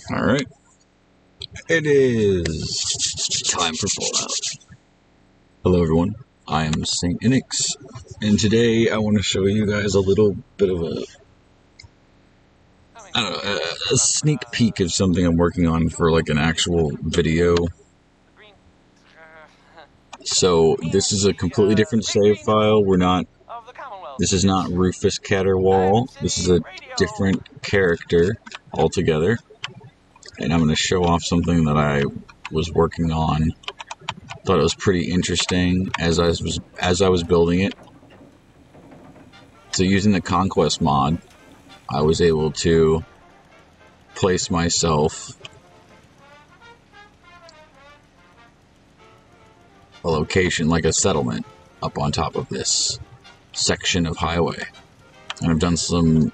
Alright. It is time for Fallout. Hello everyone, I am Saintinix, and today I want to show you guys a little bit of a sneak peek of something I'm working on for like an actual video. So this is a completely different save file. This is not Rufus Caterwall. This is a different character altogether. And I'm going to show off something that I was working on. Thought it was pretty interesting as I was building it. So using the Conquest mod, I was able to place myself a location like a settlement up on top of this section of highway. And I've done some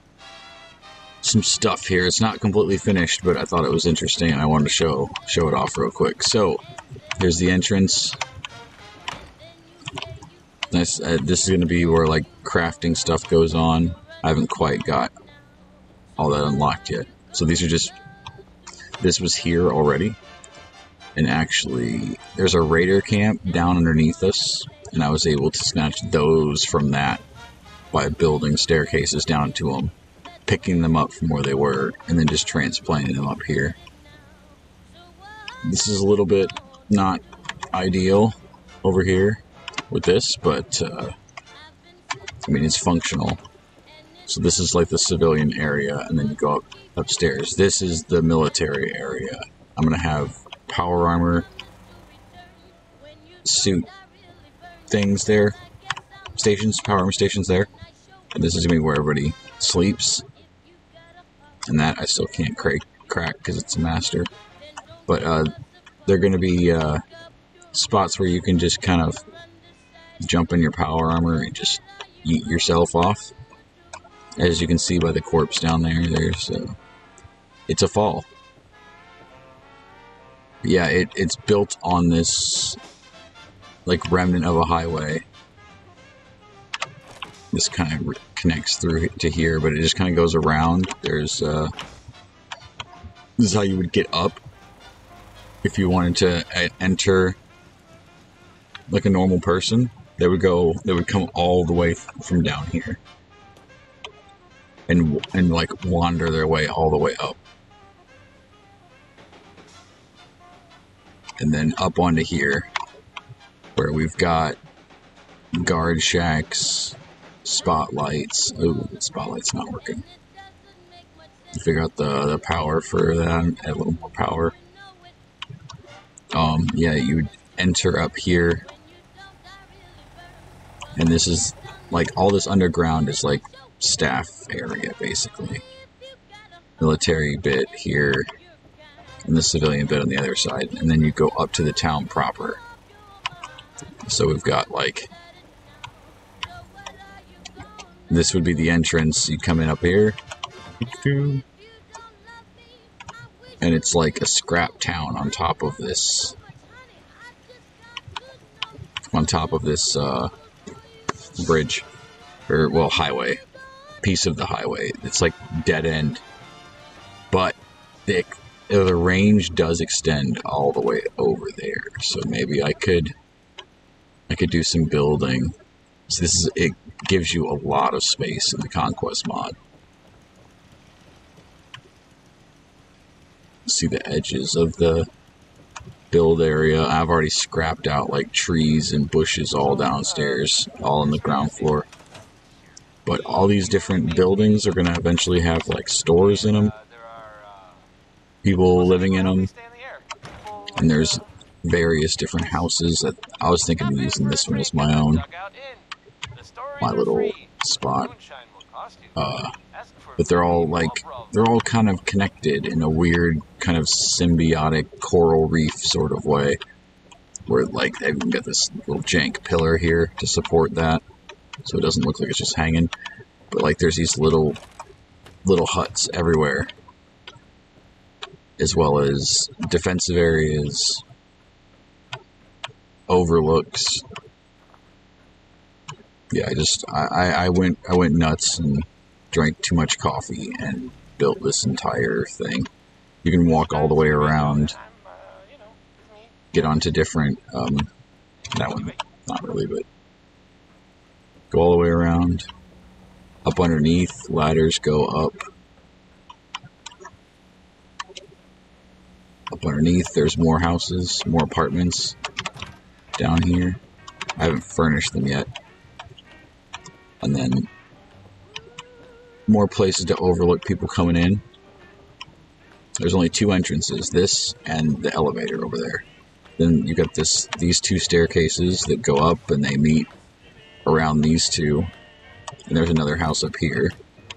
stuff here. It's not completely finished, but I thought it was interesting and I wanted to show it off real quick. So here's the entrance. Nice. This is going to be where like crafting stuff goes on. I haven't quite got all that unlocked yet. So these are just, this was here already. And actually there's a raider camp down underneath us, and I was able to snatch those from that by building staircases down to them, picking them up from where they were, and then just transplanting them up here. This is a little bit not ideal over here with this, but I mean, it's functional. So this is like the civilian area, and then you go upstairs. This is the military area. I'm gonna have power armor suit things there, power armor stations there, and this is gonna be where everybody sleeps. And that I still can't crack because it's a master. But they're going to be spots where you can just kind of jump in your power armor and just eat yourself off. As you can see by the corpse down there, it's a fall. Yeah, it's built on this like remnant of a highway. This kind of connects through to here, but it just kind of goes around. There's this is how you would get up if you wanted to enter like a normal person. They would come all the way from down here and like wander their way all the way up, and then up onto here where we've got guard shacks, spotlights. Oh, the spotlight's not working. Figure out the power for that. Add a little more power. Yeah, you would enter up here, and this is like all this underground is like staff area basically. Military bit here, and the civilian bit on the other side, and then you go up to the town proper. So we've got like, this would be the entrance. You come in up here, and it's like a scrap town on top of this. Bridge, or well, highway, piece of the highway. It's like dead end, but the range does extend all the way over there. So maybe I could do some building. So it gives you a lot of space in the Conquest mod. See the edges of the build area. I've already scrapped out like trees and bushes all downstairs, all on the ground floor. But all these different buildings are going to eventually have like stores in them, people living in them, and there's various different houses. That I was thinking of using this one as my own, my little spot. But they're all kind of connected in a weird kind of symbiotic coral reef sort of way, where like they've got this little jank pillar here to support that, so it doesn't look like it's just hanging. But like there's these little huts everywhere, as well as defensive areas, overlooks. Yeah, I went nuts and drank too much coffee and built this entire thing. You can walk all the way around, get onto different, that one, not really, but go all the way around, up underneath, ladders go up. Up underneath, there's more houses, more apartments down here. I haven't furnished them yet. And then more places to overlook people coming in. There's only 2 entrances, this and the elevator over there. Then you got these 2 staircases that go up and they meet around these 2. And there's another house up here.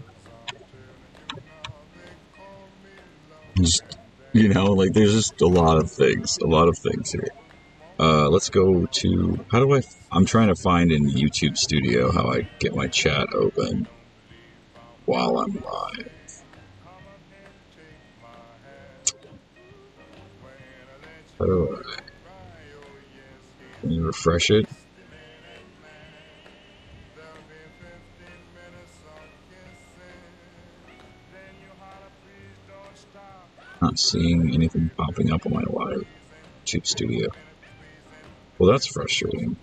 Just, you know, like there's just a lot of things here. Let's go to, I'm trying to find in YouTube Studio how I get my chat open while I'm live. How do I, can you refresh it? Not seeing anything popping up on my live YouTube Studio. Well, that's frustrating.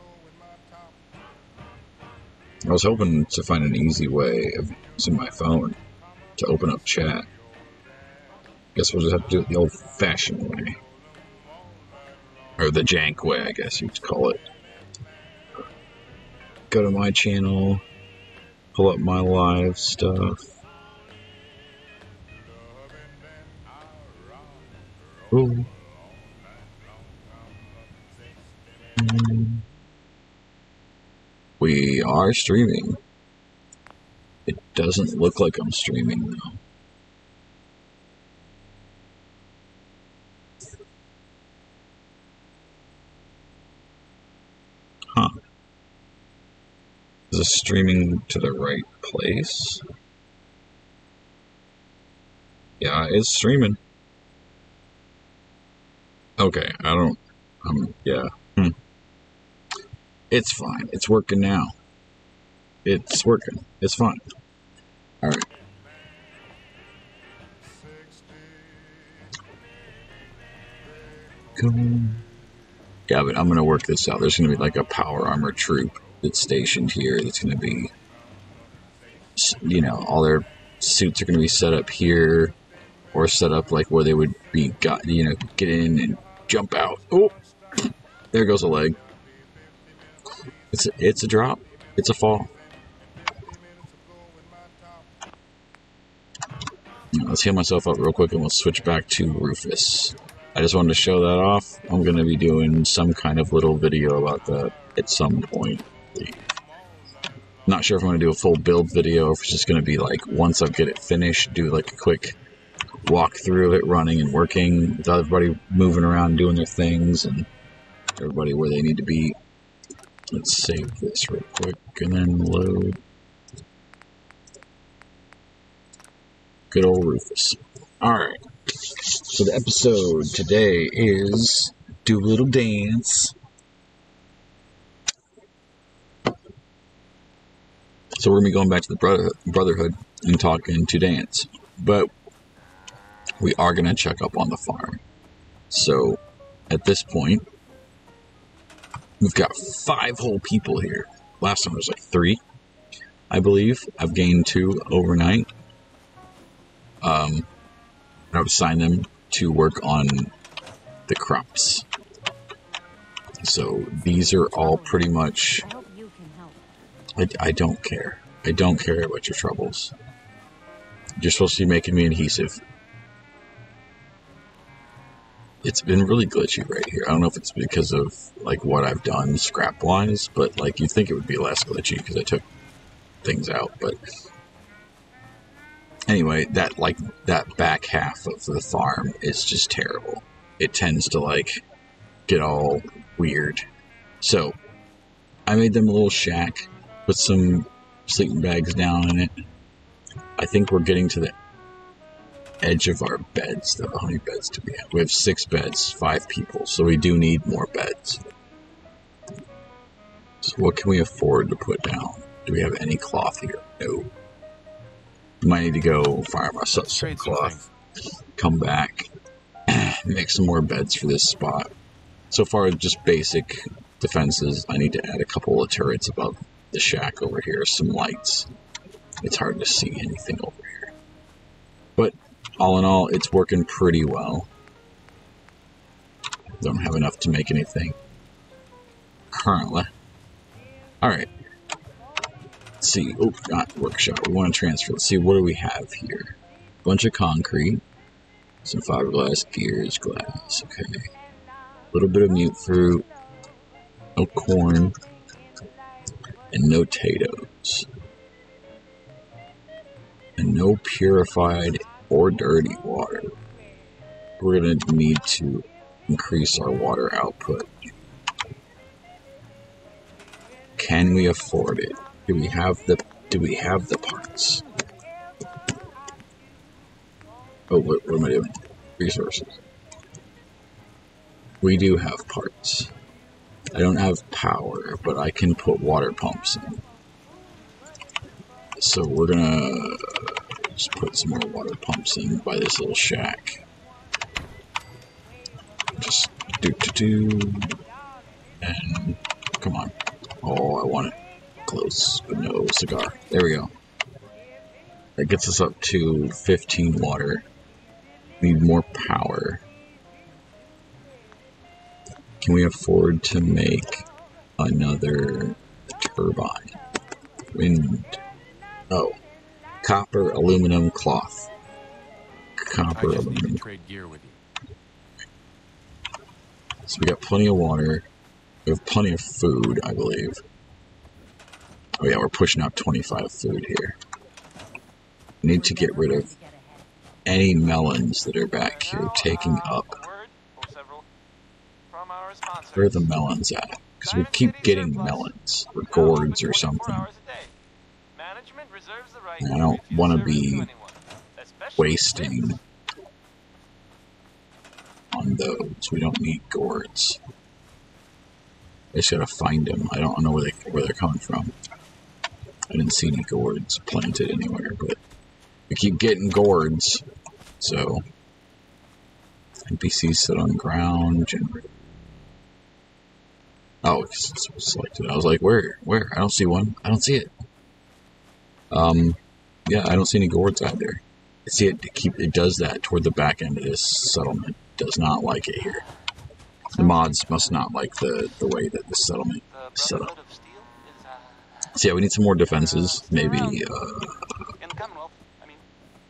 I was hoping to find an easy way of using my phone to open up chat. Guess we'll just have to do it the old-fashioned way. Or the jank way, I guess you'd call it. Go to my channel, pull up my live stuff. Ooh. We are streaming. It doesn't look like I'm streaming though. Huh. Is this streaming to the right place? Yeah, it's streaming. Okay, yeah. It's fine. It's working now. It's working. It's fine. Alright. Yeah, but I'm gonna work this out. There's gonna be like a power armor troop that's stationed here that's gonna be, you know, all their suits are gonna be set up here, or set up like where they would be, get in and jump out. Oh, there goes a leg. It's a drop. It's a fall. Let's heal myself up real quick and we'll switch back to Rufus. I just wanted to show that off. I'm going to be doing some kind of little video about that at some point. Not sure if I'm going to do a full build video or if it's just going to be like once I get it finished, do like a quick walk through of it running and working with everybody moving around doing their things and everybody where they need to be. Let's save this real quick and then load. Good old Rufus. Alright, so the episode today is Do a Little Dance. So we're going to be going back to the Brotherhood and talking to Danse. But we are going to check up on the farm. So at this point, we've got 5 whole people here. Last time it was like 3, I believe. I've gained 2 overnight. I would assign them to work on the crops. So these are all pretty much... I don't care. I don't care about your troubles. You're supposed to be making me adhesive. It's been really glitchy right here. I don't know if it's because of like what I've done scrap-wise, but like you'd think it would be less glitchy because I took things out, but anyway, that back half of the farm is just terrible. It tends to like get all weird. So I made them a little shack, put some sleeping bags down in it. I think we're getting to the edge of our beds, though. How many beds do we have? We have 6 beds, 5 people, so we do need more beds. So what can we afford to put down? Do we have any cloth here? No. We might need to go farm ourselves some cloth. come back, make some more beds for this spot. So far, just basic defenses. I need to add a couple of turrets above the shack over here, some lights. It's hard to see anything over here. But all in all, it's working pretty well. Don't have enough to make anything currently. Alright. Let's see. Oh, not workshop. We want to transfer. Let's see, what do we have here? Bunch of concrete. Some fiberglass, gears, glass. Okay. A little bit of mute fruit. No corn. And no potatoes. And no purified or dirty water. We're going to need to increase our water output. Can we afford it? Do we have the parts? Oh, what am I doing? Resources. We do have parts. I don't have power, but I can put water pumps in. So we're gonna just put some more water pumps in by this little shack. Just do. And come on. Oh, I want it close, but no cigar. There we go. That gets us up to 15 water. We need more power. Can we afford to make another turbine? Wind. Oh. Copper, aluminum, cloth. Copper, aluminum. Trade gear with you. So we got plenty of water. We have plenty of food, I believe. Oh yeah, we're pushing out 25 food here. We need to get rid of any melons that are back here taking up. Where are the melons at? Because we keep getting melons, or gourds or something. And I don't want to be wasting on those. We don't need gourds. I just gotta find them. I don't know where they're coming from. I didn't see any gourds planted anywhere, but we keep getting gourds. So NPCs sit on ground. Generate. Oh, it's selected. I was like, where? I don't see one. I don't see it. Yeah, I don't see any gourds out there. I see it. It does that toward the back end of this settlement. Does not like it here. The mods must not like the way that the settlement is set up. So yeah, we need some more defenses. Maybe, In the Commonwealth, I mean,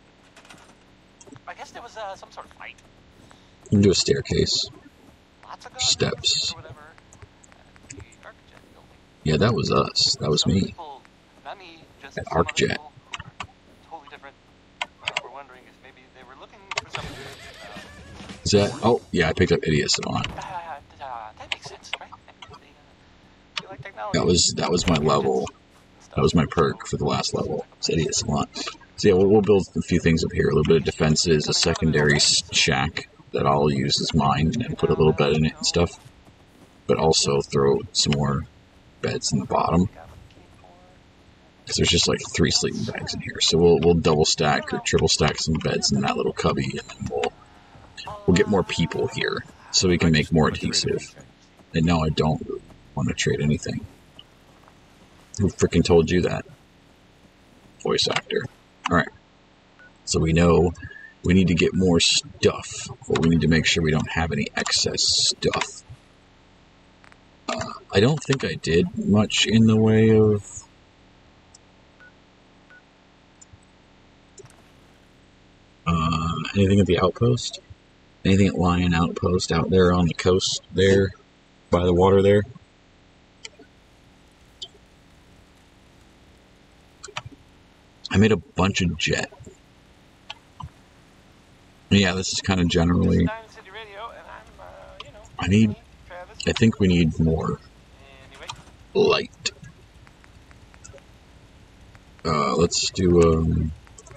I guess there was some sort of fight. we can do a staircase. Lots of guns, Steps. or whatever. The Arcjet building. Yeah, that was us. That was Some me. people, not me, just That some other Arcjet. people who were totally different. We're wondering if maybe they were looking for something. Is that? Oh, yeah, I picked up Idiot Savant. That makes sense, right? They like technology. That was my level. That was my perk for the last level. It's Idiot Savant. So yeah, we'll build a few things up here. A little bit of defenses, a secondary shack that I'll use as mine and put a little bed in it and stuff. But also throw some more beds in the bottom. Because there's just like 3 sleeping bags in here. So we'll double stack or triple stack some beds in that little cubby, and then we'll get more people here so we can make more adhesive. And no, I don't want to trade anything. Who freaking told you that? Voice actor. Alright. So we know we need to get more stuff, but we need to make sure we don't have any excess stuff. I don't think I did much in the way of... anything at the outpost? Anything at Lion Outpost out there on the coast there? By the water there? I made a bunch of jet. Yeah, this is kind of generally... I think we need more light. Let's do,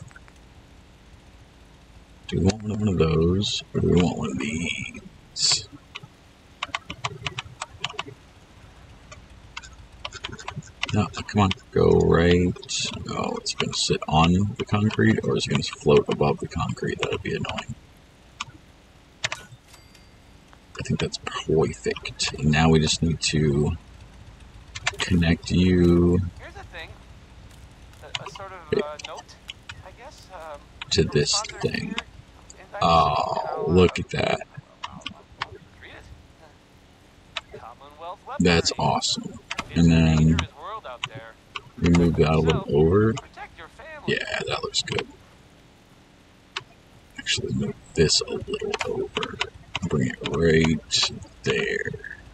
do we want one of those, or do we want one of these? No, Come on, go right. Oh, it's going to sit on the concrete, or is it going to float above the concrete? That would be annoying. I think that's perfect. And now we just need to connect you. Here's a thing. A sort of note, I guess. To this thing. Oh, look at that. Read it. Commonwealth That's awesome. And then we move that a little over. Yeah, that looks good. Actually, move this a little over. Bring it right there.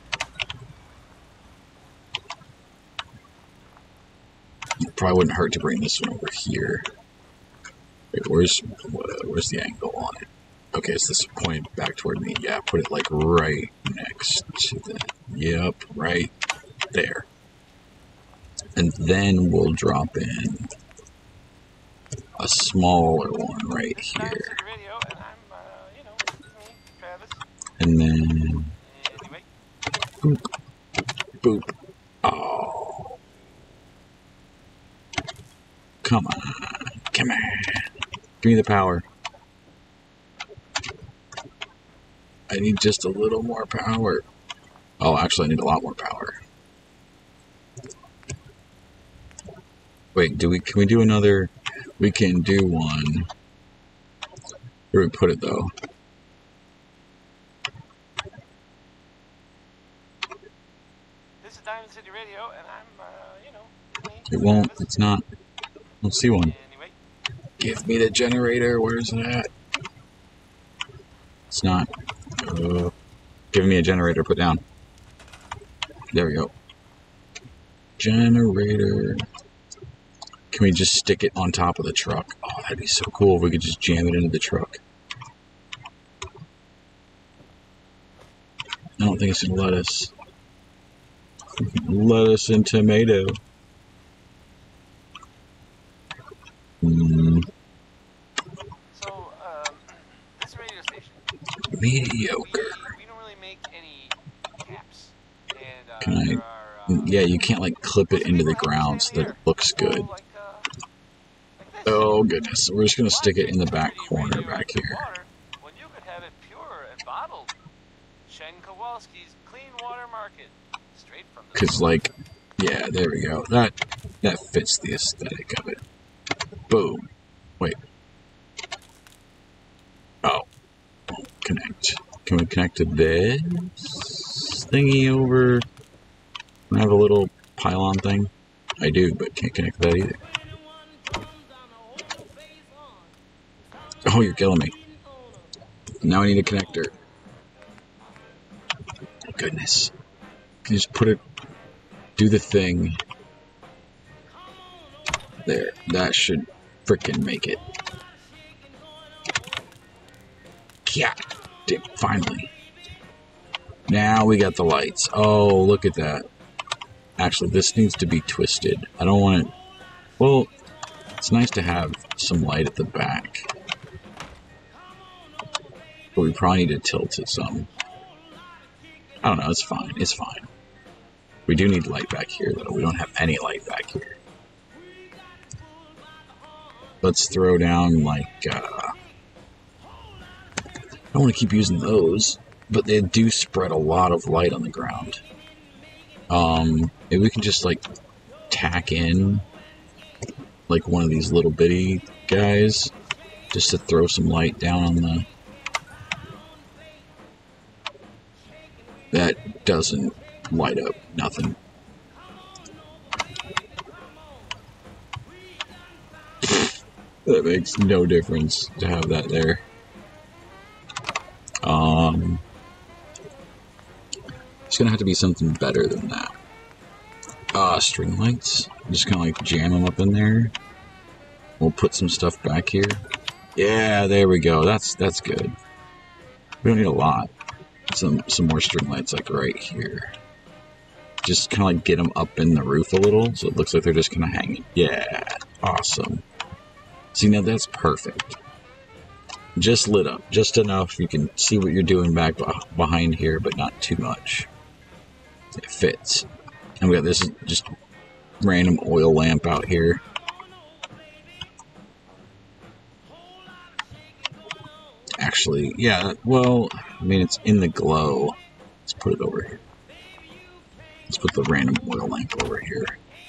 It probably wouldn't hurt to bring this one over here. Wait, where's the angle on it? Okay, so this is pointed back toward me. Yeah, put it like right next to that. Yep, right there. And then we'll drop in a smaller one right here. And then boop, boop. Oh, come on, come on. Give me the power. I need just a little more power. Oh, actually, I need a lot more power. Wait, can we do another? We can do one. Where do we put it though? This is Diamond City Radio, and I'm, It won't. It's not. I don't see one. Give me the generator. Where's it at? It's not. Give me a generator. Put down. There we go. Generator. Can we just stick it on top of the truck? Oh, that'd be so cool if we could just jam it into the truck. I don't think it's gonna let us. Lettuce and tomato. So, this radio station. Mediocre. We don't really make any caps. And, Can I? Yeah, you can't like clip it into the ground so that it looks good. Oh goodness, we're just gonna stick it in the back corner back here. When you could have it pure and bottled. Shen Kowalski's Clean Water Market. Straight from the Cause like, yeah, there we go. That fits the aesthetic of it. Boom. Wait. Oh. Won't connect. Can we connect to this thingy over? I have a little pylon thing. I do, but can't connect to that either. Oh, you're killing me. Now I need a connector. Goodness. Can you just put it... Do the thing. There. That should frickin' make it. Yeah. Finally. Now we got the lights. Oh, look at that. Actually, this needs to be twisted. I don't want it... Well, it's nice to have some light at the back. But we probably need to tilt it some. I don't know, it's fine. It's fine. We do need light back here, though. We don't have any light back here. Let's throw down, like, I don't want to keep using those, but they do spread a lot of light on the ground. Maybe we can just, like, tack in, like, one of these little bitty guys, just to throw some light down on the... That doesn't light up nothing. That makes no difference to have that there. It's gonna have to be something better than that. String lights. Just kind of like jam them up in there. We'll put some stuff back here. Yeah, there we go. That's good. We don't need a lot. Some more string lights like right here. Just kind of like get them up in the roof a little, so it looks like they're just kind of hanging. Yeah, awesome. See, now that's perfect. Just lit up, just enough you can see what you're doing back behind here, but not too much. It fits. And we got this just random oil lamp out here. Actually, yeah, well, I mean, it's in the glow. Let's put it over here. Let's put the random oil lamp over here.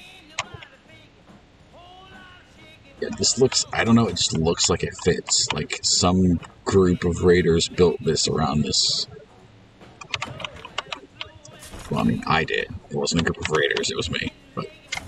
Yeah, this looks, I don't know, it just looks like it fits. Like some group of raiders built this around this. Well, I mean, I did. It wasn't a group of raiders, it was me. But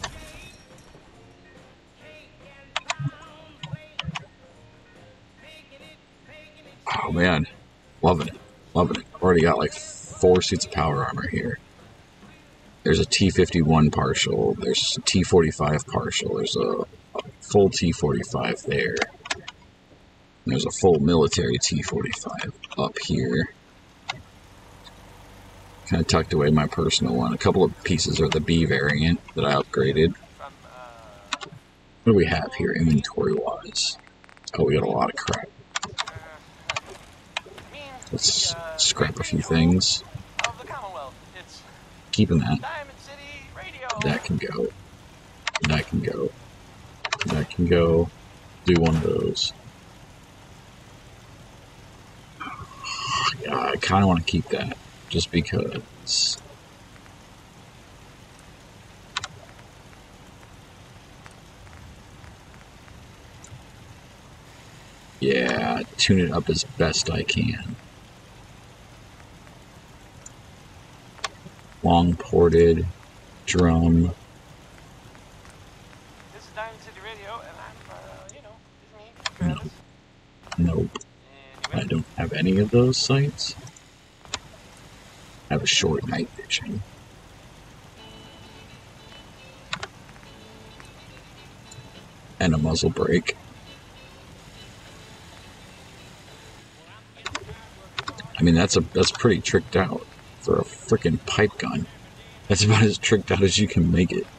oh man, loving it, loving it. Already got like 4 suits of power armor here. There's a T-51 partial, there's a T-45 partial, there's a full T-45 there. And there's a full military T-45 up here. Kind of tucked away my personal one. A couple of pieces are the B variant that I upgraded. What do we have here inventory-wise? Oh, we got a lot of crap. Let's scrap a few things. Keeping that. That can go. That can go. That can go. Do one of those. Yeah, I kind of want to keep that. Just because. Yeah, tune it up as best I can. Long ported drum. This is Diamond City Radio, and I'm, No. Nope. I don't have any of those sights. I have a short night vision. And a muzzle brake. I mean, that's pretty tricked out for a freaking pipe gun. That's about as tricked out as you can make it.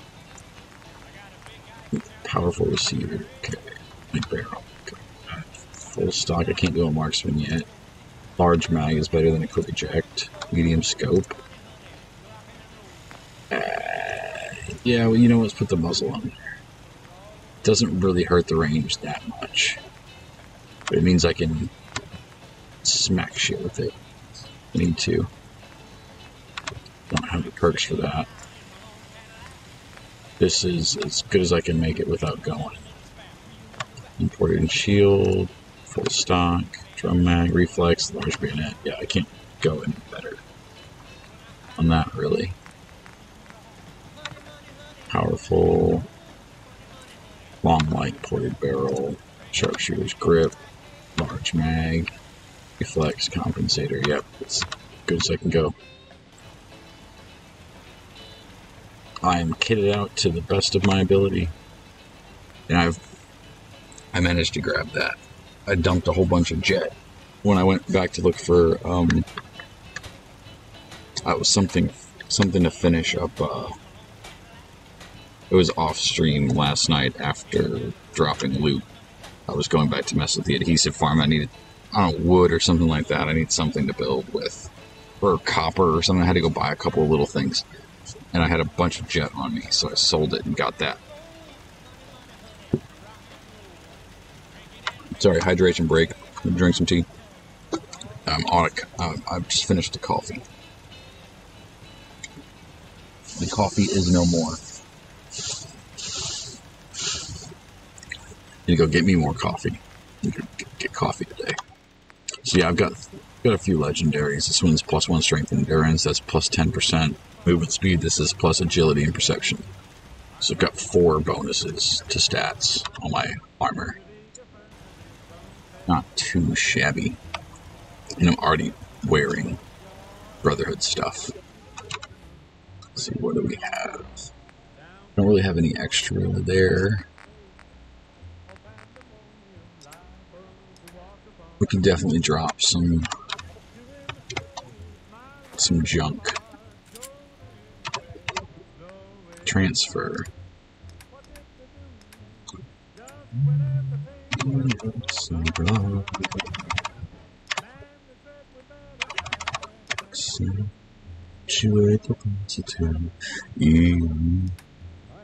Powerful receiver. Okay. Big barrel. Okay. Full stock. I can't do a marksman yet. Large mag is better than a quick eject. Medium scope. Yeah, well, you know, let's put the muzzle on there. Doesn't really hurt the range that much. But it means I can smack shit with it. I need to. Don't have the perks for that. This is as good as I can make it without going. Imported shield, full stock, drum mag, reflex, large bayonet. Yeah, I can't go any better on that, really. Powerful, long light ported barrel, sharpshooter's grip, large mag, reflex, compensator. Yep, it's as good as I can go. I am kitted out to the best of my ability, and I managed to grab that. I dumped a whole bunch of jet when I went back to look for that was something to finish up. It was off stream last night after dropping loot. I was going back to mess with the adhesive farm. I needed, I don't know, wood or something like that. I need something to build with, or copper or something. I had to go buy a couple of little things. And I had a bunch of jet on me, so I sold it and got that. Sorry, hydration break. Drink some tea. I've just finished the coffee. The coffee is no more. Need to go get me more coffee. Need to get coffee today. So yeah, I've got a few legendaries. This one's +1 strength and endurance. That's +10%. Movement speed. This is plus agility and perception. So I've got 4 bonuses to stats on my armor. Not too shabby. And I'm already wearing Brotherhood stuff. Let's see, what do we have? Don't really have any extra there. We can definitely drop some junk. Transfer.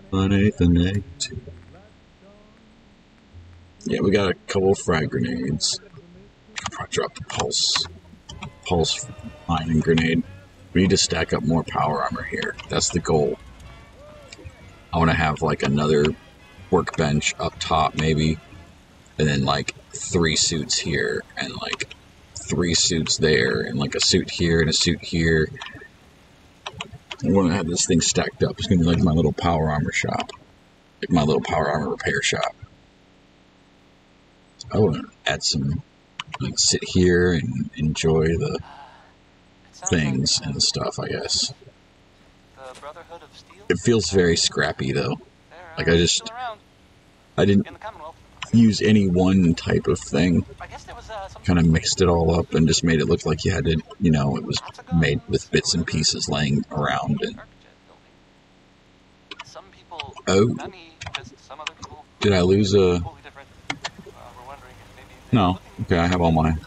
1/8 the negative. Yeah, we got a couple of frag grenades. I'll probably drop the pulse mining grenade. We need to stack up more power armor here. That's the goal. I want to have like another workbench up top maybe, and then like 3 suits here, and like 3 suits there, and like a suit here and a suit here. I want to have this thing stacked up. It's going to be like my little power armor shop. Like my little power armor repair shop. I want to add some, like, sit here and enjoy the things and stuff, I guess. It feels very scrappy, though. Like, I didn't use any one type of thing. Kind of mixed it all up and just made it look like you had to, you know, it was made with bits and pieces laying around. And oh, did I lose a... No. Okay, I have all mine.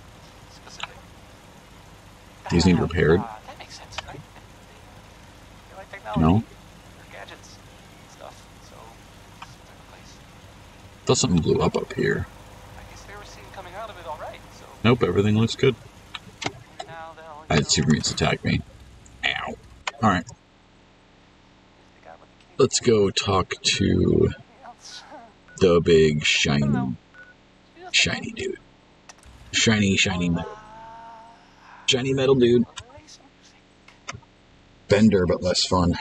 These need repaired. No? Thought something blew up here. Nope, everything looks good. I had super mutants attack me. Ow. Alright. Let's go talk to the big shiny dude. Shiny metal. Shiny metal dude. Bender, but less fun.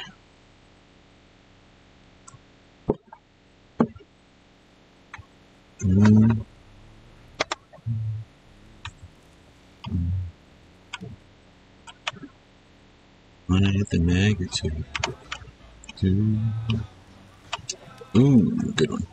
When I hit the magnitude. Ooh, good one.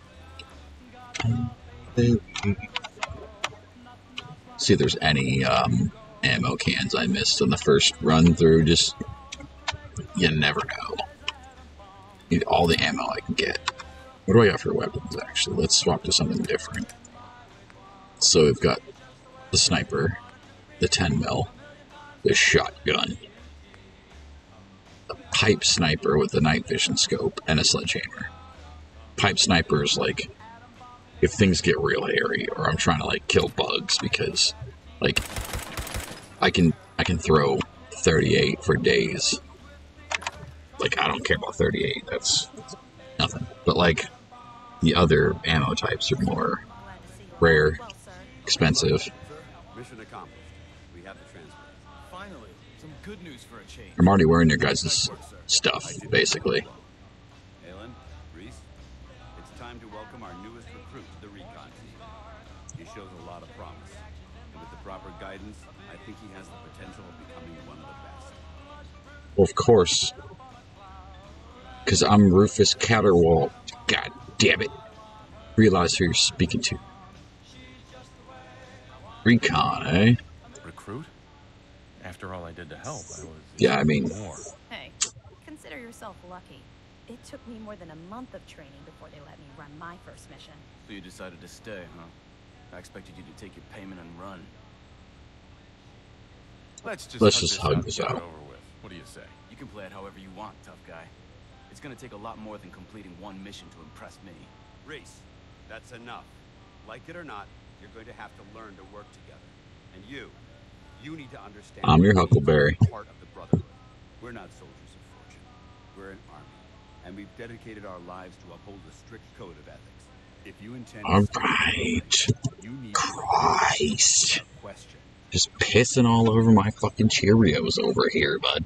See if there's any ammo cans I missed on the first run through. Just, you never know. Need all the ammo I can get. What do I got for weapons, actually? Let's swap to something different. So we've got the sniper, the 10mm, the shotgun, a pipe sniper with the night vision scope, and a sledgehammer. Pipe sniper is like if things get real hairy, or I'm trying to like kill bugs, because like I can throw 38 for days. Like, I don't care about 38. That's nothing. But like the other ammo types are more rare, expensive. Mission accomplished. We have the transfer. Finally, some good news for a change. I'm already wearing your guys' stuff, basically. Alan, Reese, it's time to welcome our newest recruit to the recon team. He shows a lot of promise, and with the proper guidance, I think he has the potential of becoming one of the best. Well, of course. Because I'm Rufus Caterwall. God damn it. Realize who you're speaking to. Recon, eh? Recruit? After all I did to help, I was... Yeah, I mean... more. Hey, consider yourself lucky. It took me more than a month of training before they let me run my first mission. So you decided to stay, huh? I expected you to take your payment and run. Let's just hug this out. Over with. What do you say? You can play it however you want, tough guy. It's gonna take a lot more than completing one mission to impress me. Reese, that's enough. Like it or not, you're going to have to learn to work together. And you need to understand... I'm your Huckleberry. ...part of the Brotherhood. We're not soldiers of fortune. We're an army. And we've dedicated our lives to uphold a strict code of ethics. If you intend to... Alright. You need Christ. question. Just pissing all over my fucking Cheerios over here, bud.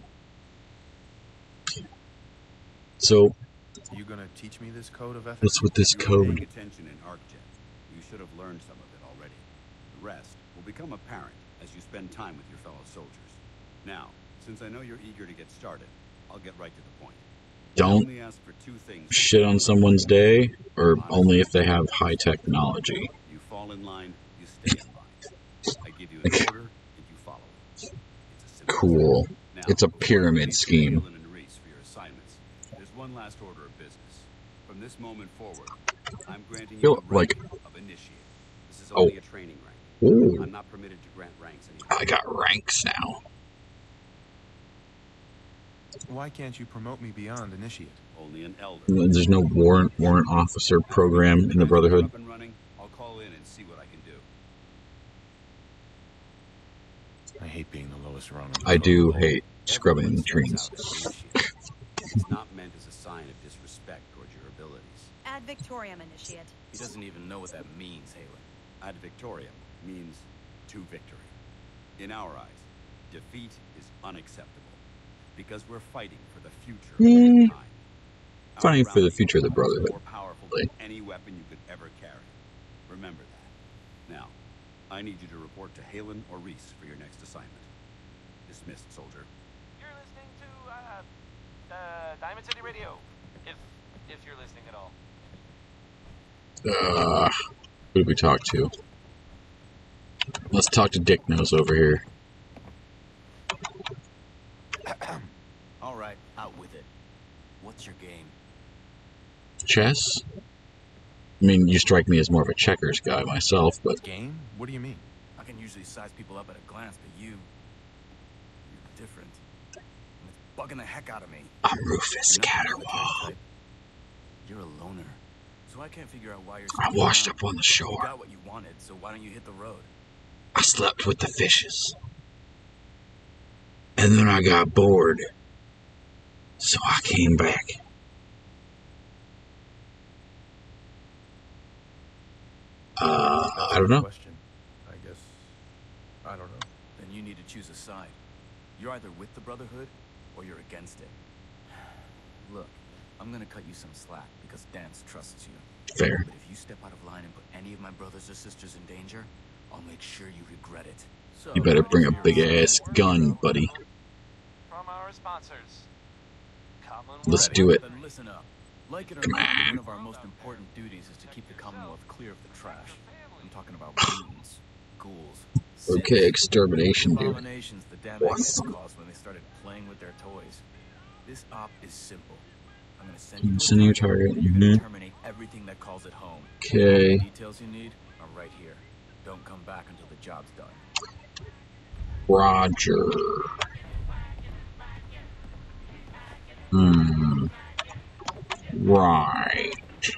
So... You gonna teach me this code of ethics? What's with this code? Paying attention in ArcGen. You should have learned some of it already. The rest will become apparent as you spend time with your fellow soldiers. Now, since I know you're eager to get started, I'll get right to the point. Don't only ask for 2 things. Shit on someone's day, or only if they have high technology. You fall in line, you stay in line. I give you an order, and you follow it. It's a simple Cool. thing. Now, It's a pyramid scheme. Alan and Reese for your assignments. There's one last order of business. From this moment forward, I'm granting you Feel the rank like- of initiate. This is only a training rank. Ooh. I'm not permitted to grant ranks anymore. I got ranks now. Why can't you promote me beyond initiate? Only an elder. There's no warrant officer program in the Brotherhood. Up and running, I'll call in and see what I can do. I hate being the lowest rung. I do hate scrubbing the trees. It's not meant as a sign of disrespect towards your abilities. Ad Victoriam, Initiate. He doesn't even know what that means, Halen. Ad Victoriam means to victory. In our eyes, defeat is unacceptable because we're fighting for the future of mankind. Fighting for the future of the Brotherhood. More powerful than any weapon you could ever carry. Remember that. Now, I need you to report to Halen or Reese for your next assignment. Dismissed, soldier. You're listening to Diamond City Radio, if you're listening at all. Who did we talk to? Let's talk to Dick Nose over here. All right, out with it. What's your game? Chess? I mean, you strike me as more of a checkers guy myself, but... Game? What do you mean? I can usually size people up at a glance, but you're different. And it's bugging the heck out of me. I'm Rufus Caterwall. You're a loner. So I can't figure out why you're I washed up on the You shore. got what you wanted, so why don't you hit the road? I slept with the fishes. And then I got bored. So I came back. I don't know. Question. I guess. I don't know. Then you need to choose a side. You're either with the Brotherhood, or you're against it. Look, I'm gonna cut you some slack, because Danse trusts you. Fair. But if you step out of line and put any of my brothers or sisters in danger, I'll make sure you regret it. So, You better bring a big-ass gun, buddy. From our sponsors, Commonwealth. Let's do it. Then listen up. Like it or Come not, on. one of our most important duties is to keep the Commonwealth clear of the trash. I'm talking about mutants, ghouls. Okay, extermination, dude. Abominations the damn eggs caused when they started playing with their toys. This op is simple. I'm gonna send you to Sending your a target. target. You're gonna Mhm. terminate everything that calls it home. Okay. The details you need are right here. Don't come back until the job's done. Roger. Right.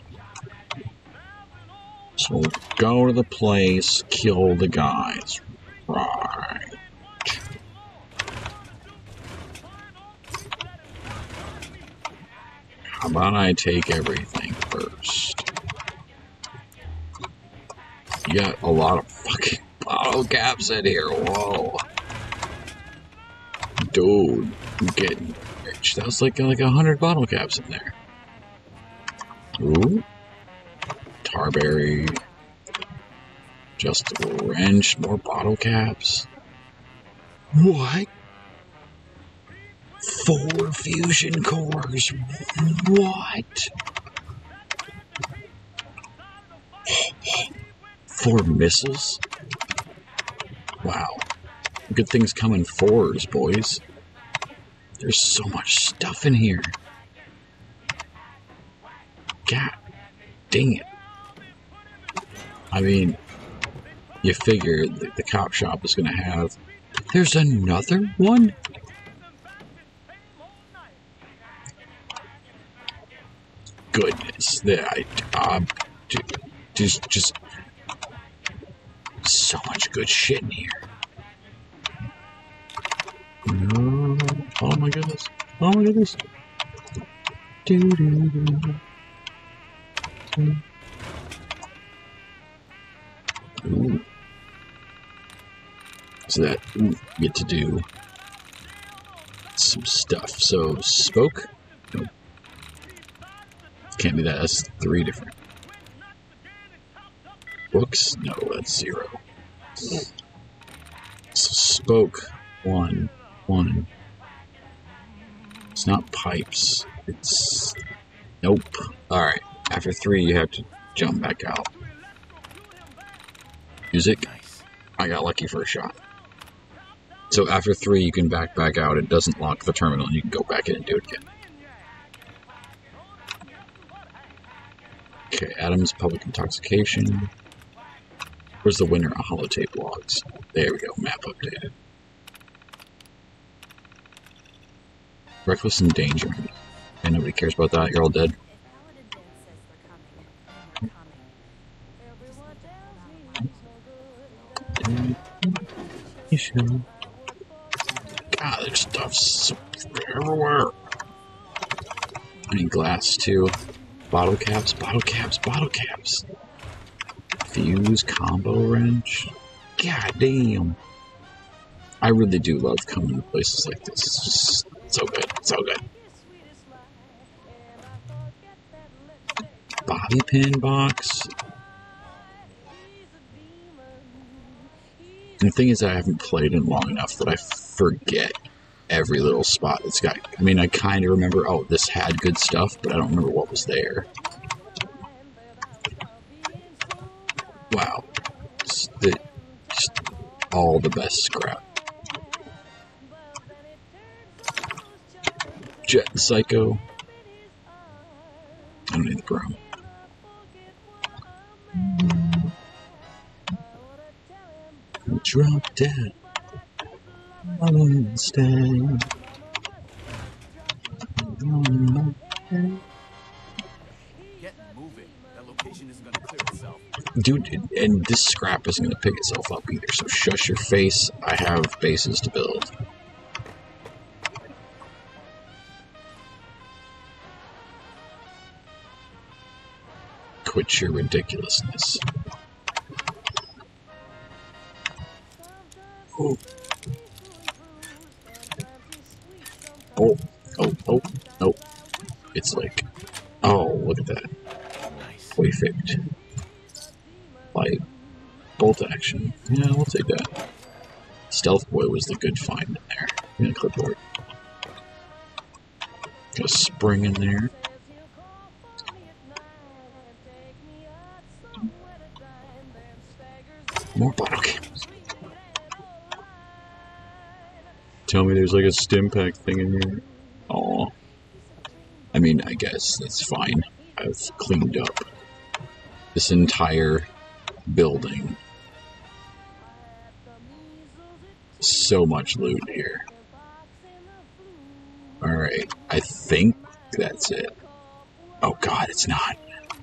So we'll go to the place, kill the guys. Right. How about I take everything first? You got a lot of fucking bottle caps in here. Whoa. Dude, I'm getting rich. That was like 100 bottle caps in there. Ooh. Tarberry. Just a wrench. More bottle caps. What? 4 fusion cores. What? 4 missiles? Wow. Good things come in 4s, boys. There's so much stuff in here. God dang it. I mean, you figure the cop shop is going to have... There's another one? Goodness. Just so much good shit in here. No. Oh my goodness. Oh my goodness. Ooh. So that get to do some stuff. So spoke. Nope. Can't be that. That's 3 different. Books? No, that's 0. So spoke 1. It's not pipes. It's nope. All right. After 3, you have to jump back out. Music. Nice. I got lucky for a shot. So after 3, you can back out. It doesn't lock the terminal. You can go back in and do it again. Okay, Adams, public intoxication. Where's the winner? Holotape logs. There we go. Map updated. Reckless endangering. And nobody cares about that. You're all dead. God, there's stuff everywhere. I need glass too. Bottle caps, bottle caps, bottle caps. Fuse, combo wrench. God damn. I really do love coming to places like this. It's just so good, so good. Bobby pin box. And the thing is, I haven't played in long enough that I forget every little spot it's got. I mean, I kind of remember, oh, this had good stuff, but I don't remember what was there. Wow. Just all the best scrap. Jet and Psycho. I don't need the broom. Drop dead. I don't understand. Get moving. That location isn't gonna clear itself. Dude, and this scrap isn't gonna pick itself up either, so shush your face. I have bases to build. Quit your ridiculousness. Oh. Oh, oh, oh, oh. It's like, oh, look at that. Perfect. Light. Bolt action. Yeah, we'll take that. Stealth Boy was the good find in there. And a clipboard. Got a spring in there. More bottle caps. Tell me there's like a stim pack thing in here. Aw. I mean, I guess that's fine. I've cleaned up this entire building. So much loot here. Alright, I think that's it. Oh god, it's not.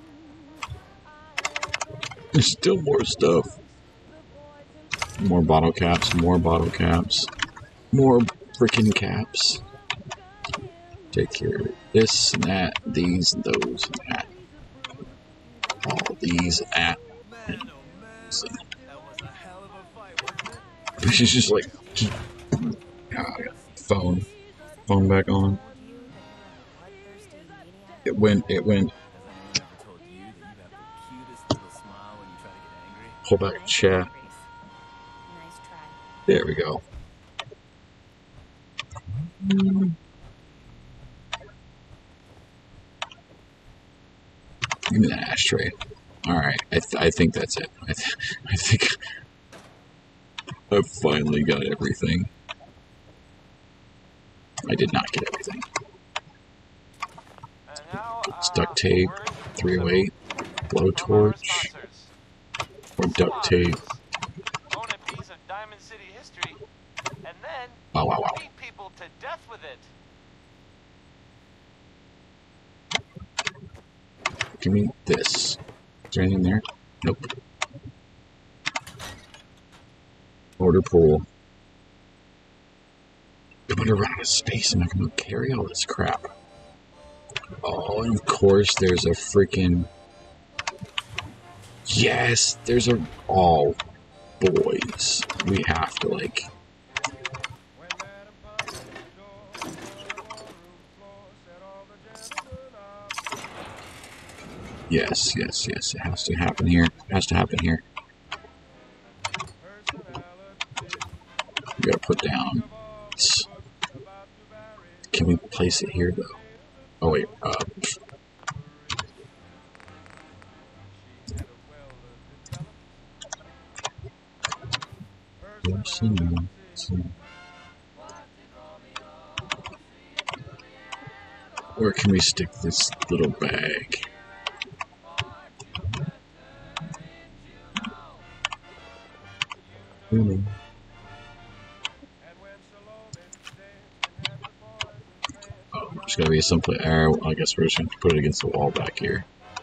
There's still more stuff. More bottle caps, more bottle caps. More freaking caps. Take care of this and that, these and those and that. All these and that. She's just like, phone back on. It went. Pull back chat. There we go. Give me that ashtray. Alright, I think that's it. I think I've finally got everything. I did not get everything. It's duct tape, 308, blowtorch, or duct tape. Own a piece of Diamond City history, and then Wow. beat people to death with it. Give me this. Is there anything there? Nope. Order pool. I'm gonna run out of space. I'm not gonna carry all this crap. Oh, and of course there's a freaking... Yes! There's a... Oh, boys. We have to, like... Yes. It has to happen here. It has to happen here. We gotta put down... Can we place it here, though? Oh, wait. Where can we stick this little bag? There's gotta be some place. I guess we're just gonna put it against the wall back here.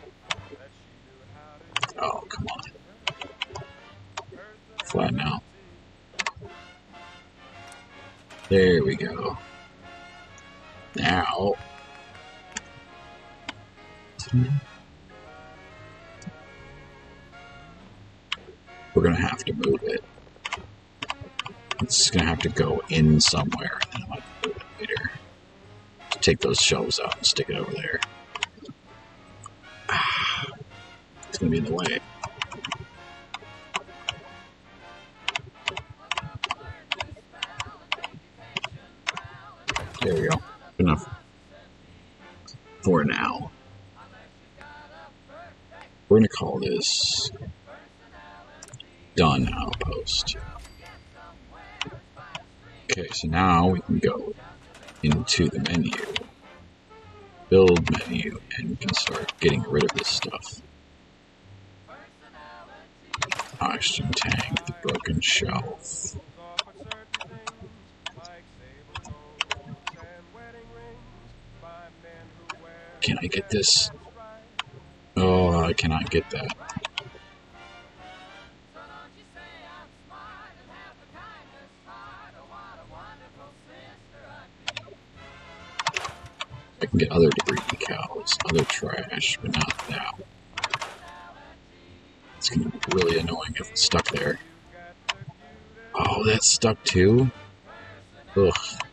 Oh, come on. Flatten out. There we go. Now. We're gonna have to move it. It's gonna have to go in somewhere, and then I might move it later. Take those shelves out and stick it over there. It's gonna be in the way. There we go. Enough for now. We're gonna call this Done Outpost. Okay, so now we can go into the menu, build menu, and we can start getting rid of this stuff. Oxygen tank, the broken shelf. Can I get this? Oh, I cannot get that. I can get other debris decals, other trash, but not that. It's gonna be really annoying if it's stuck there. Oh, that's stuck too? Ugh.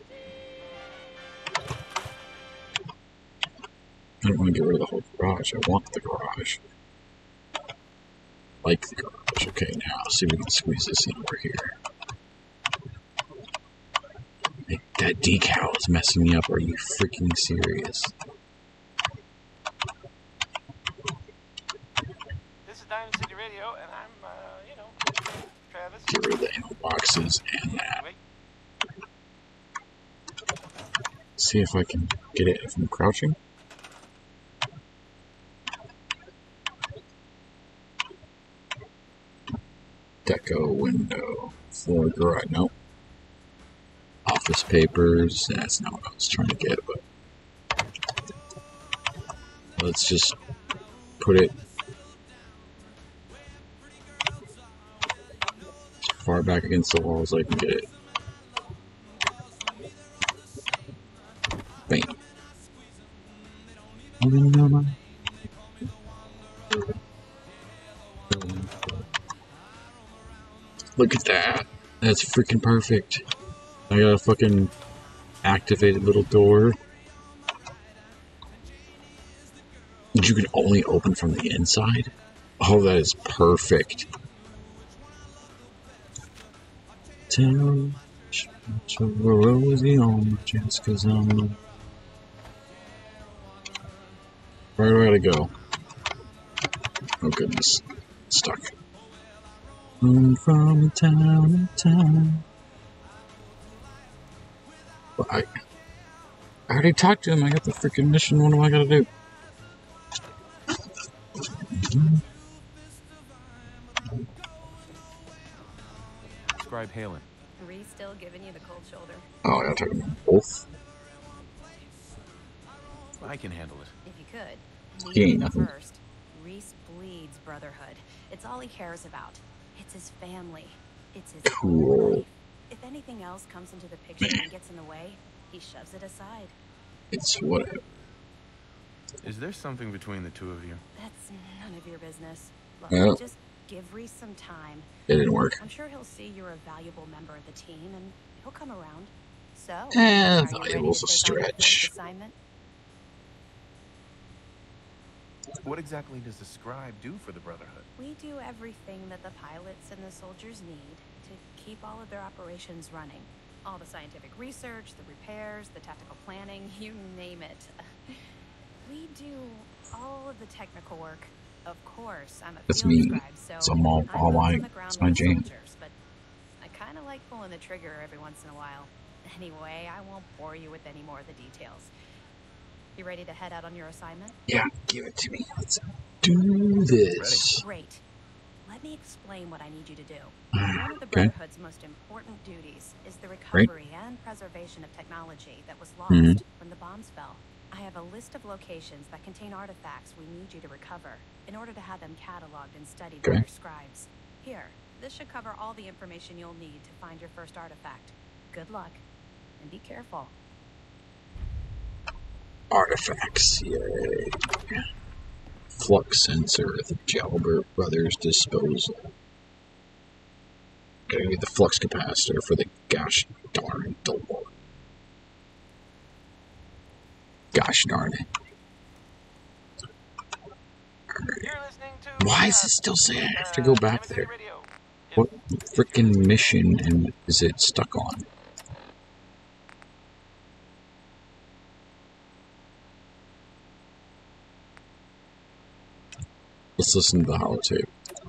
I don't want to get rid of the whole garage. I want the garage. Like the garage. Okay, now see if we can squeeze this in over here. That decal is messing me up. Are you freaking serious? This is Diamond City Radio, and I'm, Travis. Get rid of the ammo boxes and that. See if I can get it if I'm crouching. Deco window. Floor garage. Nope. Office papers. That's not what I was trying to get, but let's just put it as far back against the wall as I can get it. Bam. Look at that. That's freaking perfect. I got a fucking activated little door. That you can only open from the inside? Oh, that is perfect. Tell Rosie on my chest, 'cause I'm... Where do I gotta go? Oh goodness. Stuck. From town to town. Well, I already talked to him. I got the freaking mission. What do I gotta do? Scribe Halen. Reese still giving you the cold shoulder. Oh, I gotta talk to them both. I can handle it. If you could, He ain't lead nothing. first. Reese bleeds brotherhood. It's all he cares about. It's his family. It's his Cool. life. If anything else comes into the picture and gets in the way, he shoves it aside. It's whatever. Is there something between the two of you? That's none of your business. Look, Well. just give Reese some time. It didn't work. I'm sure he'll see you're a valuable member of the team, and he'll come around. So, are you valuable's ready a to take on the stretch. first assignment? What exactly does the scribe do for the Brotherhood? We do everything that the pilots and the soldiers need to keep all of their operations running. All the scientific research, the repairs, the tactical planning, you name it. We do all of the technical work. Of course, I'm a That's field me. scribe, so It's all I'm my- boots on the ground it's my with the jam. soldiers, but I kind of like pulling the trigger every once in a while. Anyway, I won't bore you with any more of the details. You ready to head out on your assignment? Yeah, give it to me. Let's do this. Great. Let me explain what I need you to do. Ah, One of the okay. Brotherhood's most important duties is the recovery and preservation of technology that was lost Mhm. when the bombs fell. I have a list of locations that contain artifacts we need you to recover in order to have them cataloged and studied by Okay. our scribes. Here, this should cover all the information you'll need to find your first artifact. Good luck, and be careful. Artifacts, yay. Flux sensor at the Jalbert Brothers' disposal. Okay, the flux capacitor for the gosh darn door. Gosh darn it. You're listening to, Why does it still say I have to go back Chemistry there? Radio. What frickin' mission and is it stuck on? Let's listen to the holotape.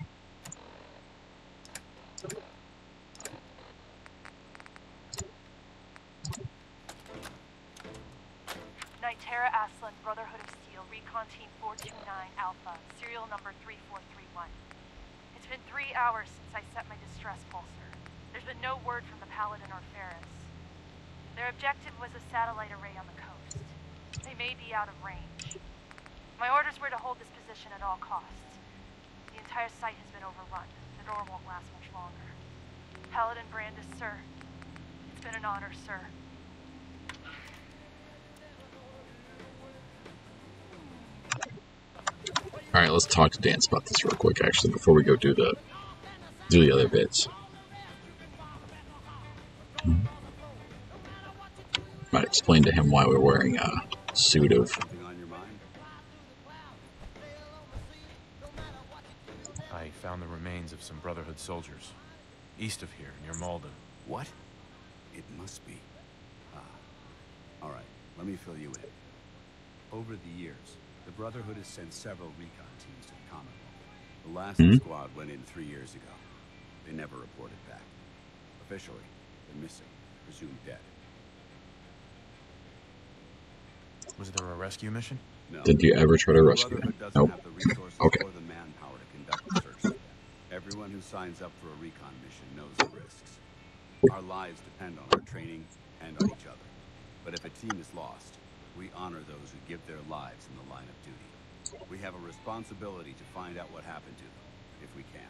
Nitera Aslan, Brotherhood of Steel, Recon Team 429 Alpha, serial number 3431. It's been 3 hours since I set my distress pulsar. There's been no word from the Paladin or Ferris. Their objective was a satellite array on the coast. They may be out of range. My orders were to hold this position at all costs. The entire site has been overrun. The door won't last much longer. Paladin Brandis, sir. It's been an honor, sir. Alright, let's talk to Danse about this real quick actually before we go do the other bits. Might explain to him why we're wearing a suit of Something on your mind? I found the remains of some Brotherhood soldiers. East of here, near Malden. What? It must be. All right, let me fill you in. Over the years, the Brotherhood has sent several recon teams to the Commonwealth. The last squad went in 3 years ago. They never reported back. Officially, they're missing, presumed dead. Was there a rescue mission? No. Did you ever try to The rescue him? Brotherhood doesn't Nope. have the resources Okay. or the manpower to conduct the search for them. Everyone who signs up for a recon mission knows the risks. Our lives depend on our training and on each other. But if a team is lost, we honor those who give their lives in the line of duty. We have a responsibility to find out what happened to them, if we can.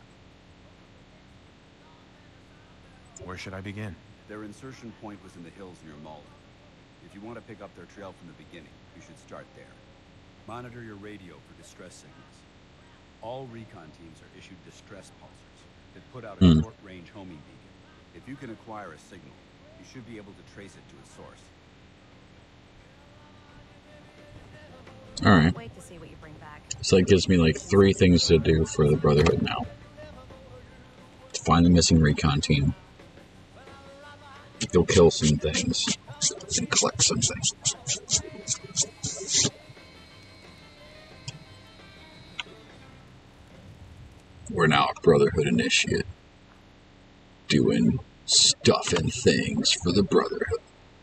Where should I begin? Their insertion point was in the hills near Malden. If you want to pick up their trail from the beginning, you should start there. Monitor your radio for distress signals. All recon teams are issued distress pulsars that put out a short-range homing beacon. If you can acquire a signal, you should be able to trace it to its source. Alright. Wait to see what you bring back. So that gives me like 3 things to do for the Brotherhood now. To find the missing recon team. Go kill some things. And collect some things. We're now a Brotherhood initiate. Doing stuff and things for the Brotherhood.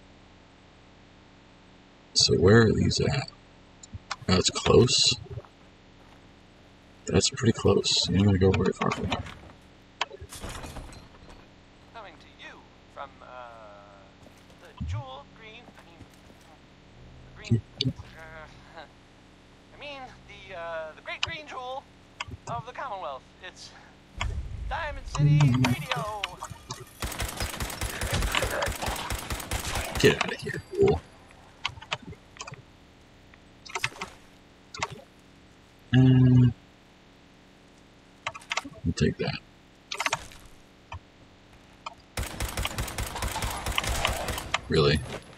So where are these at? That's close. That's pretty close. I'm not gonna go very far from that. Coming to you from, the jewel green, the great green jewel of the Commonwealth. It's Diamond City Radio. Get out of here, fool. I'll take that. Really?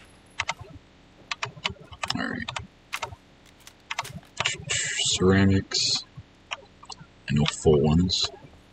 Alright. Ceramics. And no full ones.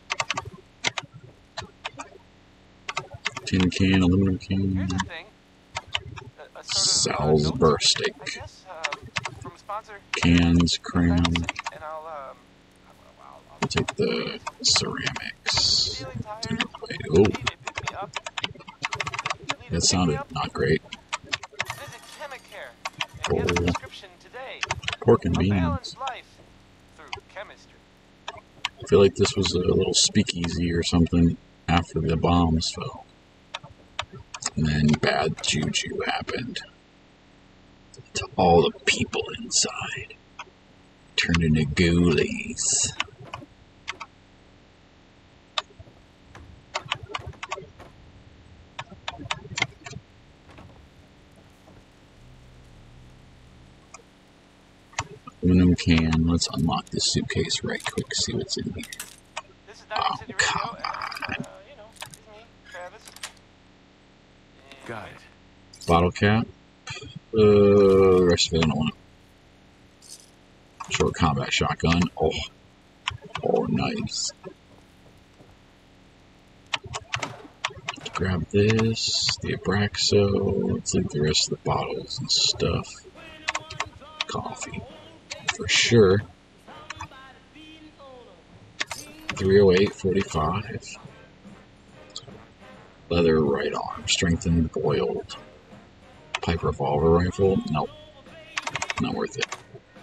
Tin can, aluminum can. Here's the thing. A sort of, Salzburg note, steak. I guess, from a sponsor. Cans, crayon. And I'll I'll take the ceramics. feeling tired. Wait, You oh, need to pick me up. You need to that pick sounded me up. not great. Visit Chemicare and get a Oh. prescription today. Pork and A beans. balanced life through chemistry. I feel like this was a little speakeasy or something after the bombs fell. And then bad juju happened to all the people inside. Turned into ghoulies. Aluminum can. Let's unlock this suitcase right quick, see what's in here. This is Diamond City Radio, and, you know, it's me, Travis. Got it. Bottle cap. The rest of it I don't want. Short combat shotgun. Oh, nice. Grab this, the Abraxo. Let's leave the rest of the bottles and stuff. Coffee. For sure. 308.45. Leather right arm. Strengthened boiled. Pipe revolver rifle. Nope. Not worth it.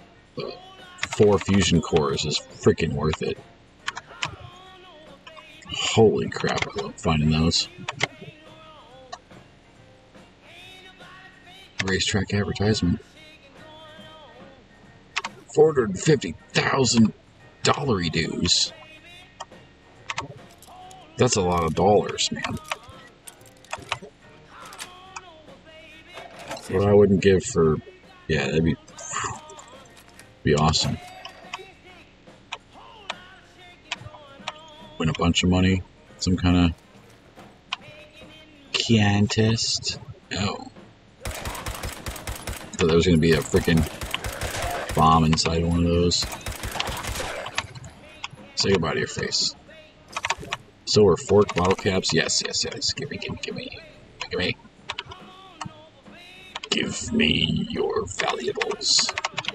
4 fusion cores is freaking worth it. Holy crap, I love finding those. Racetrack advertisement. $450,000 dues. That's a lot of dollars, man. What I wouldn't give for... Yeah, that'd be awesome. Win a bunch of money. Some kind of contest. Oh. Thought there was going to be a freaking bomb inside one of those. Say goodbye to your face. Silver fork, bottle caps. Yes. Give me. Give me your valuables.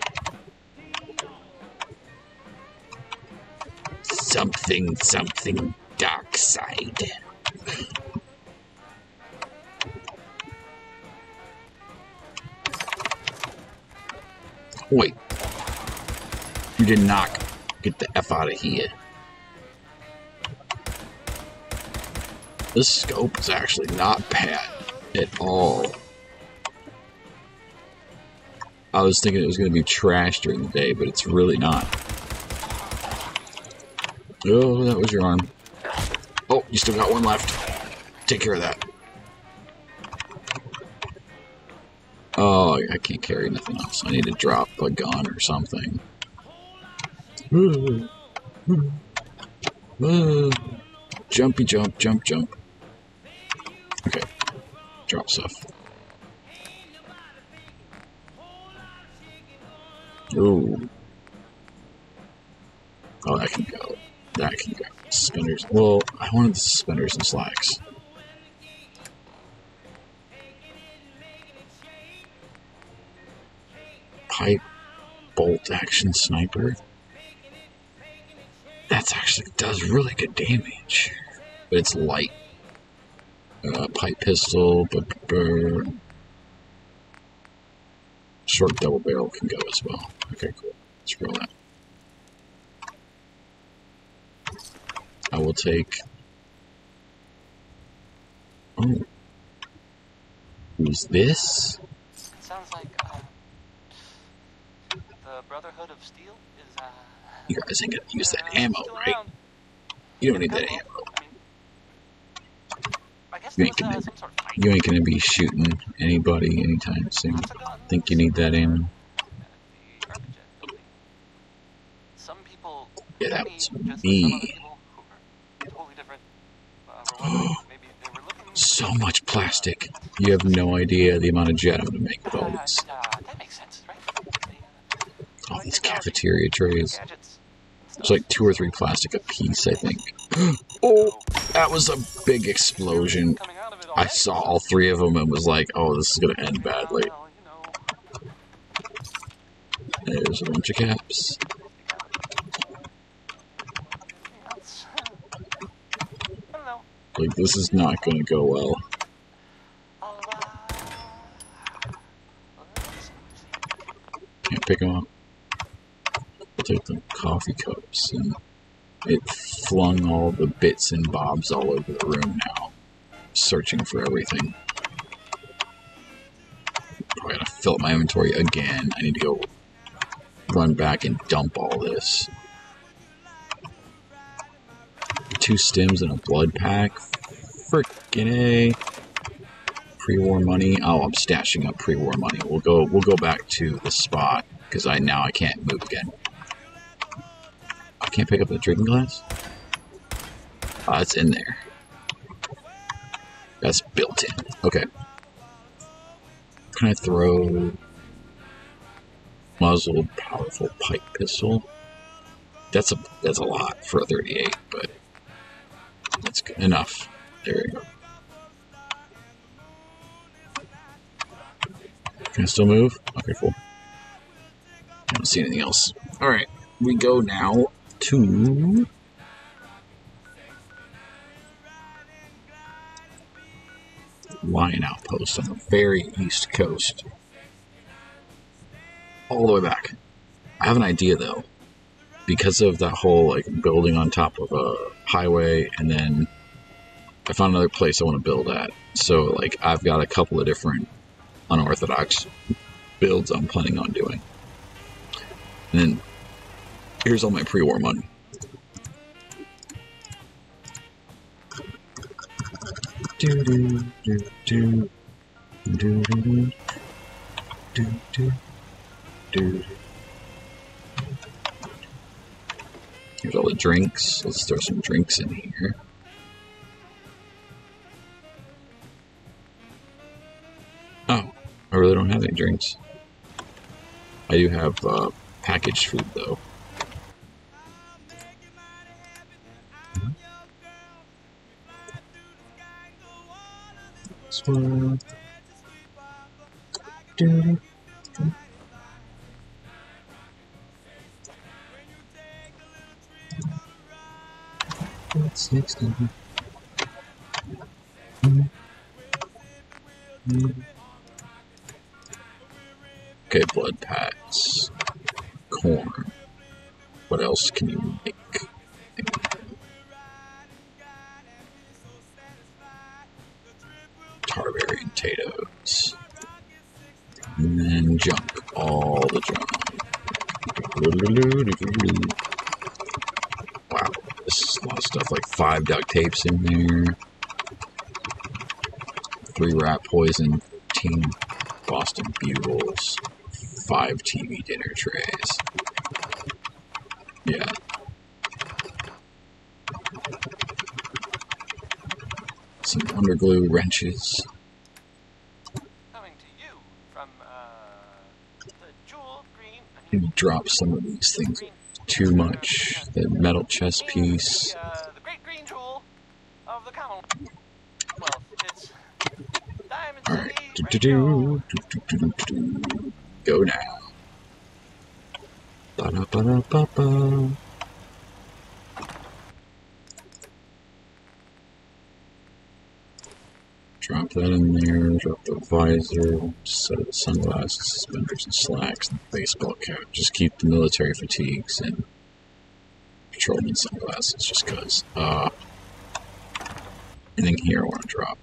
Something dark side. Wait. You did knock. Get the F out of here. This scope is actually not bad at all. I was thinking it was going to be trash during the day, but it's really not. Oh, that was your arm. Oh, you still got one left. Take care of that. Oh, I can't carry nothing else. I need to drop a gun or something. Jumpy jump, jump. Okay. Drop stuff. Ooh. Oh, that can go. That can go. Suspenders. Well, I wanted the suspenders and slacks. Pipe bolt action sniper. That's actually does really good damage, but it's light. Pipe pistol, short double barrel can go as well. Okay, cool. Let's roll that. I will take. Oh, who's this? It sounds like the Brotherhood of Steel is You guys ain't gonna use that ammo, right? You don't need that ammo. You ain't gonna be shooting anybody anytime soon. Think you need that ammo? Yeah, that was me. So much plastic. You have no idea the amount of jet I'm gonna make with all these. All these cafeteria trays. There's like 2 or 3 plastic a piece, I think. Oh, that was a big explosion. I saw all 3 of them and was like, oh, this is gonna end badly. There's a bunch of caps. Like, this is not gonna go well. Can't pick them up. I'll take the coffee cups, and it flung all the bits and bobs all over the room now, searching for everything. fill up my inventory again. I need to go run back and dump all this. 2 stims and a blood pack. Frickin' A. Pre-war money. Oh, I'm stashing up pre-war money. We'll go back to the spot because I can't move again. I can't pick up the drinking glass. It's in there. That's built in. Okay. Can I throw muzzled powerful pipe pistol? That's a lot for a 38, but that's good enough. There we go. Can I still move? Okay, cool. I don't see anything else. Alright, we go now to Lion Outpost on the very east coast. All the way back. I have an idea though. Because of that whole like building on top of a highway, and then I found another place I want to build at. So like I've got a couple of different unorthodox builds I'm planning on doing. And then here's all my pre-war money. Here's all the drinks. Let's throw some drinks in here. Oh, I really don't have any drinks. I do have packaged food though. Swirl. Do. 60. Okay, blood packs, corn. What else can you make? Tarberry and potatoes. And then junk, all the junk. Wow, this is a lot of stuff, like 5 duct tapes in there. 3 rat poison, 10 Boston Bugles, 5 TV dinner trays. Yeah. Some underglue wrenches. Coming to you from the jewel green. Maybe drop some of these things too much. The metal chest piece. The great green jewel of the Commonwealth. Well, it's Diamond Alright. Go now. Ba-da-ba-da-ba-ba. Drop that in there, drop the visor, set of the sunglasses, suspenders, and slacks, and the baseball cap. Just keep the military fatigues and patrolman sunglasses, just cause. Anything here I want to drop.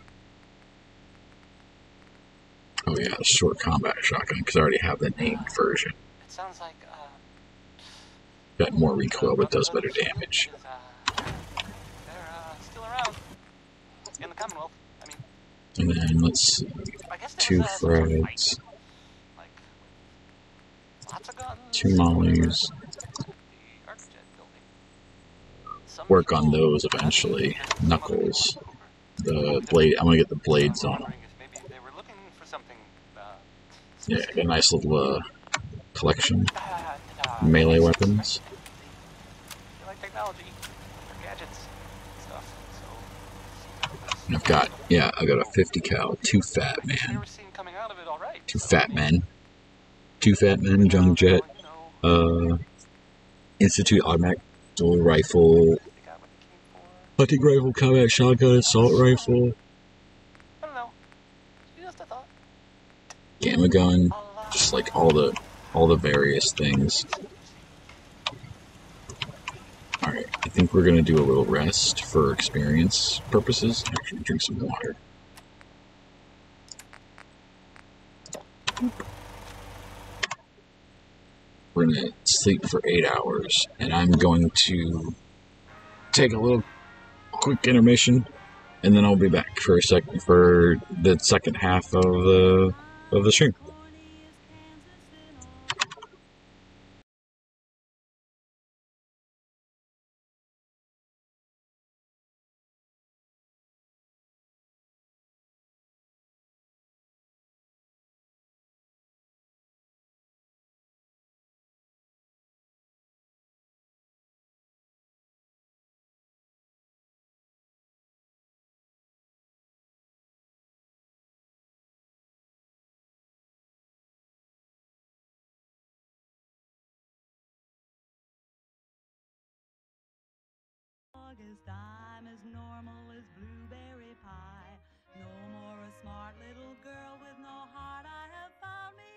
Oh yeah, the short combat shotgun, because I already have the named version. It sounds like, Got more recoil, but does better damage. they're still around in the Commonwealth. I mean, And then, let's see, I guess 2 Freds, like lots of guns. 2 Mollies. The Arcjet building. Some Work on people those eventually. Knuckles. The blade, I'm gonna get the blades on them. maybe they were looking for something. Yeah, got a nice little collection. Melee weapons. They like technology, gadgets, stuff. So And I've got a 50 cal, 2 fat they man. were seen coming out of it all right. 2 fat men. 2 fat men, junk jet, Institute automatic dual rifle, They got what they came for. hunting rifle, combat shotgun, assault rifle, I don't know. Just a thought. gamma gun, just like all the various things. Alright, I think we're gonna do a little rest for experience purposes. Actually, drink some water. We're going to sleep for 8 hours, and I'm going to take a little quick intermission, and then I'll be back for the second half of the stream. I'm as normal as blueberry pie. No more a smart little girl with no heart. I have found me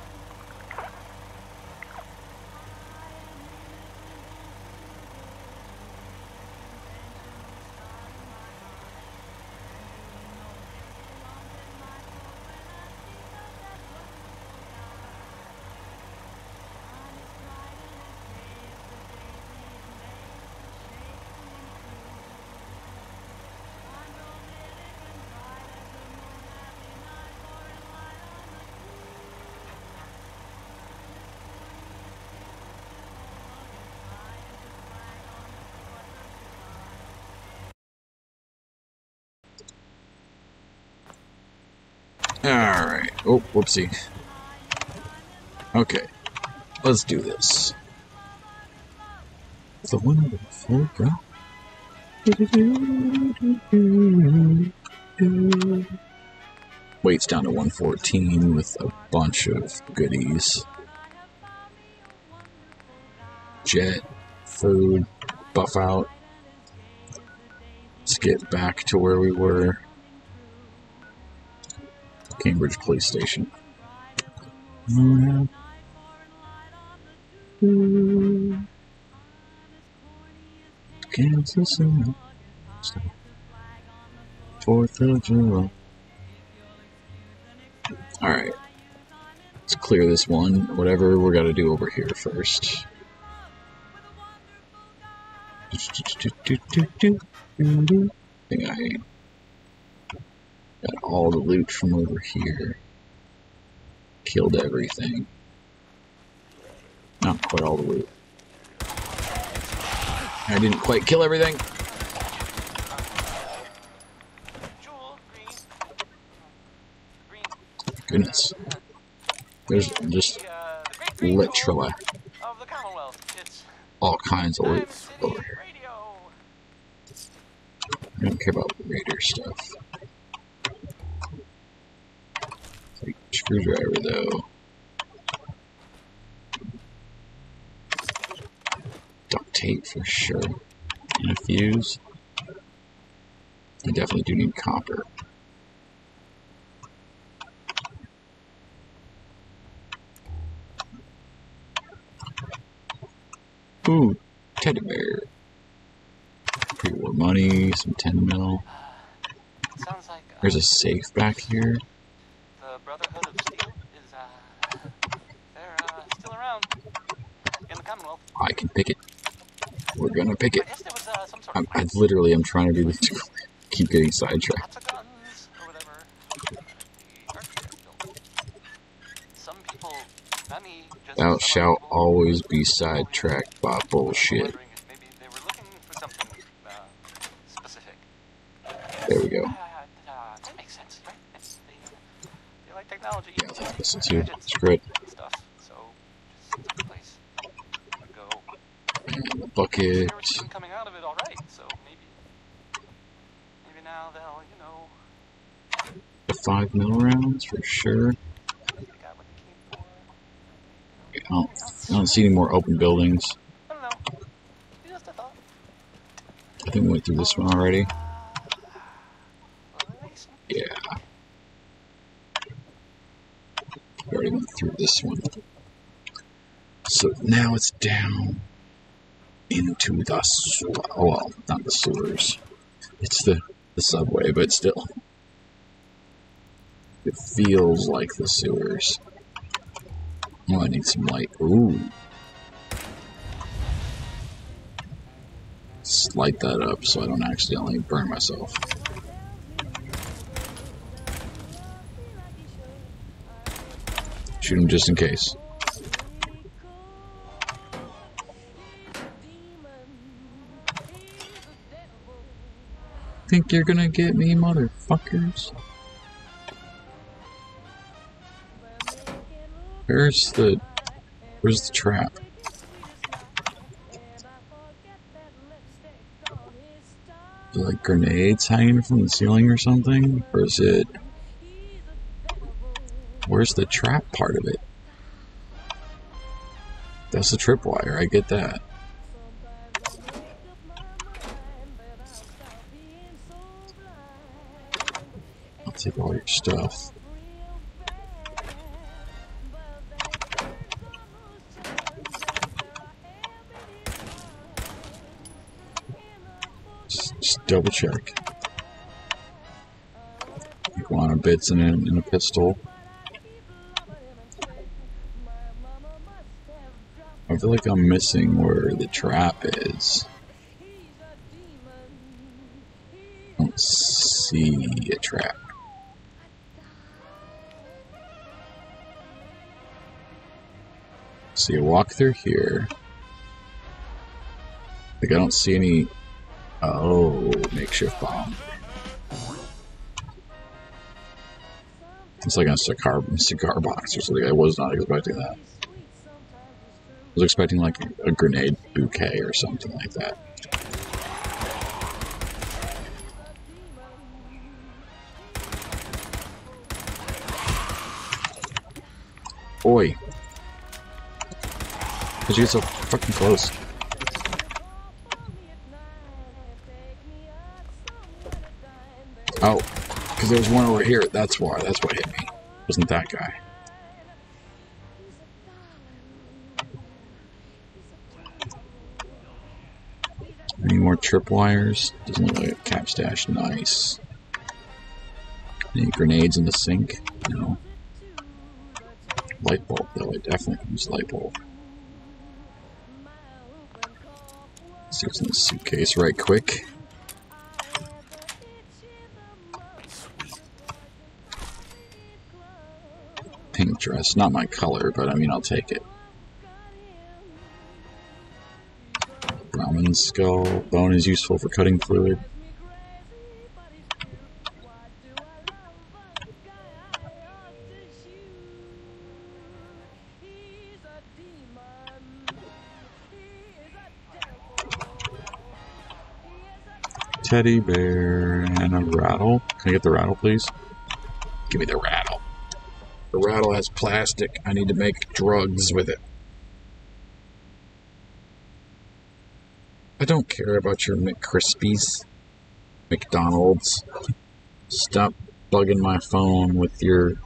Alright. Oh, whoopsie. Okay. Let's do this. The wonderful girl. Weight's down to 114 with a bunch of goodies. Jet, food, buff out. Let's get back to where we were. Cambridge Police Station. Kansas and 4th of July. Alright. Let's clear this one. Whatever we gotta do over here first. I think I got all the loot from over here. Killed everything. Not quite all the loot. I didn't quite kill everything. Goodness. There's just literally all kinds of loot over here. I don't care about raider stuff. Like screwdriver though. Duct tape for sure. And a fuse. I definitely do need copper. Ooh, teddy bear. Pre-war money, some 10 mil. Sounds like There's a safe back here. the Brotherhood of Steel is they're still around in the Commonwealth. I can pick it. We're gonna pick it. I guess there was some sort of I literally am trying to do this. Keep getting sidetracked. lots of guns or whatever. The architect built. Some people, money just Thou some shalt people always be sidetracked by were bullshit. wondering if maybe they were looking for something specific. There we go. That makes sense, right? They like technology. Yeah, let's listen to gadgets, screw it. and stuff. So just someplace to go. And the bucket. There was something coming out of it, all right. So maybe now they'll, The 5 mil rounds for sure. they got what they came for. I don't see any more open buildings. I don't know. Just a thought. I think we went through this one already. Yeah. We already went through this one. So now it's down into the sewer. Oh, well, not the sewers. It's the subway, but still. It feels like the sewers. Oh, I need some light. Ooh, just light that up so I don't accidentally burn myself. Shoot him just in case. Think you're gonna get me, motherfuckers? Where's the trap? Is it like grenades hanging from the ceiling or something? Or is it... Where's the trap part of it? That's the tripwire, I get that. I'll take all your stuff. Just double check. Iguana bits in a pistol. I feel like I'm missing where the trap is. I don't see a trap. So you walk through here. Like I don't see any. Oh, makeshift bomb. It's like a cigar box or something. I was not expecting that. I was expecting like a grenade bouquet or something like that. Oi! How'd you get so fucking close? Oh, because there was one over here. That's why. That's what hit me. Wasn't that guy? Any more tripwires? Doesn't look like a cap stash. Nice. Any grenades in the sink? No. Light bulb, though. I definitely can use light bulb. Let's see what's in the suitcase right quick. Pink dress. Not my color, but I mean, I'll take it. Ramen skull. Bone is useful for cutting fluid. Teddy bear and a rattle. Can I get the rattle, please? Give me the rattle. The rattle has plastic. I need to make drugs with it. I don't care about your McCrispies, McDonald's. Stop bugging my phone with your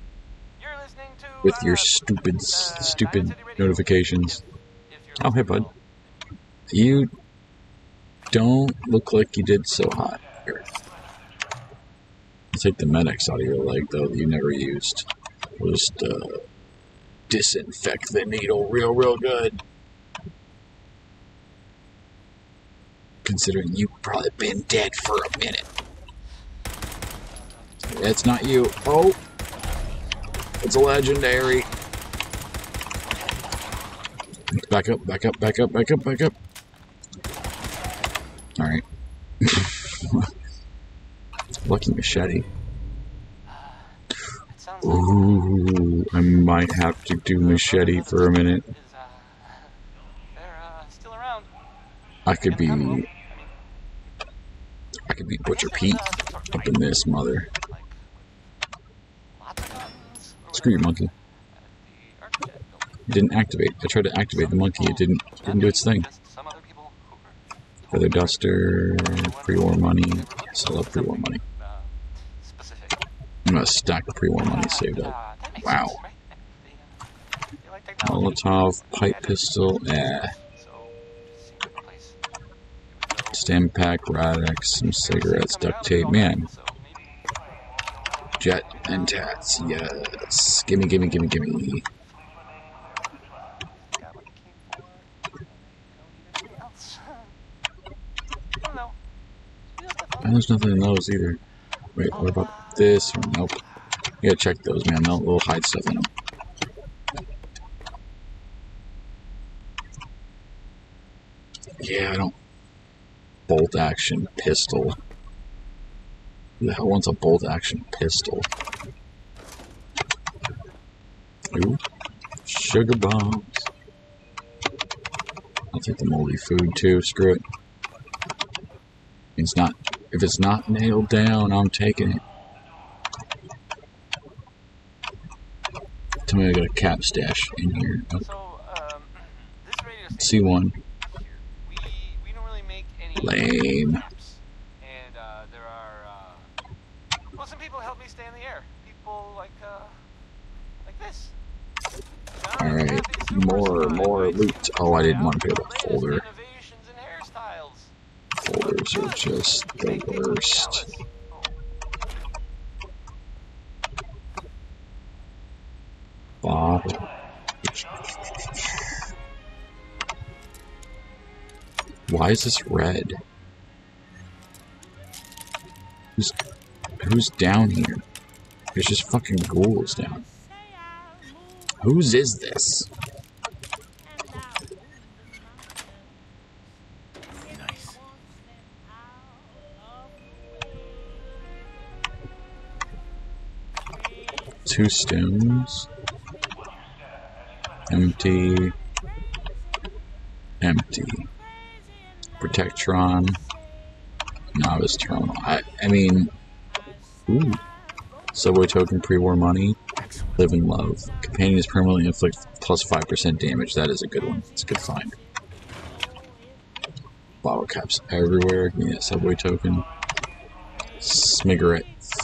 stupid notifications. Oh, hey, bud. You don't look like you did so hot. Here. I'll take the medics out of your leg, though, that you never used. We'll just disinfect the needle real good. Considering you've probably been dead for a minute. It's not you. Oh! It's a legendary. Back up, back up, back up, back up, back up. Alright. Lucky machete. Ooh, I might have to do machete for a minute. I could be Butcher Pete up in this mother. Screw you, monkey. It didn't activate. I tried to activate the monkey. It didn't do its thing. Feather duster, pre-war money. Yes, I love pre-war money. I'm gonna stack the pre-war money saved up. Wow. Molotov, pipe pistol, Stem pack, Radex, some cigarettes, duct tape, man. Jet and tats, yes. Gimme, gimme, gimme, gimme. And there's nothing in those either. Wait, what about this? Nope. You gotta check those, man. They'll hide stuff in them. Yeah, I don't. Bolt action pistol. Who the hell wants a bolt action pistol? Ooh. Sugar bombs. I'll take the moldy food too, screw it. If it's not nailed down, I'm taking it. Tell me I got a cap stash in here. Oh. So, this radio station C1. we don't really make any Lame. maps. And there are well, some people help me stay in the air. People like this. Alright, more loot. Oh, I didn't want to pick up a folder. Innovations and hairstyles. Folders are just the worst. Bob. Why is this red? Who's down here? There's just fucking ghouls down. Whose is this? Nice. 2 stones. Empty. Empty. Protectron. Novice terminal. I mean, ooh. Subway token, pre-war money. Live and love. Companions permanently inflict plus 5% damage. That is a good one. It's a good find. Bottle caps everywhere. Give me that subway token. Cigarette.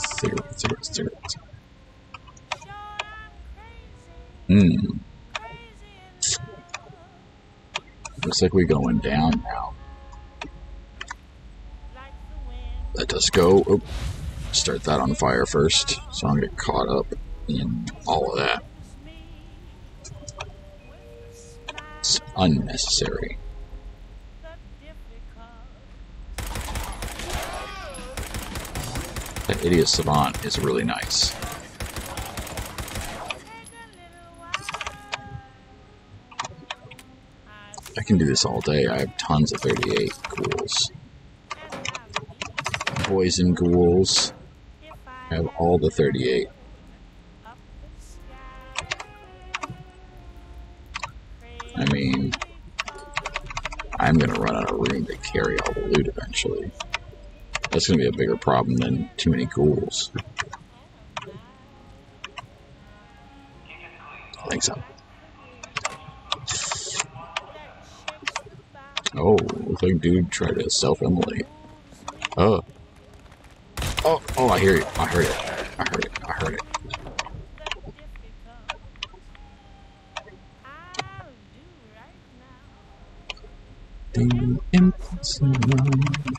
Looks like we're going down now. Let us go. Oh, start that on fire first, so I don't get caught up in all of that. It's unnecessary. That idiot savant is really nice. I can do this all day. I have tons of 38 ghouls. Poison ghouls. I have all the 38. I mean, I'm gonna run out of room to carry all the loot eventually. That's gonna be a bigger problem than too many ghouls. I think so. Oh, looks like dude tried to self-immolate. Oh. Oh, I hear it. I heard it. I heard it. I heard it. The impossible.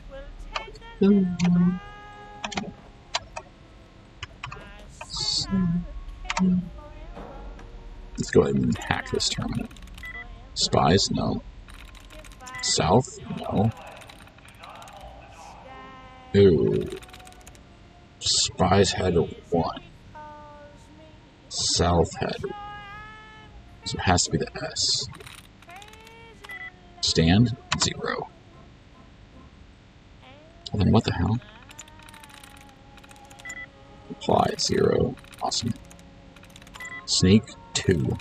Let's go ahead and hack this terminal. Spies? No. South? No. Ooh. Spies had 1. South had. So it has to be the S. Stand? 0. Well, then what the hell? Apply 0. Awesome. Sneak 2.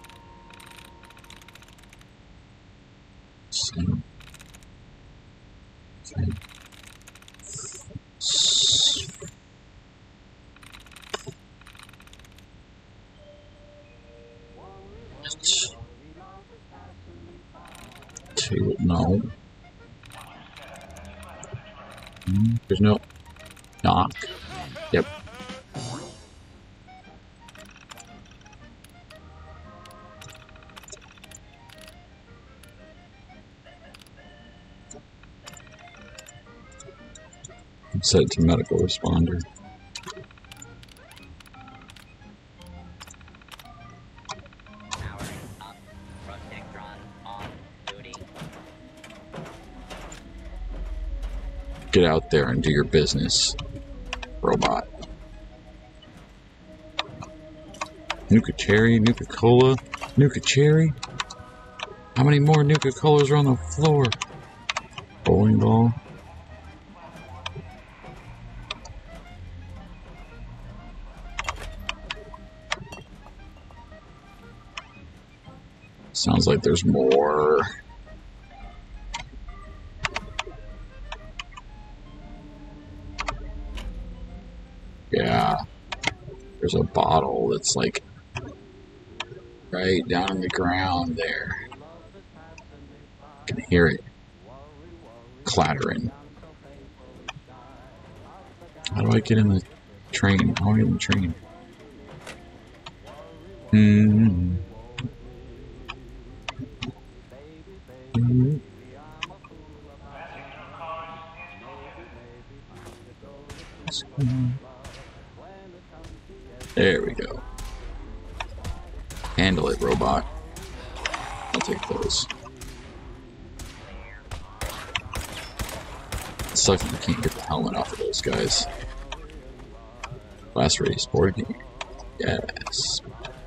Same. Okay. Two, no. There's no knock. Yep. Set it to medical responder. Get out there and do your business, robot. Nuka Cherry, Nuka Cola, Nuka Cherry. How many more Nuka Colas are on the floor? Bowling ball. Sounds like there's more. Yeah. There's a bottle that's like right down on the ground there. I can hear it clattering. How do I get in the train? How do I get in the train? There we go. Handle it, robot. I'll take those. It sucks that you can't get the helmet off of those guys. Last race, board game. Yes.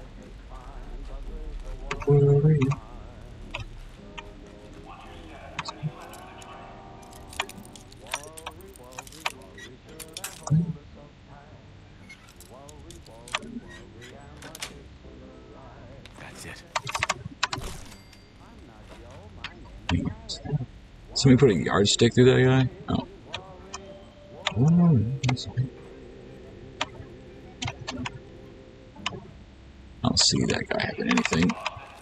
That's it. Somebody put a yardstick through that guy? Oh. I don't see that guy having anything.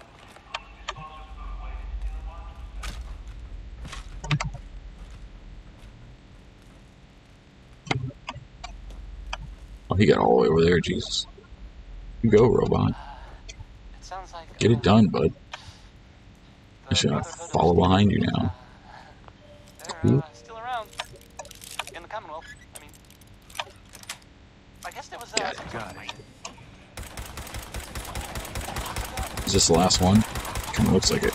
Oh, he got all the way over there, Jesus. You go, robot. It sounds like, Get it done, bud. I should follow behind you now. They're still around. In the Commonwealth, I mean. I guess there was Got it. Is this the last one? Kinda looks like it.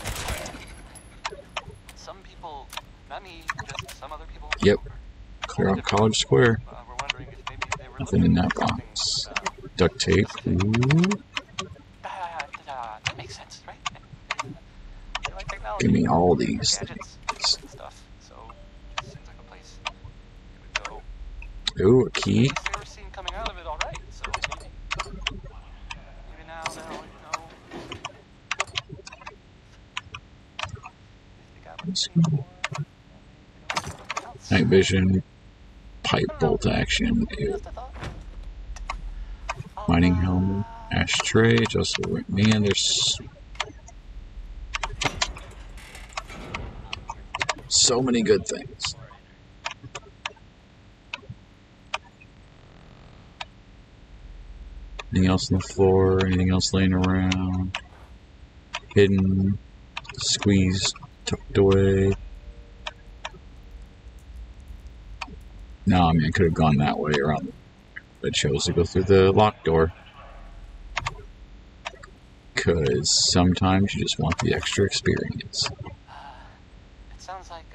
Some people, not me, just some other people. Yep. Clear out College Square. We're wondering if maybe they were Nothing in that box. Duct tape. Ooh. That makes sense, right? They like technology. Give me all these gadgets things. and stuff. So it seems like a place you would go. Ooh, a key. They were seen coming out of it all right. So maybe now you know. Night vision. Pipe bolt action. Ew. Mining helmet. Ashtray. Adjustable. Man, there's so many good things. Anything else on the floor? Anything else laying around? Hidden. Squeezed. Tucked away. No, I mean, I could have gone that way around. I chose to go through the locked door. Because sometimes you just want the extra experience. It sounds like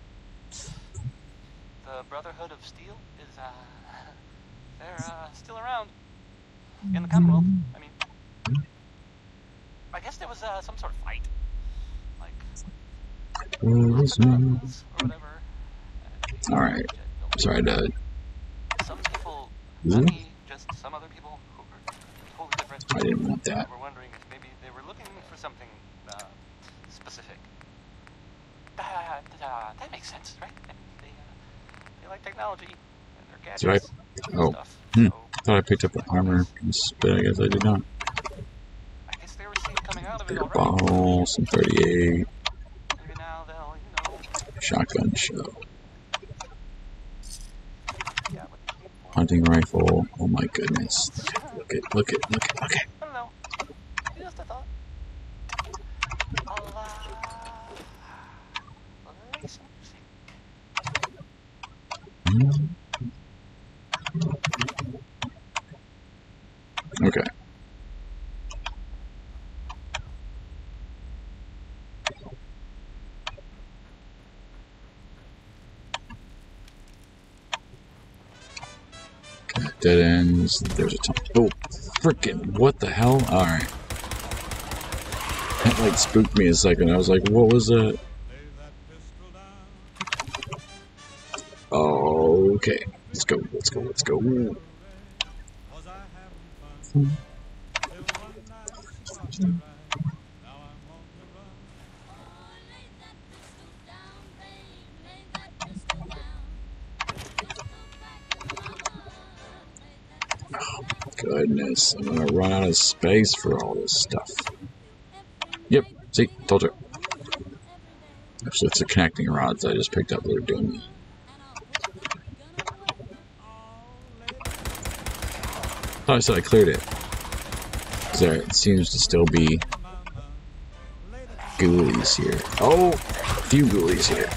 the Brotherhood of Steel is they're still around in the Commonwealth. I mean, I guess there was some sort of fight, like hospitals or whatever. All right. Sorry, Dad. Some people, not me, just some other people who were totally different. I didn't want that. We're wondering if maybe they were looking for something specific. That makes sense, right? They like technology and their gadgets and stuff. So, Thought I picked up the armor, but I guess I did not. I guess they were seen coming out of it Bigger already. bottle, some 38, Maybe now they'll, shotgun show, yeah, hunting rifle. Oh my goodness! Look at. I don't know. Just a thought. I'll play some music. Okay. Dead ends. There's a ton. Oh, frickin', what the hell? Alright. That like spooked me a second. I was like, what was that? Okay. Let's go, let's go, let's go. Goodness, I'm gonna run out of space for all this stuff. Yep, see, told you. Actually, it's the connecting rods I just picked up that are doing me. Thought I said I cleared it. There, it seems to still be ghoulies here. Oh, a few ghoulies here.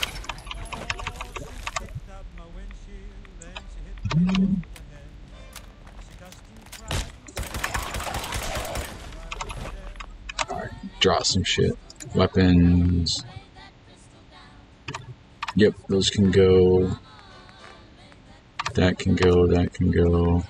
Alright, draw some shit. Weapons. Yep, those can go. That can go, that can go.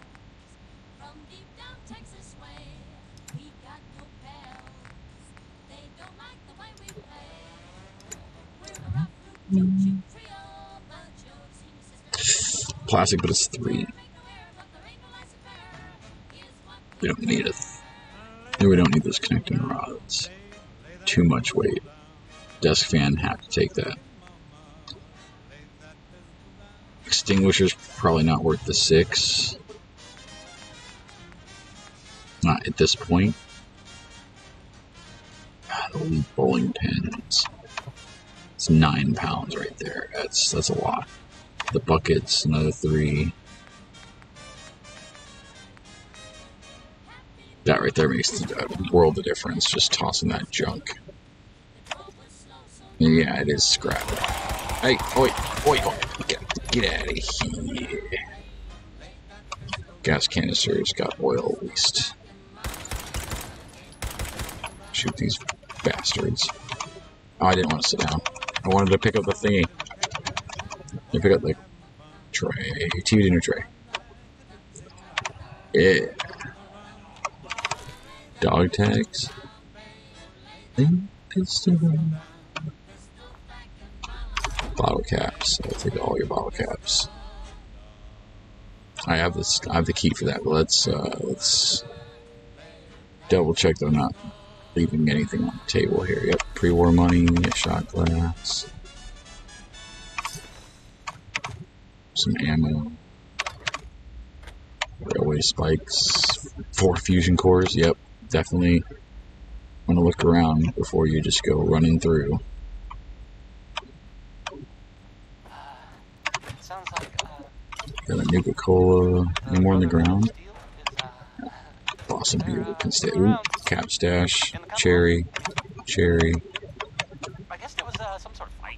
Plastic, but it's 3. We don't need it. We don't need those connecting rods. Too much weight. Desk fan, have to take that. Extinguisher's probably not worth the 6. Not at this point. The bowling pins. It's 9 pounds right there. That's a lot. The buckets, another 3. That right there makes a world of difference, just tossing that junk. Yeah, it is scrap. Hey, oi, get out of here. Gas canisters got oil at least. Shoot these bastards. Oh, I didn't want to sit down. I wanted to pick up the thingy. I pick up the tray. TV dinner tray. Yeah. Dog tags. Bottle caps. I'll take all your bottle caps. I have this. I have the key for that. But let's double check that I'm not leaving anything on the table here. Yep. Pre-war money. A shot glass. Some ammo. Railway spikes. 4 fusion cores. Yep. Definitely want to look around before you just go running through. Sounds like, Got a Nuka-Cola. Any more on the ground? Awesome, beautiful. Can stay. Ooh, cap stash. Cherry. Cherry. I guess there was some sort of fight.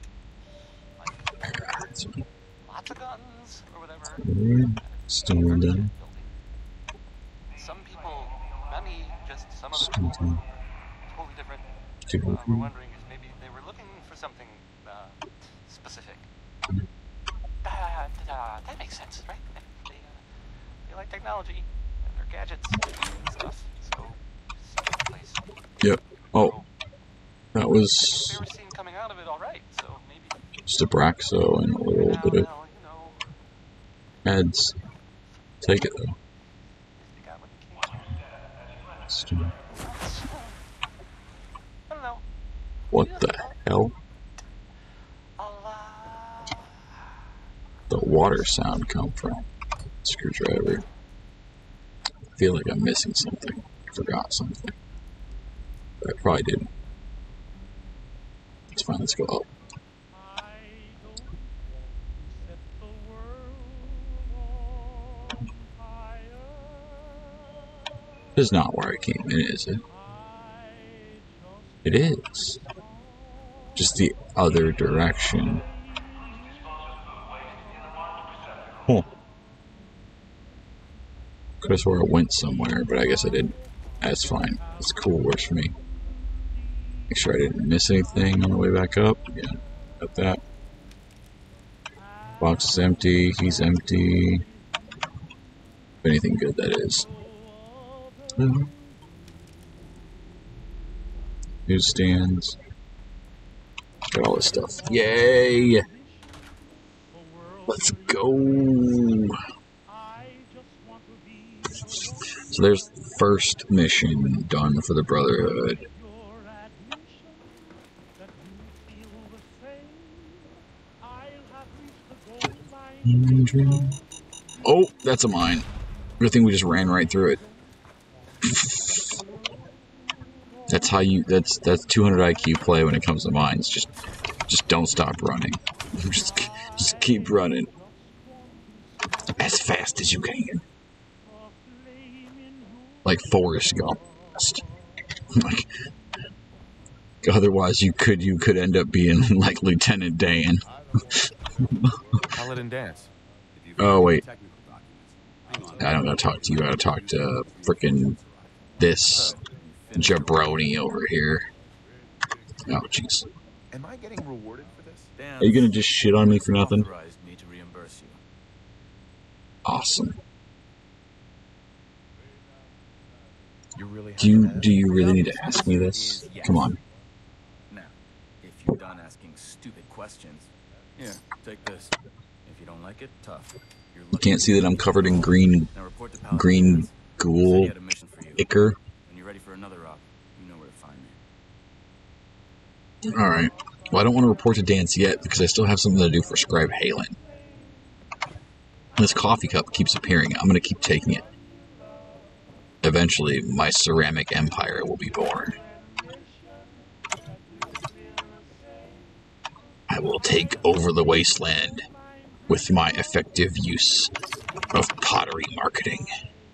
Like, lots of guns or whatever. Stone done. Some people, not me, just some other people, totally different. We're wondering if maybe they were looking for something specific. That makes sense, right? They like technology and their gadgets and stuff. So, place. Yep. Oh, that was We were seeing coming out of it all right. So maybe just a Braxo and a little bit of ads. Take it though. I don't know. What the hell? The water sound come from? Screwdriver. I feel like I'm missing something. I forgot something. But I probably didn't. It's fine, let's go up. This is not where I came in, is it? It is. Just the other direction. Huh. Could have swore I went somewhere, but I guess I didn't. That's fine. It's cool, works for me. Make sure I didn't miss anything on the way back up. Yeah, got that. Box is empty, he's empty. Anything good, that is. Newsstands. Got all this stuff. Yay! Let's go! So there's the first mission done for the Brotherhood. Oh, that's a mine. Good thing we just ran right through it. That's how you. That's 200 IQ play when it comes to mines. Just don't stop running. just keep running as fast as you can, like Forrest Gump. Like, otherwise, you could end up being like Lieutenant Dan. Paladin Danse. Oh wait, I don't gotta talk to you. I gotta talk to frickin' this jabroni over here. Oh jeez. Am I getting rewarded for this? Are you gonna just shit on me for nothing? Authorized me to reimburse you. Awesome. You really Do you really need to ask me this? Yes. Come on. Now, if you're done asking stupid questions, here, take this. If you don't like it, tough. You're You can't see that I'm covered in green Now report to Paladin green Danse. ghoul Said he had a mission for you. ichor. When you're ready for another op, you know where to find me. Alright. Well, I don't want to report to Danse yet because I still have something to do for Scribe Halen. This coffee cup keeps appearing. I'm going to keep taking it. Eventually, my ceramic empire will be born. I will take over the wasteland with my effective use of pottery marketing.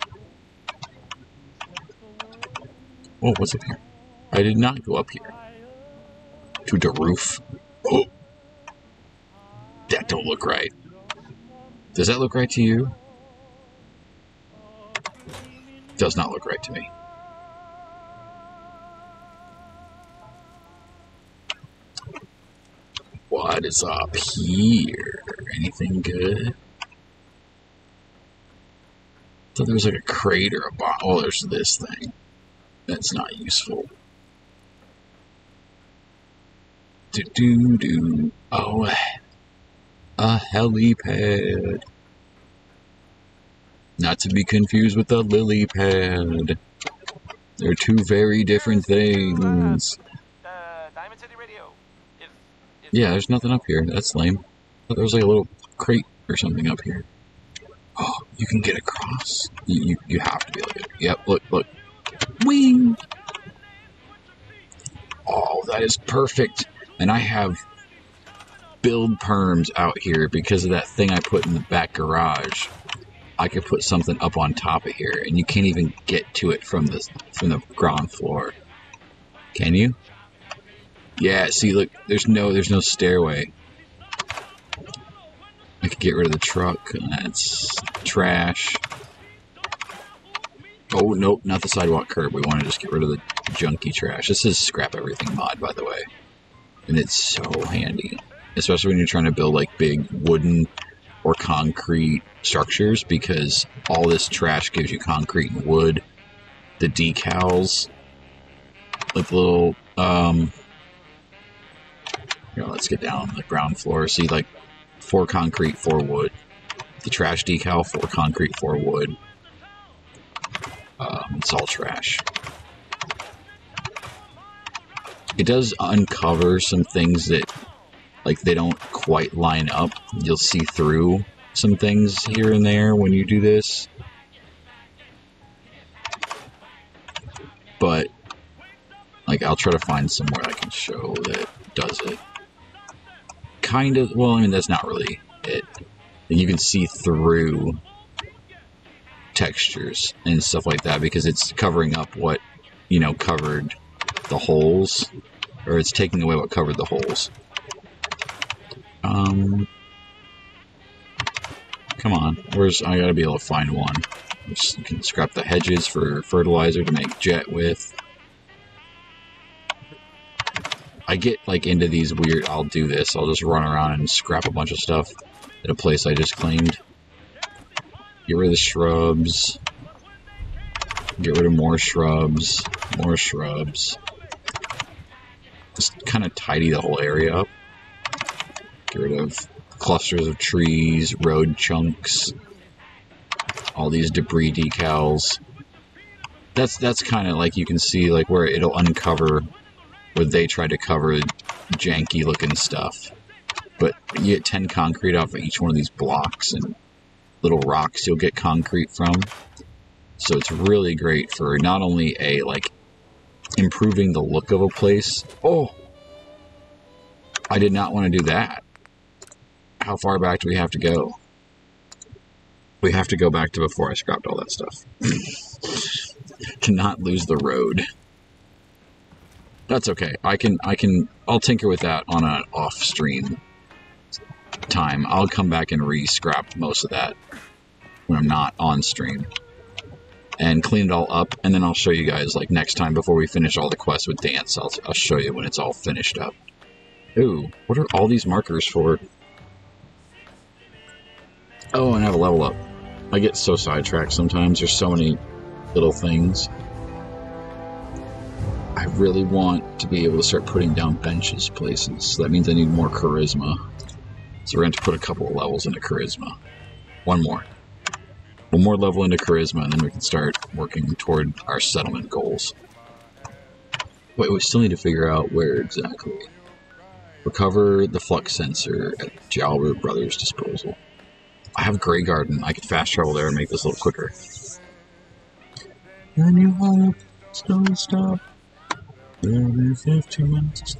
Oh, what's up here? I did not go up here. To the roof. Oh. That don't look right. Does that look right to you? Does not look right to me. What is up here? Anything good? Thought there was like a crate or a box. Oh, there's this thing. That's not useful. Do. Oh, a helipad. Not to be confused with the lily pad. They're two very different things. Diamond City Radio. Yeah, there's nothing up here. That's lame. But there was like a little crate or something up here. Oh, you can get across. You have to be able to get. Yep, look. Whee! Oh, that is perfect. And I have build perms out here because of that thing I put in the back garage. I could put something up on top of here, and you can't even get to it from the ground floor. Can you? Yeah. See, look. There's no stairway. I could get rid of the truck. That's trash. Oh nope, not the sidewalk curb. We want to just get rid of the junky trash. This is scrap everything mod, by the way, and it's so handy, especially when you're trying to build like big wooden or concrete structures, because all this trash gives you concrete and wood. The decals, like the little here, let's get down on the ground floor. See, like 4 concrete, 4 wood. The trash decal, 4 concrete, 4 wood. It's all trash. It does uncover some things that, like, they don't quite line up. You'll see through some things here and there when you do this. But, like, I'll try to find somewhere I can show that does it. Kind of, well, I mean, that's not really it. You can see through textures and stuff like that because it's covering up what, you know, covered the holes, or it's taking away what covered the holes. Come on, I gotta be able to find one. You can scrap the hedges for fertilizer to make jet with. I get like into these weird, I'll do this, I'll just run around and scrap a bunch of stuff at a place I just claimed. Get rid of the shrubs. Get rid of more shrubs. More shrubs. Just kind of tidy the whole area up. Get rid of clusters of trees, road chunks, all these debris decals. That's kind of like, you can see like where it'll uncover where they try to cover janky looking stuff. But you get 10 concrete off of each one of these blocks, and little rocks you'll get concrete from. So it's really great for not only like improving the look of a place. Oh, I did not want to do that. How far back do we have to go? We have to go back to before I scrapped all that stuff. Cannot lose the road. That's okay. I'll tinker with that on an off-stream time. I'll come back and re-scrap most of that when I'm not on stream. And clean it all up, and then I'll show you guys, like, next time before we finish all the quests with Danse. I'll show you when it's all finished up. Ooh, what are all these markers for? Oh, and I have a level up. I get so sidetracked sometimes. There's so many little things. I really want to be able to start putting down benches places. So that means I need more charisma. So we're going to put a couple of levels into charisma. One more level into charisma, and then we can start working toward our settlement goals. Wait, we still need to figure out where exactly. Recover the flux sensor at Jalbert Brothers' disposal. I have Grey Garden. I could fast travel there and make this a little quicker. When you hope, slowly stop. Every 15 minutes.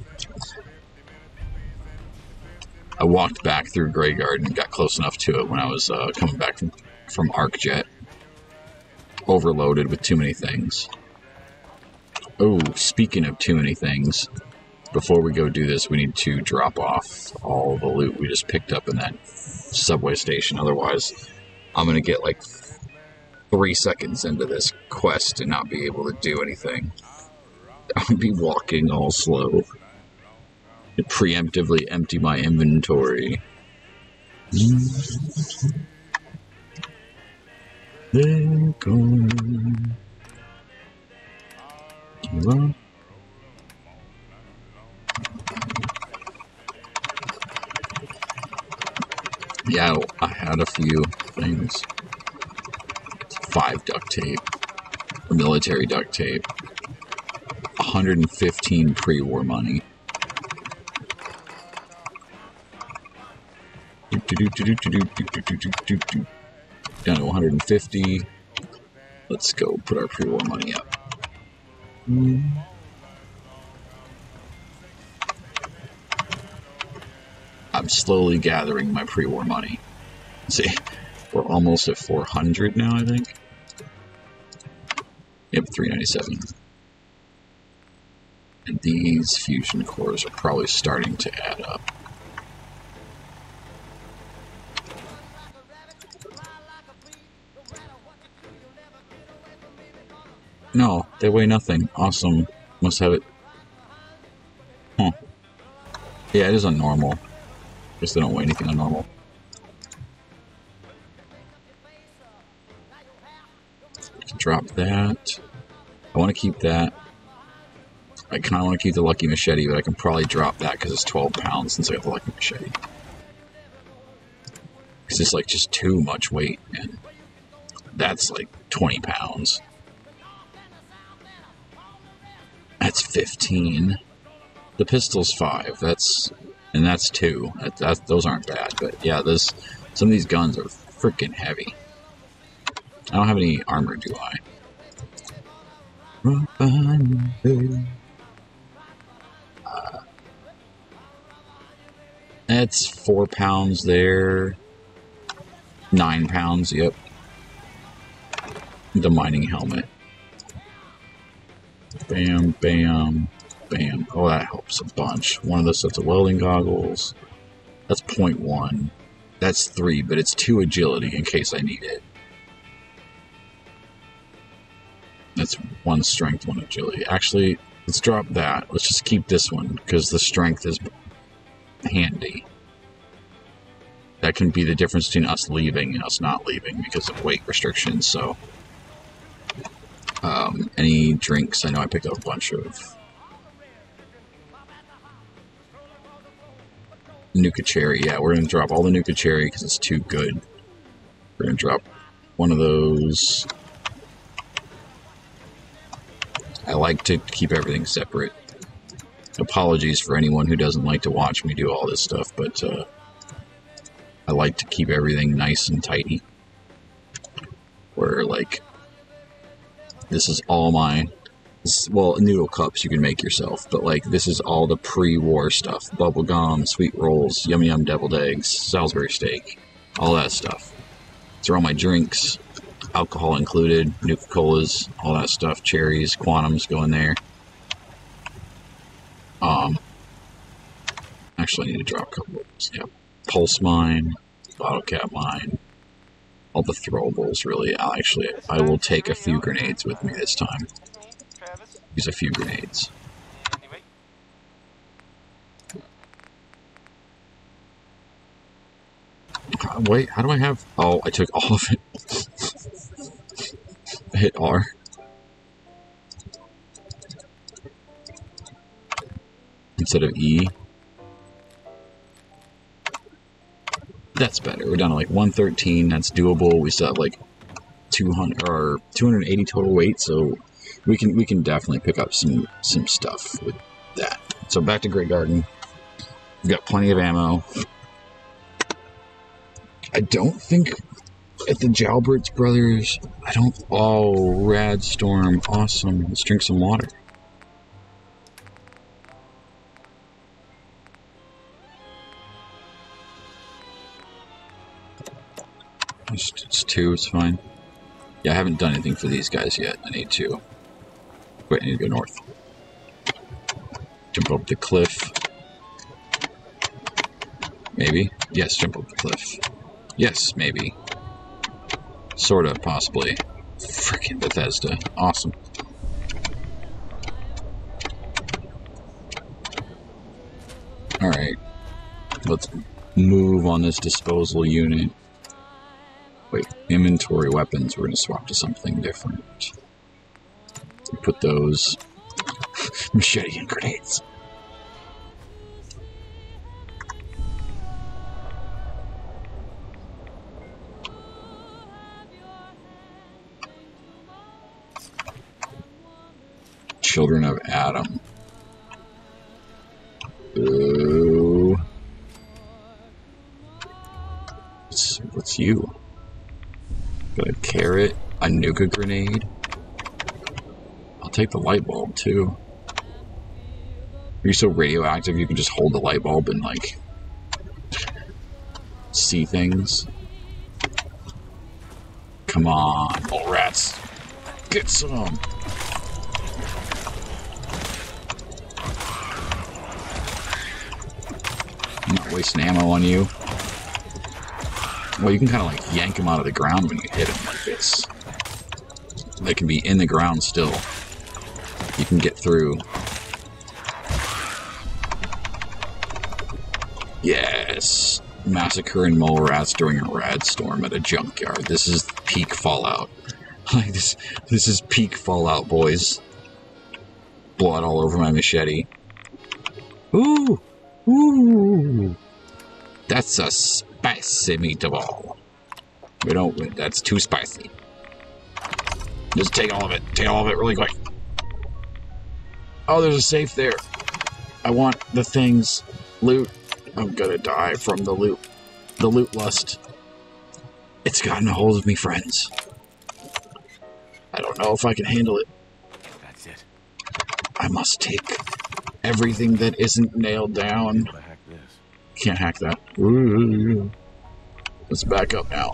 I walked back through Grey Garden and got close enough to it when I was coming back from ArcJet. Overloaded with too many things. Oh, speaking of too many things, before we go do this, we need to drop off all the loot we just picked up in that subway station. Otherwise, I'm going to get like 3 seconds into this quest and not be able to do anything. I'll be walking all slow. And preemptively empty my inventory. They're gone. Well, yeah, I had a few things. 5 duct tape, military duct tape, 115 pre-war money. Down to 150. Let's go put our pre-war money up. I'm slowly gathering my pre-war money. See, we're almost at 400 now, I think. Yep, 397. And these fusion cores are probably starting to add up. No, they weigh nothing. Awesome. Must have it. Huh. Yeah, it is on normal. Guess they don't weigh anything on normal. Drop that. I want to keep that. I kind of want to keep the Lucky Machete, but I can probably drop that because it's 12 pounds since I got the Lucky Machete. Because it's like just too much weight, and that's like 20 pounds. That's 15. The pistol's 5. That's 2. Those aren't bad, but yeah, some of these guns are freaking heavy. I don't have any armor, do I? That's 4 pounds there. 9 pounds, yep. The mining helmet. Bam, bam, bam. Oh, that helps a bunch. One of those sets of welding goggles. That's 0.1. That's 3, but it's 2 agility in case I need it. That's 1 strength, 1 agility. Actually, let's drop that. Let's just keep this one, because the strength is handy. that can be the difference between us leaving and us not leaving because of weight restrictions. So, any drinks? I know I picked up a bunch of Nuka Cherry. Yeah, we're gonna drop all the Nuka Cherry because it's too good. We're gonna drop one of those. I like to keep everything separate. Apologies for anyone who doesn't like to watch me do all this stuff, but I like to keep everything nice and tidy. Where, like, this is all mine. Well, noodle cups you can make yourself, but, like, this is all the pre-war stuff. Bubblegum, sweet rolls, yum yum deviled eggs, Salisbury steak, all that stuff. These are all my drinks, alcohol included, Nuka-Colas, all that stuff, cherries, quantums go in there. Actually I need to drop a couple of those. Yeah. Pulse mine, bottle cap mine, all the throwables really. I will take a few grenades with me this time. Use a few grenades. Wait, how do I have... Oh, I took all of it. I hit R. Instead of E. That's better. We're down to like 113. That's doable. We still have like 200 or 280 total weight, so we can definitely pick up some stuff with that. So back to Great Garden. We've got plenty of ammo. I don't think at the Jalberts Brothers. I don't. Oh, Rad Storm, awesome. Let's drink some water. It's 2, it's fine. Yeah, I haven't done anything for these guys yet. I need to. Wait, I need to go north. Jump up the cliff. Maybe. Yes, jump up the cliff. Yes, maybe. Sorta, possibly. Frickin' Bethesda. Awesome. Alright. Let's move on this disposal unit. Wait, inventory weapons, we're going to swap to something different. Put those... machete and grenades. Children of Adam. Ooh. What's you? Got a carrot, a Nuka grenade. I'll take the light bulb too. You're so radioactive you can just hold the light bulb and like see things. Come on, mole rats. Get some. I'm not wasting ammo on you. Well, you can kind of like yank them out of the ground when you hit them like this. They can be in the ground still. You can get through. Yes! Massacring mole rats during a rad storm at a junkyard. This is peak Fallout. Like this is peak Fallout, boys. Blood all over my machete. Ooh! Ooh! That's a spicy meatball. We don't. That's too spicy. Just take all of it. Take all of it really quick. Oh, there's a safe there. I want the things. Loot. I'm gonna die from the loot. The loot lust. It's gotten a hold of me, friends. I don't know if I can handle it. That's it. I must take everything that isn't nailed down. Able to hack this. Can't hack that. Ooh. Let's back up now.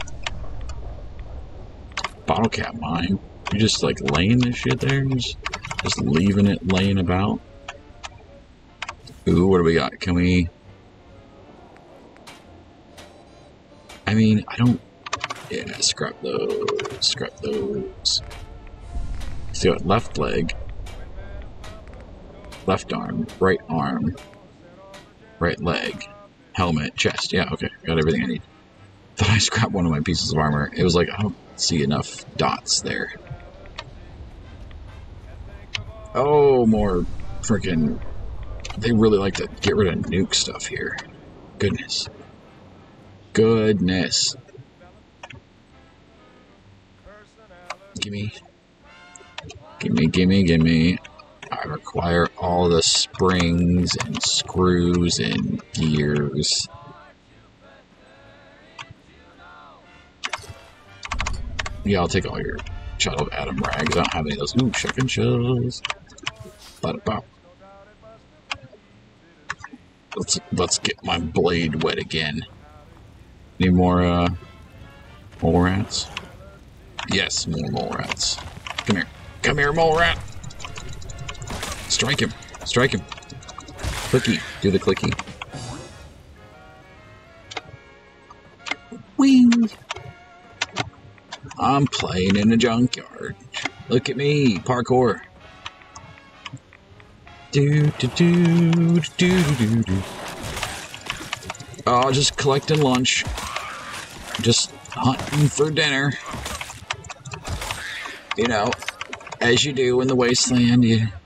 Bottle cap mine. You just like laying this shit there? Just leaving it laying about? Ooh, what do we got? Can we... I mean, I don't... Yeah, scrap those. Scrap those. So got left leg. Left arm. Right leg. Helmet. Chest. Yeah, okay. Got everything I need. Thought I scrapped one of my pieces of armor. It was like, I don't see enough dots there. Oh, more freaking... They really like to get rid of nuke stuff here. Goodness. Goodness. Gimme. Gimme, gimme, gimme. I require all the springs and screws and gears. Yeah, I'll take all your child Adam rags. I don't have any of those. Ooh, shotgun shells. Ba-da-ba. Let's get my blade wet again. Need more mole rats? Yes, more mole rats. Come here. Come here, mole rat! Strike him. Strike him. Clicky. Do the clicky. Whee! I'm playing in a junkyard. Look at me, parkour. Do do do do do do. Oh, just collecting lunch. Just hunting for dinner. You know, as you do in the wasteland,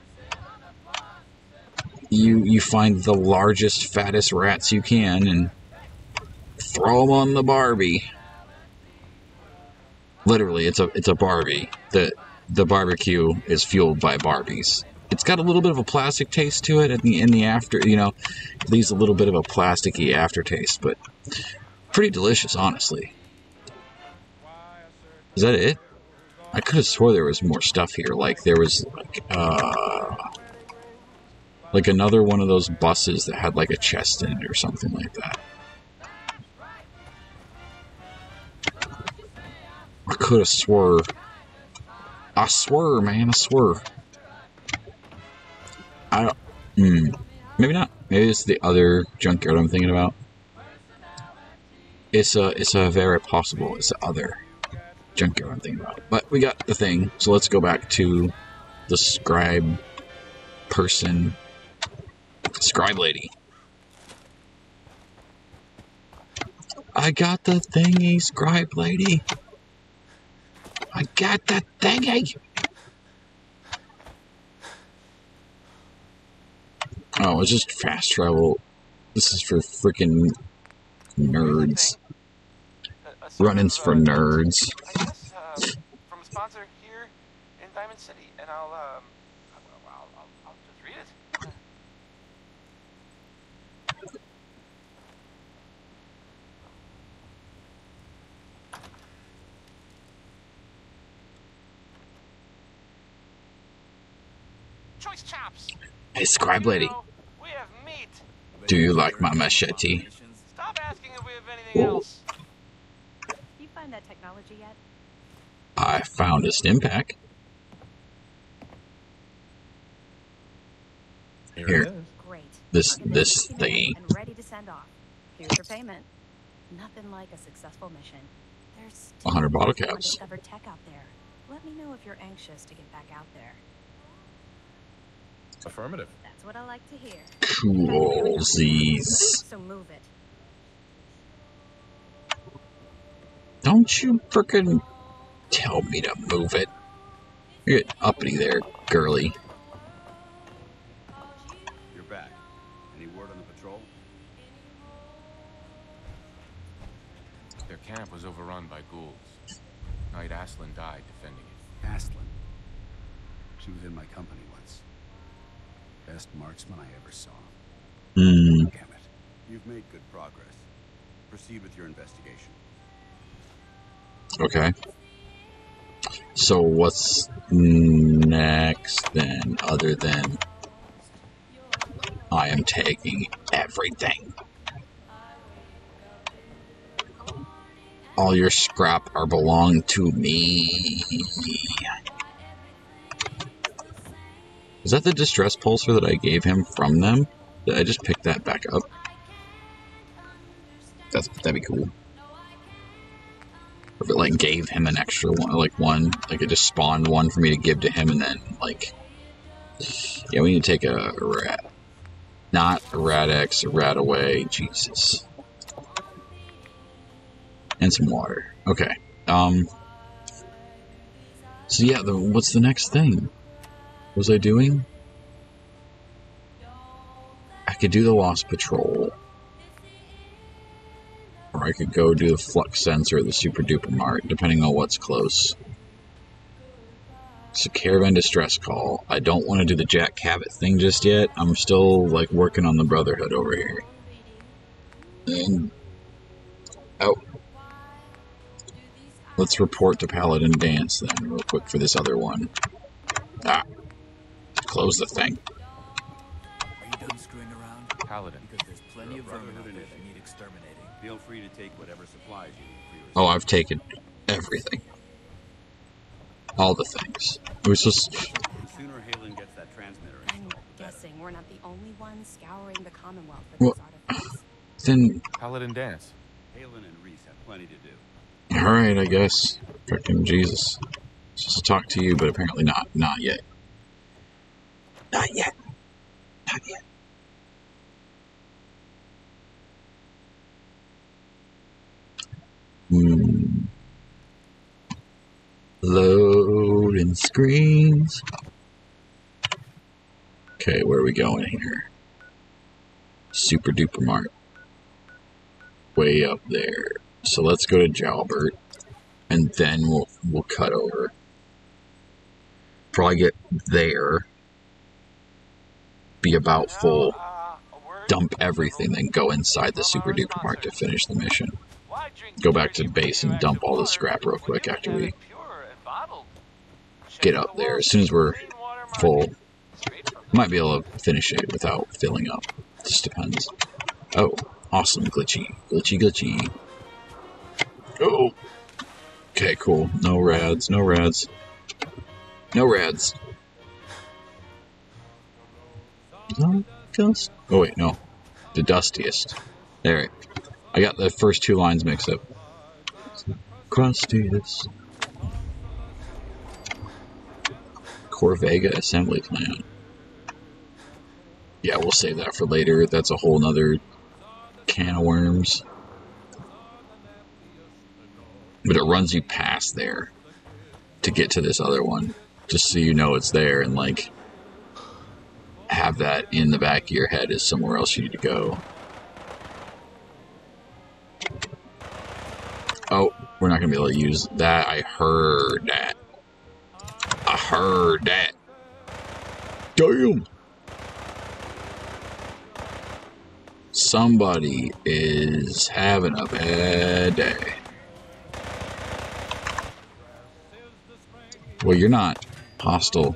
you find the largest, fattest rats you can and throw them on the Barbie. Literally, it's a Barbie. The barbecue is fueled by Barbies. It's got a little bit of a plastic taste to it in the after, you know, it leaves a little bit of a plasticky aftertaste, but pretty delicious, honestly. Is that it? I could have swore there was more stuff here. Like there was like another one of those buses that had like a chest in it or something like that. I could have swore. I swear, man, I swear. I don't. Maybe not. Maybe it's the other junkyard I'm thinking about. It's a very possible. It's the other junkyard I'm thinking about. But we got the thing, so let's go back to the scribe person. Scribe lady. I got the thingy, scribe lady. I got the thingy. Oh, it's just fast travel. This is for freaking nerds. Run-ins for nerds. I guess from a sponsor here in Diamond City, and I'll just read it. Choice chops. Hey, scribe lady. We have meat. Do you like my machete? Stop asking if we have anything else. You find that technology yet? I found a stim pack. Here. Great. This thingy. And ready to send off. Here's your payment. Nothing like a successful mission. There's 100 bottle caps. undiscovered tech out there. Let me know if you're anxious to get back out there. Affirmative. That's what I like to hear. Coolsies. So move it. Don't you frickin' tell me to move it. You're getting uppity there, girly. You're back. Any word on the patrol? Their camp was overrun by ghouls. Knight Aslan died defending it. Aslan. She was in my company once. Best marksman I ever saw. Damn it. You've made good progress. Proceed with your investigation. Okay. So what's next then, other than I am taking everything? All your scrap are belong to me. Is that the distress pulsar that I gave him from them? Did I just pick that back up? That'd be cool. Or if it like gave him an extra one, like it just spawned one for me to give to him, and then like, yeah, we need to take a rat, not a rat X, a rat away. Jesus. And some water. Okay. So yeah, what's the next thing? What was I doing? I could do the Lost Patrol. Or I could go do the Flux Sensor or the Super Duper Mart, depending on what's close. So Caravan Distress Call. I don't want to do the Jack Cabot thing just yet. I'm still, like, working on the Brotherhood over here. And... oh. Let's report to Paladin Danse then, real quick for this other one. Ah. Close the thing. Are you done screwing around? Paladin. Because there's plenty of vermin out there that need exterminating. Feel free to take whatever supplies you need for your... Oh, I've taken everything. All the things. It was just... The sooner Halen gets that transmitter I'm installed, the better. guessing we're not the only ones scouring the Commonwealth for these artifacts. Then... Paladin Danse. Halen and Reese have plenty to do. alright, I guess. Frickin' Jesus. Supposed to talk to you, but apparently not. Not yet. Not yet. Not yet. Loading screens. Okay, where are we going here? Super Duper Mart. Way up there. So let's go to Jalbert, and then we'll cut over. Probably get there. Be about full. Dump everything, then go inside the Super Duper Mart to finish the mission. Go back to base and dump all the scrap real quick after we get up there. As soon as we're full, might be able to finish it without filling up. Just depends. Oh, awesome. Glitchy. Glitchy, glitchy. Oh! Okay, cool. No rads, no rads. No rads. Dust? Oh wait, no. The dustiest. There. I got the first two lines mixed up. Crustiest. Corvega assembly plant. Yeah, we'll save that for later. That's a whole nother can of worms. But it runs you past there to get to this other one. Just so you know it's there and, like, have that in the back of your head as somewhere else you need to go. Oh, we're not going to be able to use that. I heard that. I heard that. Damn! Somebody is having a bad day. Well, you're not hostile.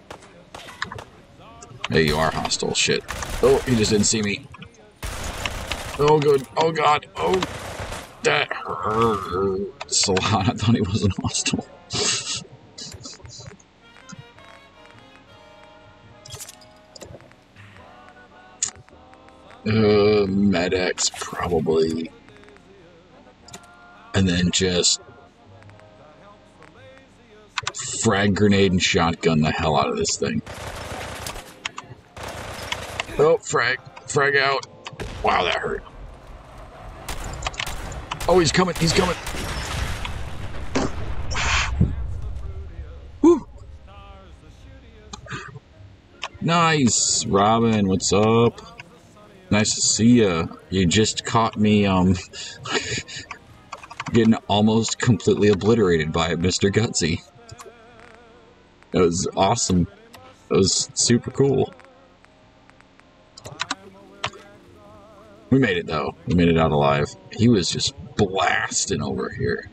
Hey, you are hostile. Shit. Oh, he just didn't see me. Oh, good. Oh, God. Oh, that hurts a lot. I thought he wasn't hostile. Med-X, probably. And then just frag grenade and shotgun the hell out of this thing. Oh, frag out. Wow, that hurt. Oh, he's coming, he's coming. Woo. Nice, Robin, what's up? Nice to see ya. You just caught me, getting almost completely obliterated by Mr. Gutsy. That was awesome. That was super cool. We made it, though. We made it out alive. He was just blasting over here.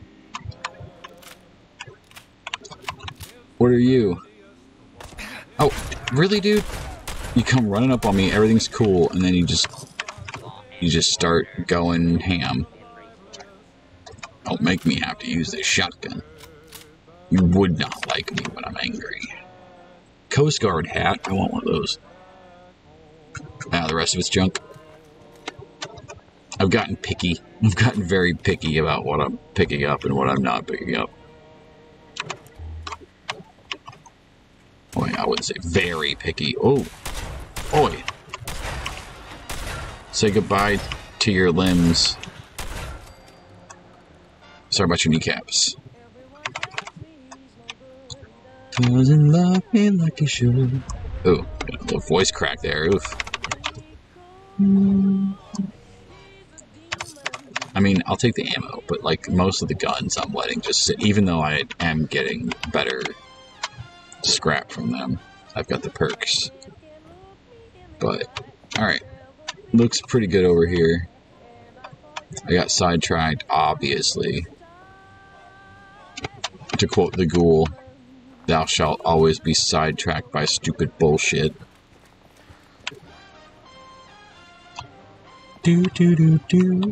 What are you? Oh, really, dude? You come running up on me, everything's cool, and then you just start going ham. Don't make me have to use this shotgun. You would not like me when I'm angry. Coast Guard hat, I want one of those. Ah, the rest of it's junk. I've gotten picky. I've gotten very picky about what I'm picking up and what I'm not picking up. Boy, I wouldn't say very picky. Oh. Oi. Say goodbye to your limbs. sorry about your kneecaps. Doesn't love me like you should. Ooh, the voice crack there. Oof. I mean, I'll take the ammo, but like most of the guns I'm letting just sit, even though I am getting better scrap from them. I've got the perks. But, alright. Looks pretty good over here. I got sidetracked, obviously. To quote the ghoul, thou shalt always be sidetracked by stupid bullshit. Do do do do.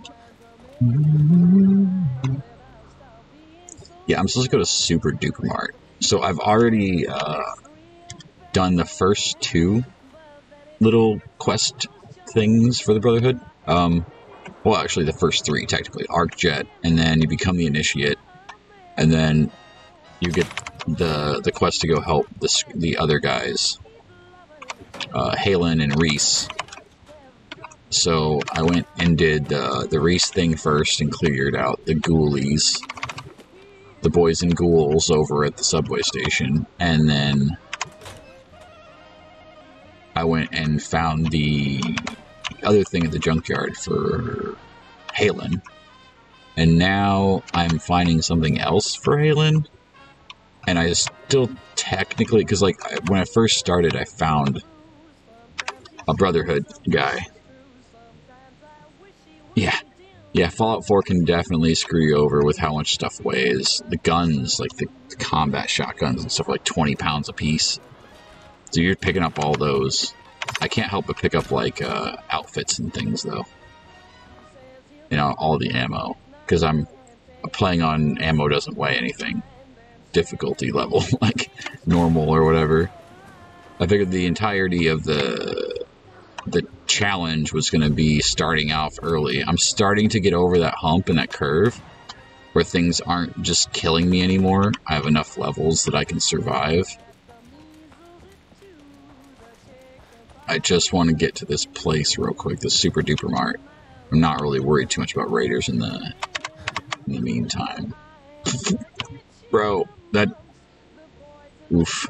Yeah, I'm supposed to go to Super Duper Mart. So I've already done the first 2 little quest things for the Brotherhood. Well, actually the first 3 technically. Arcjet, and then you become the Initiate, and then you get the quest to go help the other guys, Halen and Reese. So I went and did the Reese thing first and cleared out the ghoulies, the boys and ghouls over at the subway station, and then I went and found the other thing at the junkyard for Halen, and now I'm finding something else for Halen, and I still technically, because like when I first started I found a Brotherhood guy. Yeah, Fallout 4 can definitely screw you over with how much stuff weighs. The guns, like the combat shotguns and stuff, are like 20 pounds a piece. So you're picking up all those. I can't help but pick up, like, outfits and things, though. You know, all the ammo. Because I'm playing on ammo doesn't weigh anything. Difficulty level, like, normal or whatever. I figured the entirety of the challenge was going to be starting off early. I'm starting to get over that hump and that curve where things aren't just killing me anymore. I have enough levels that I can survive. I just want to get to this place real quick, the Super Duper Mart. I'm not really worried too much about raiders in the meantime. Bro, that... Oof.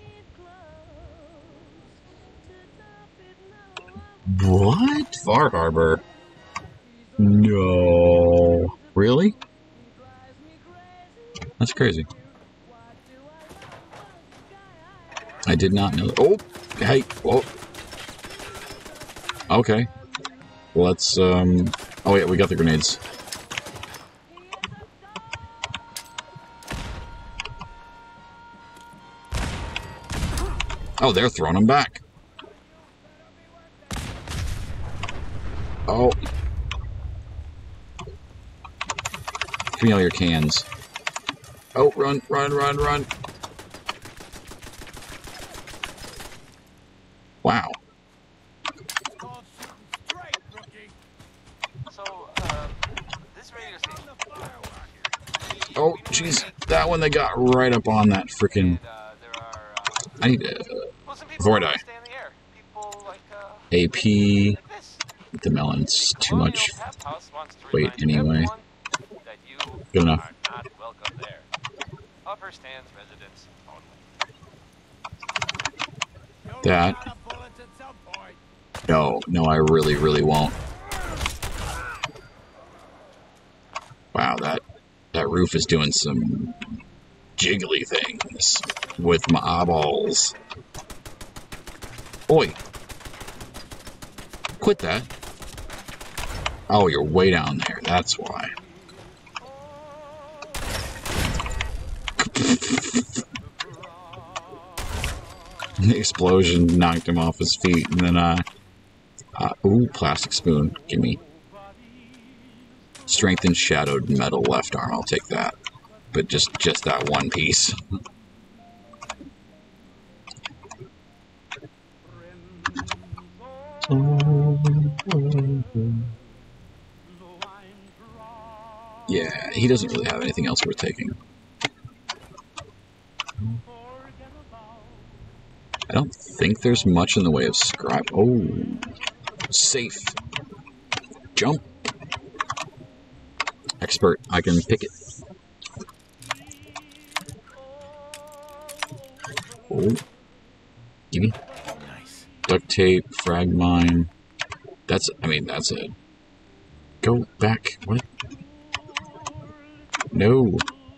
What? Far Harbor? No. Really? That's crazy. I did not know that. Oh! Hey! Whoa! Okay. Well, let's, oh yeah, we got the grenades. Oh, they're throwing them back. Oh. Give me all your cans. Oh, run, run, run, run. Wow. This radio station. Oh, jeez. That one they got right up on that frickin'... I need to... Before I die. AP... The melon's too much weight anyway. Good enough. That. No, I really, really won't. Wow, that roof is doing some jiggly things with my eyeballs. Oi! Quit that. Oh, you're way down there, that's why. The explosion knocked him off his feet, and then, ooh, plastic spoon, gimme. Strengthened shadowed metal left arm, I'll take that. But just that one piece. Yeah, he doesn't really have anything else worth taking. I don't think there's much in the way of scrap. Oh, safe. Jump. Expert, I can pick it. Oh. Gimme. Nice. Duct tape, frag mine. That's, I mean, that's it. Go back. What? No.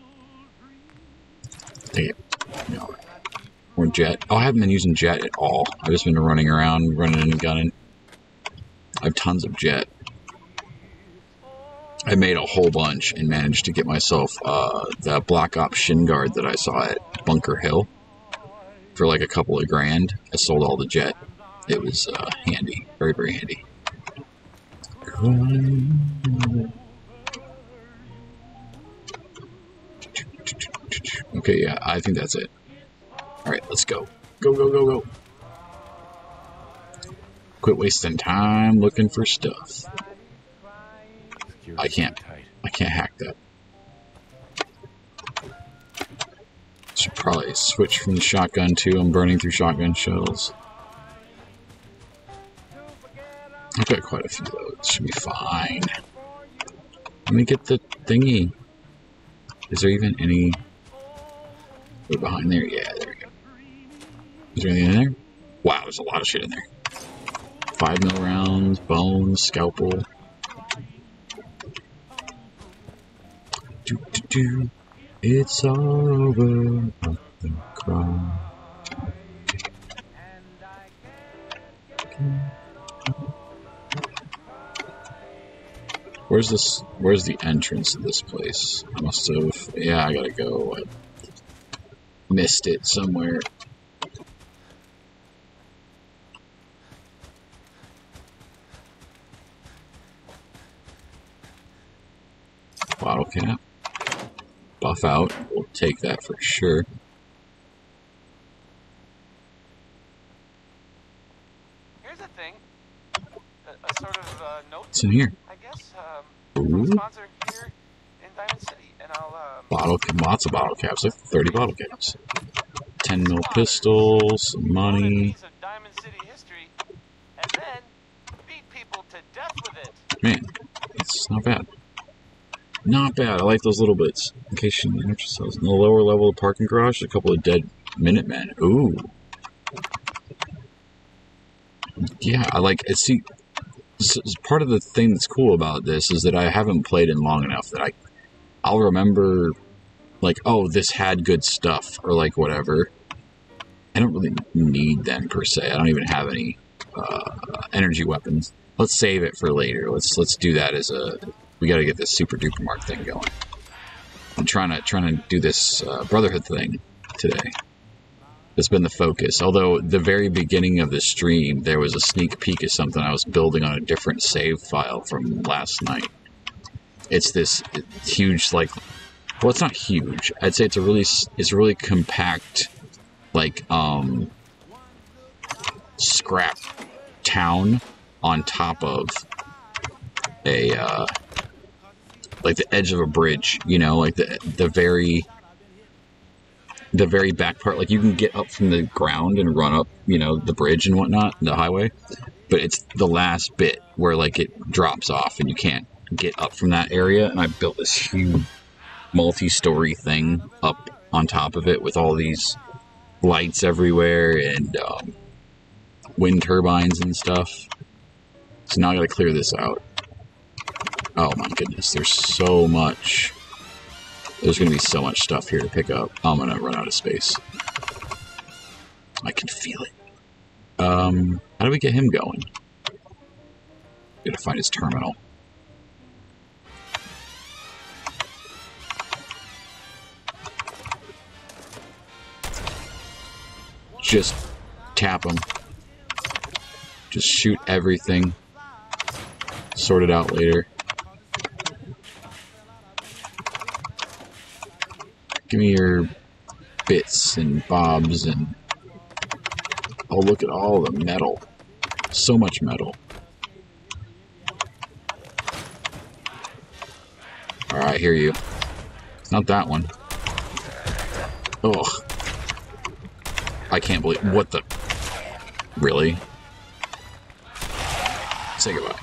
Dang it. No. Or jet. Oh, I haven't been using jet at all. I've just been running around, running and gunning. I have tons of jet. I made a whole bunch and managed to get myself that Black Ops shin guard that I saw at Bunker Hill for like a couple of grand. I sold all the jet. It was handy. Very, very handy. Okay, yeah, I think that's it. Alright, let's go. Go, go, go, go. Quit wasting time looking for stuff. I can't hack that. Should probably switch from the shotgun too. I'm burning through shotgun shells. I've got quite a few though. It should be fine. Let me get the thingy. Is there even any... Way behind there? Yeah, there we go. Is there anything in there? Wow, there's a lot of shit in there. 5mm rounds, bones, scalpel. Do. It's all over, nothing cry. Where's this? Where's the entrance to this place? I must have. Yeah, I gotta go. I missed it somewhere. Bottle cap. Buff out. We'll take that for sure. Here's a thing. A sort of note. What's in here? I guess. Ooh. Sponsor here in Diamond City, and I'll. Lots of bottle caps. Like 30 bottle caps. 10mm pistols, some money. Piece of Diamond City history, and then beat people to death with it. Man, it's not bad. Not bad. I like those little bits. In case you need exercise. In the lower level of parking garage, a couple of dead Minutemen. Ooh. Yeah, I like it. See, part of the thing that's cool about this is that I haven't played in long enough that I'll remember, like, oh, this had good stuff, or like whatever. I don't really need them per se. I don't even have any energy weapons. Let's save it for later. Let's do that as a. We got to get this super duper mark thing going. I'm trying to do this Brotherhood thing today. It's been the focus. Although the very beginning of the stream, there was a sneak peek of something I was building on a different save file from last night. It's this huge, like, well, it's not huge. I'd say it's a really compact, like, scrap town on top of a like the edge of a bridge, you know, like the very back part. Like you can get up from the ground and run up, you know, the bridge and whatnot, the highway, but it's the last bit where like it drops off and you can't get up from that area. And I built this huge multi-story thing up on top of it with all these lights everywhere and wind turbines and stuff. So now I gotta clear this out. Oh my goodness, there's so much. There's gonna be so much stuff here to pick up. I'm gonna run out of space. I can feel it. How do we get him going? Gotta find his terminal. Just tap him. Just shoot everything. Sort it out later. Give me your bits and bobs and... Oh, look at all the metal. So much metal. Alright, I hear you. Not that one. Ugh. I can't believe... What the... Really? Say goodbye.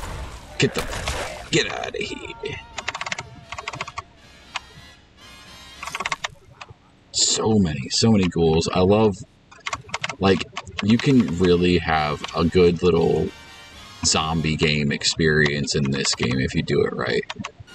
Get out of here. so many ghouls. I love, like, you can really have a good little zombie game experience in this game if you do it right.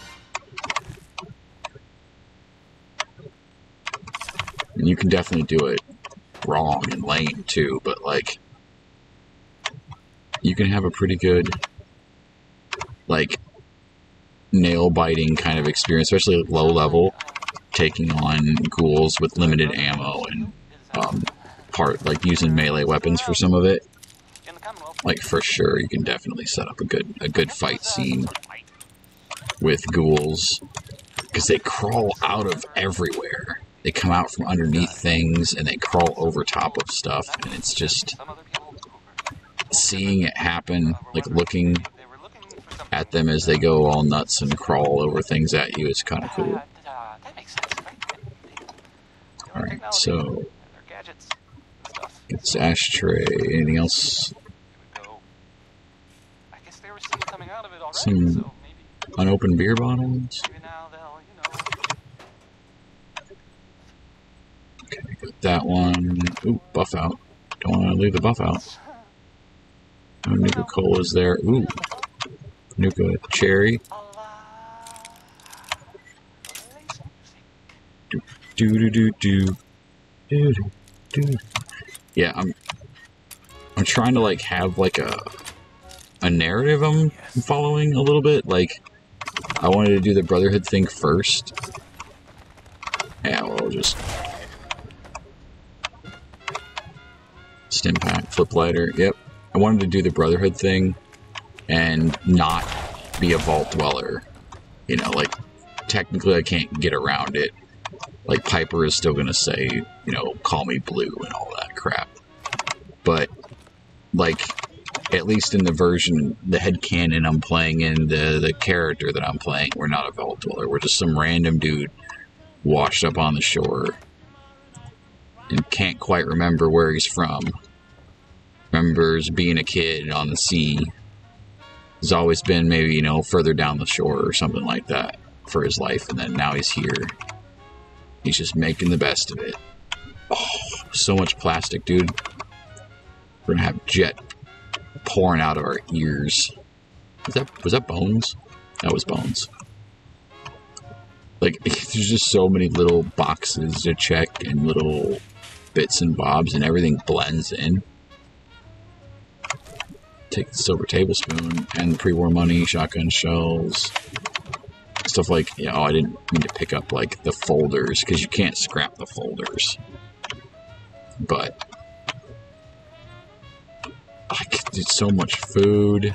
And you can definitely do it wrong and lame too, but like, you can have a pretty good, like, nail-biting kind of experience, especially at low level, taking on ghouls with limited ammo and like using melee weapons for some of it. Like, for sure, you can definitely set up a good fight scene with ghouls, because they crawl out of everywhere. They come out from underneath things and they crawl over top of stuff, and it's just seeing it happen, like looking at them as they go all nuts and crawl over things at you is kind of cool. Alright, so get this ashtray. Anything else? Some unopened beer bottles. Okay, got that one. Ooh, buff out. Don't want to leave the buff out. Oh, Nuka Cola's there. Ooh. Nuka Cherry. Yeah, I'm trying to like have like a narrative I'm following a little bit. Like, I wanted to do the Brotherhood thing first. Yeah, well, I'll just stim pack, flip lighter. Yep, I wanted to do the Brotherhood thing and not be a vault dweller. You know, like, technically I can't get around it. Like, Piper is still gonna say, you know, call me Blue and all that crap. But, like, at least in the version, the headcanon I'm playing in, the character that I'm playing, we're not a vault dweller. We're just some random dude washed up on the shore and can't quite remember where he's from. Remembers being a kid on the sea. He's always been maybe, you know, further down the shore or something like that for his life, and then now he's here. He's just making the best of it. Oh, so much plastic, dude. We're gonna have jet pouring out of our ears. Was that bones? That was bones. Like, there's just so many little boxes to check and little bits and bobs, and everything blends in. Take the silver tablespoon and the pre-war money, shotgun shells, stuff like, you know, I didn't mean to pick up like the folders because you can't scrap the folders. But I did so much food.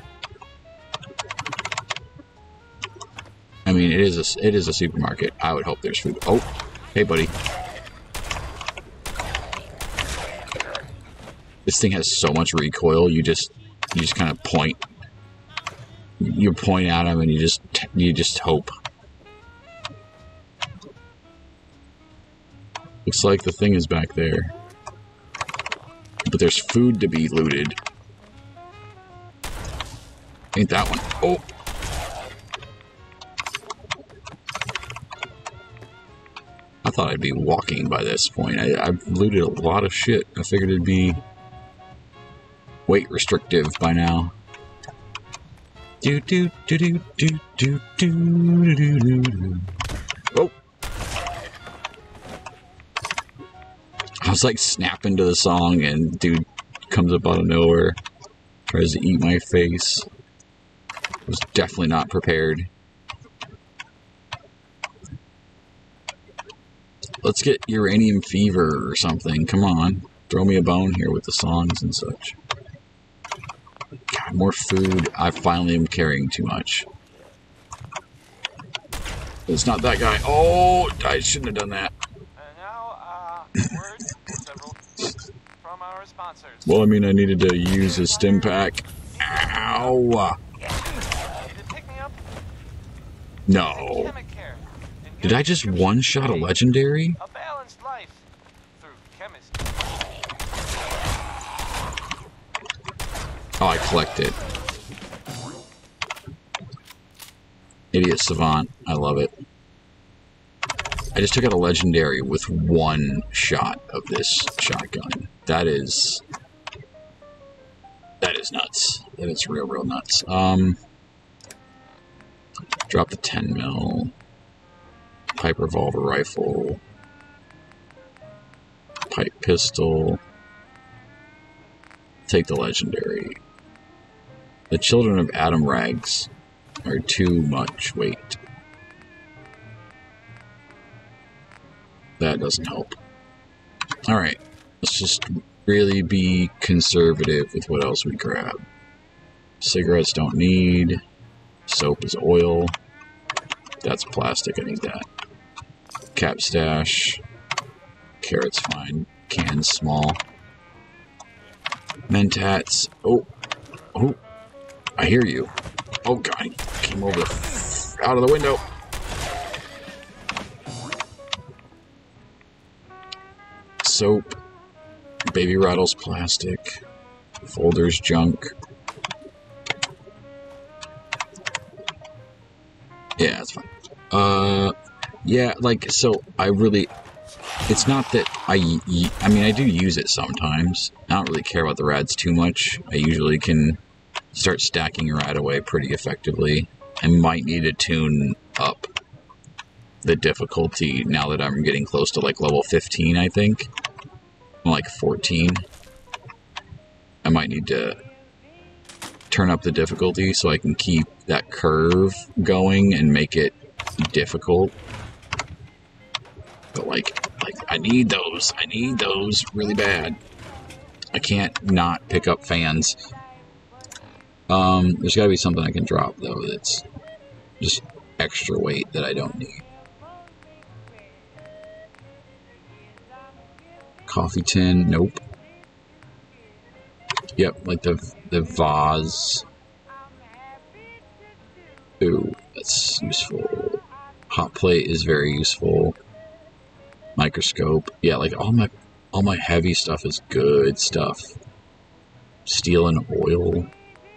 I mean, it is a supermarket. I would hope there's food. Oh, hey, buddy. This thing has so much recoil. You just kind of point. You point at him, and you just hope. Looks like the thing is back there, but there's food to be looted. Ain't that one? Oh. I thought I'd be walking by this point. I've looted a lot of shit. I figured it'd be weight restrictive by now. Do do do do do do do do do do. Oh! I was like snapping to the song, and dude comes up out of nowhere, tries to eat my face. I was definitely not prepared. Let's get uranium fever or something. Come on. Throw me a bone here with the songs and such. God, more food. I finally am carrying too much. It's not that guy. Oh, I shouldn't have done that. And now, words several from our sponsors. Well, I mean, I needed to use a stim pack. Ow! Did it pick me up? No. Did I just one-shot a legendary? A balanced life through chemistry. Oh, I collect it. Idiot Savant. I love it. I just took out a legendary with one shot of this shotgun. That is nuts. That is real nuts. Drop the 10 mil. Pipe revolver rifle. Pipe pistol. Take the legendary. The Children of Adam rags are too much weight. That doesn't help. Alright, let's just really be conservative with what else we grab. Cigarettes don't need. Soap is oil. That's plastic, I need that. Cap stash. Carrots fine. Cans small. Mentats. Oh. Oh. I hear you. Oh god, he came over out of the window. Soap. Baby rattles plastic. Folders junk. Yeah, that's fine. Yeah, like, so I really, it's not that I mean, I do use it sometimes. I don't really care about the rads too much. I usually can start stacking a rad away pretty effectively. I might need to tune up the difficulty now that I'm getting close to like level 15, I think. I'm like 14. I might need to turn up the difficulty so I can keep that curve going and make it difficult. But like I need those really bad. I can't not pick up fans. There's gotta be something I can drop though that's just extra weight that I don't need. Coffee tin, nope. Yep, like the vase. Ooh, that's useful. Hot plate is very useful. Microscope, yeah, like all my heavy stuff is good stuff. Steel and oil.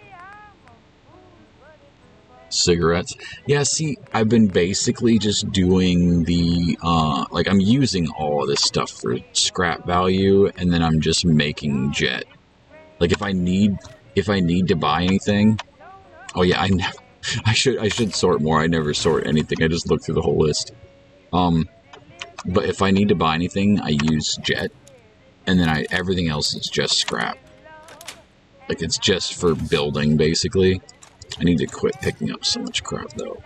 Cigarettes. Yeah, see, I've been basically just doing the, like, I'm using all of this stuff for scrap value, and then I'm just making jet. Like, if I need to buy anything, oh yeah, I should sort more. I never sort anything. I just look through the whole list. But if I need to buy anything, I use jet, and then everything else is just scrap. Like, it's just for building, basically. I need to quit picking up so much crap, though.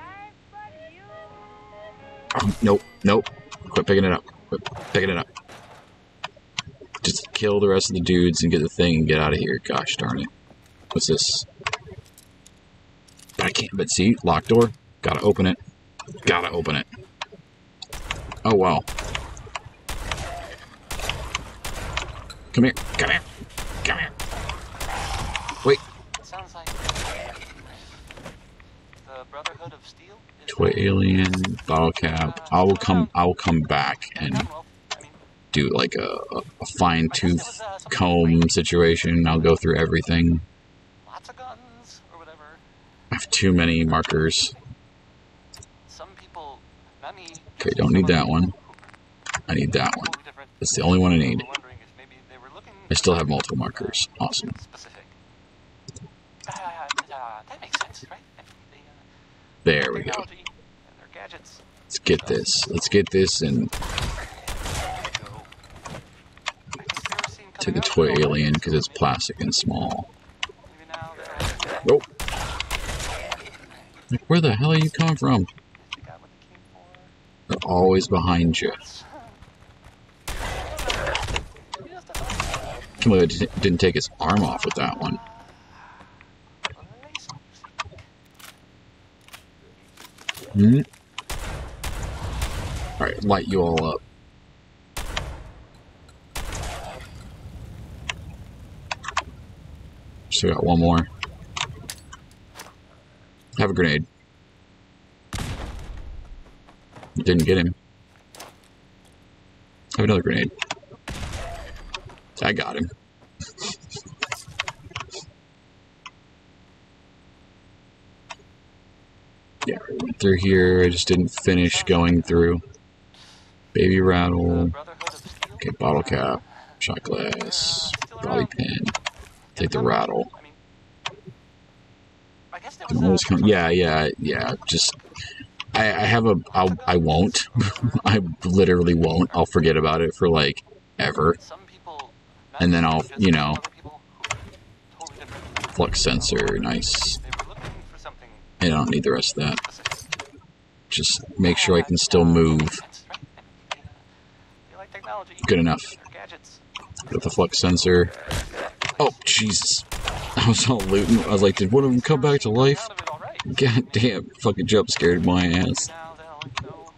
Oh, nope. Quit picking it up. Quit picking it up. Just kill the rest of the dudes and get the thing and get out of here. Gosh darn it. What's this? But I can't. But see, locked door. Gotta open it. Gotta open it. Oh, wow. Come here. Come here. Come here. Wait. Sounds like the Brotherhood of Steel. Toy alien, bottle cap. I will come back and do like a fine-tooth comb situation. I'll go through everything. Lots of guns or whatever. I have too many markers. Some people, not me. Okay, don't need that one. I need that one. That's the only one I need. I still have multiple markers. Awesome. That makes sense, right? There we go. Let's get this. Let's get this and take the toy alien because it's plastic and small. Nope. Like, where the hell are you coming from? They're always behind you. Can't believe it didn't take his arm off with that one. Alright, light you all up. Still got one more. Have a grenade. Didn't get him. Have another grenade. I got him. Yeah, I went through here. I just didn't finish going through. Baby rattle. Brotherhood of Steel? Okay, bottle cap, shot glass, bobby pin. Take the rattle. I mean, I guess there Don't always come. Yeah. Just I have a. I won't. I literally won't. I'll forget about it for like ever, some people, and then I'll, you know, other people who totally different. flux sensor, nice. They were looking for something I don't need the rest of that. specific. Just make sure I can still move. They like technology. Good enough. They're gadgets. With the flux sensor. Oh, Jesus. I was all looting. I was like, did one of them come back to life? Out of it all right. God damn, fucking jump scared my ass. Now they'll know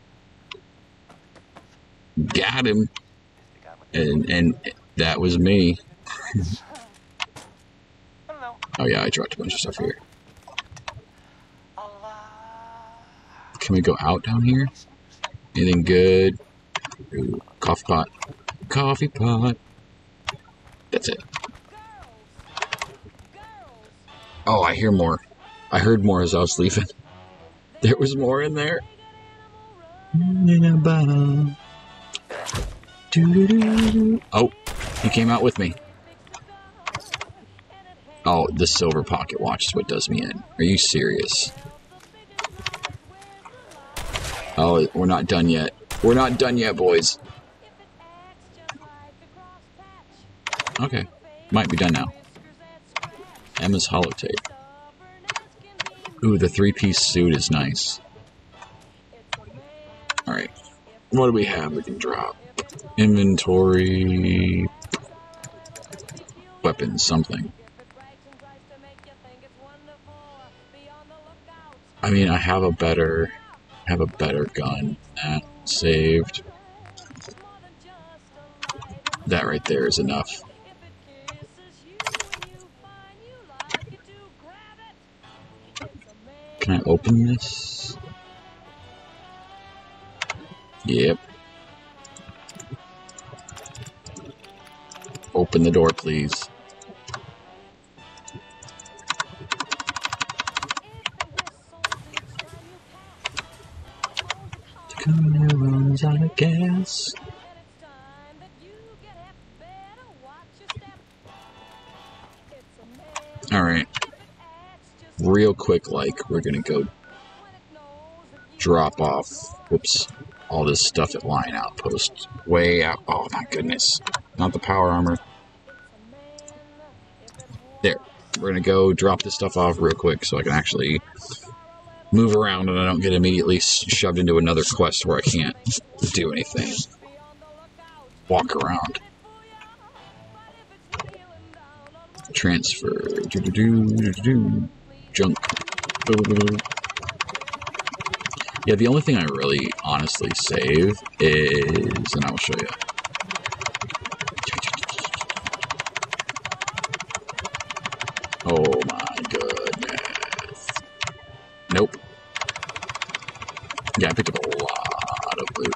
Got him. they got what And that was me. I don't know. Oh yeah, I dropped a bunch of stuff here. I'll, Can we go out down here? Anything good? Ooh, coffee pot. Coffee pot. That's it. Oh, I hear more. I heard more as I was leaving. There was more in there. Oh, he came out with me. Oh, the silver pocket watch is what does me in. Are you serious? Oh, we're not done yet. We're not done yet, boys. Okay. Might be done now. Emma's holotape. Ooh, the three-piece suit is nice. Alright. What do we have we can drop? Inventory... Weapons, something. I mean, I have a better gun. That saved. That right there is enough. Can I open this? Yep. Open the door, please. The car runs out of gas. Alright. Real quick, like, we're gonna go drop off, whoops, all this stuff at Line Outpost. Way out. Oh my goodness. Not the power armor. There. We're gonna go drop this stuff off real quick so I can actually move around and I don't get immediately shoved into another quest where I can't do anything. Walk around. Transfer. Junk. Yeah, the only thing I really honestly save is, and I will show you. Oh my goodness. Nope. Yeah, I picked up a lot of loot.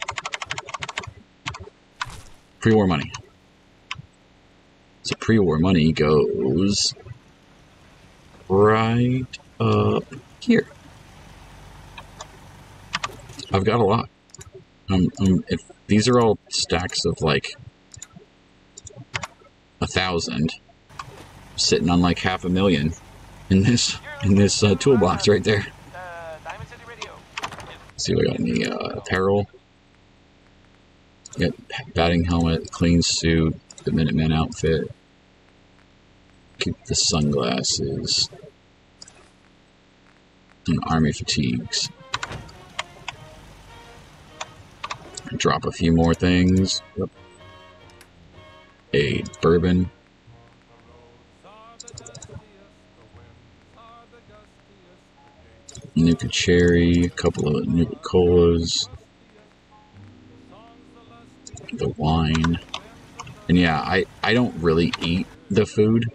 Pre-war money. So pre-war money goes right up here. I've got a lot. If these are all stacks of like 1,000, sitting on like 500,000 in this toolbox right there. Diamond City Radio. Let's see if I got any apparel. Yep, batting helmet, clean suit, the Minuteman outfit. Keep the sunglasses. And army fatigues. Drop a few more things. Yep. A bourbon. Nuka cherry, a couple of Nuka colas. The wine. And yeah, I don't really eat the food.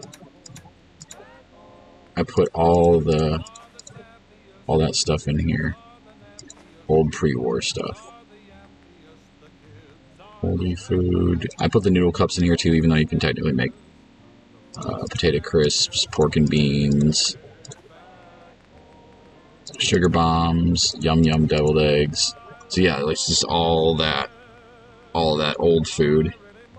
I put all that stuff in here. Old pre-war stuff. Oldie food. I put the noodle cups in here too, even though you can technically make potato crisps, pork and beans, sugar bombs, yum yum deviled eggs. So yeah, it's just all that old food.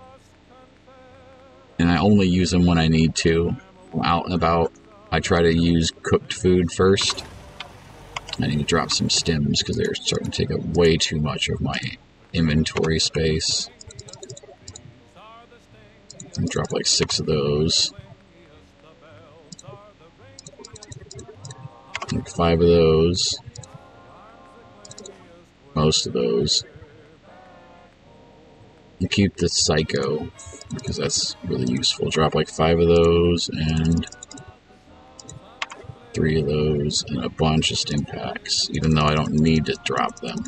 And I only use them when I need to. I'm out and about. I try to use cooked food first. I need to drop some stems because they're starting to take up way too much of my inventory space. And drop like 6 of those. Like 5 of those. Most of those. And keep the Psycho, because that's really useful. Drop like 5 of those, and 3 of those, and a bunch of stim packs, even though I don't need to drop them.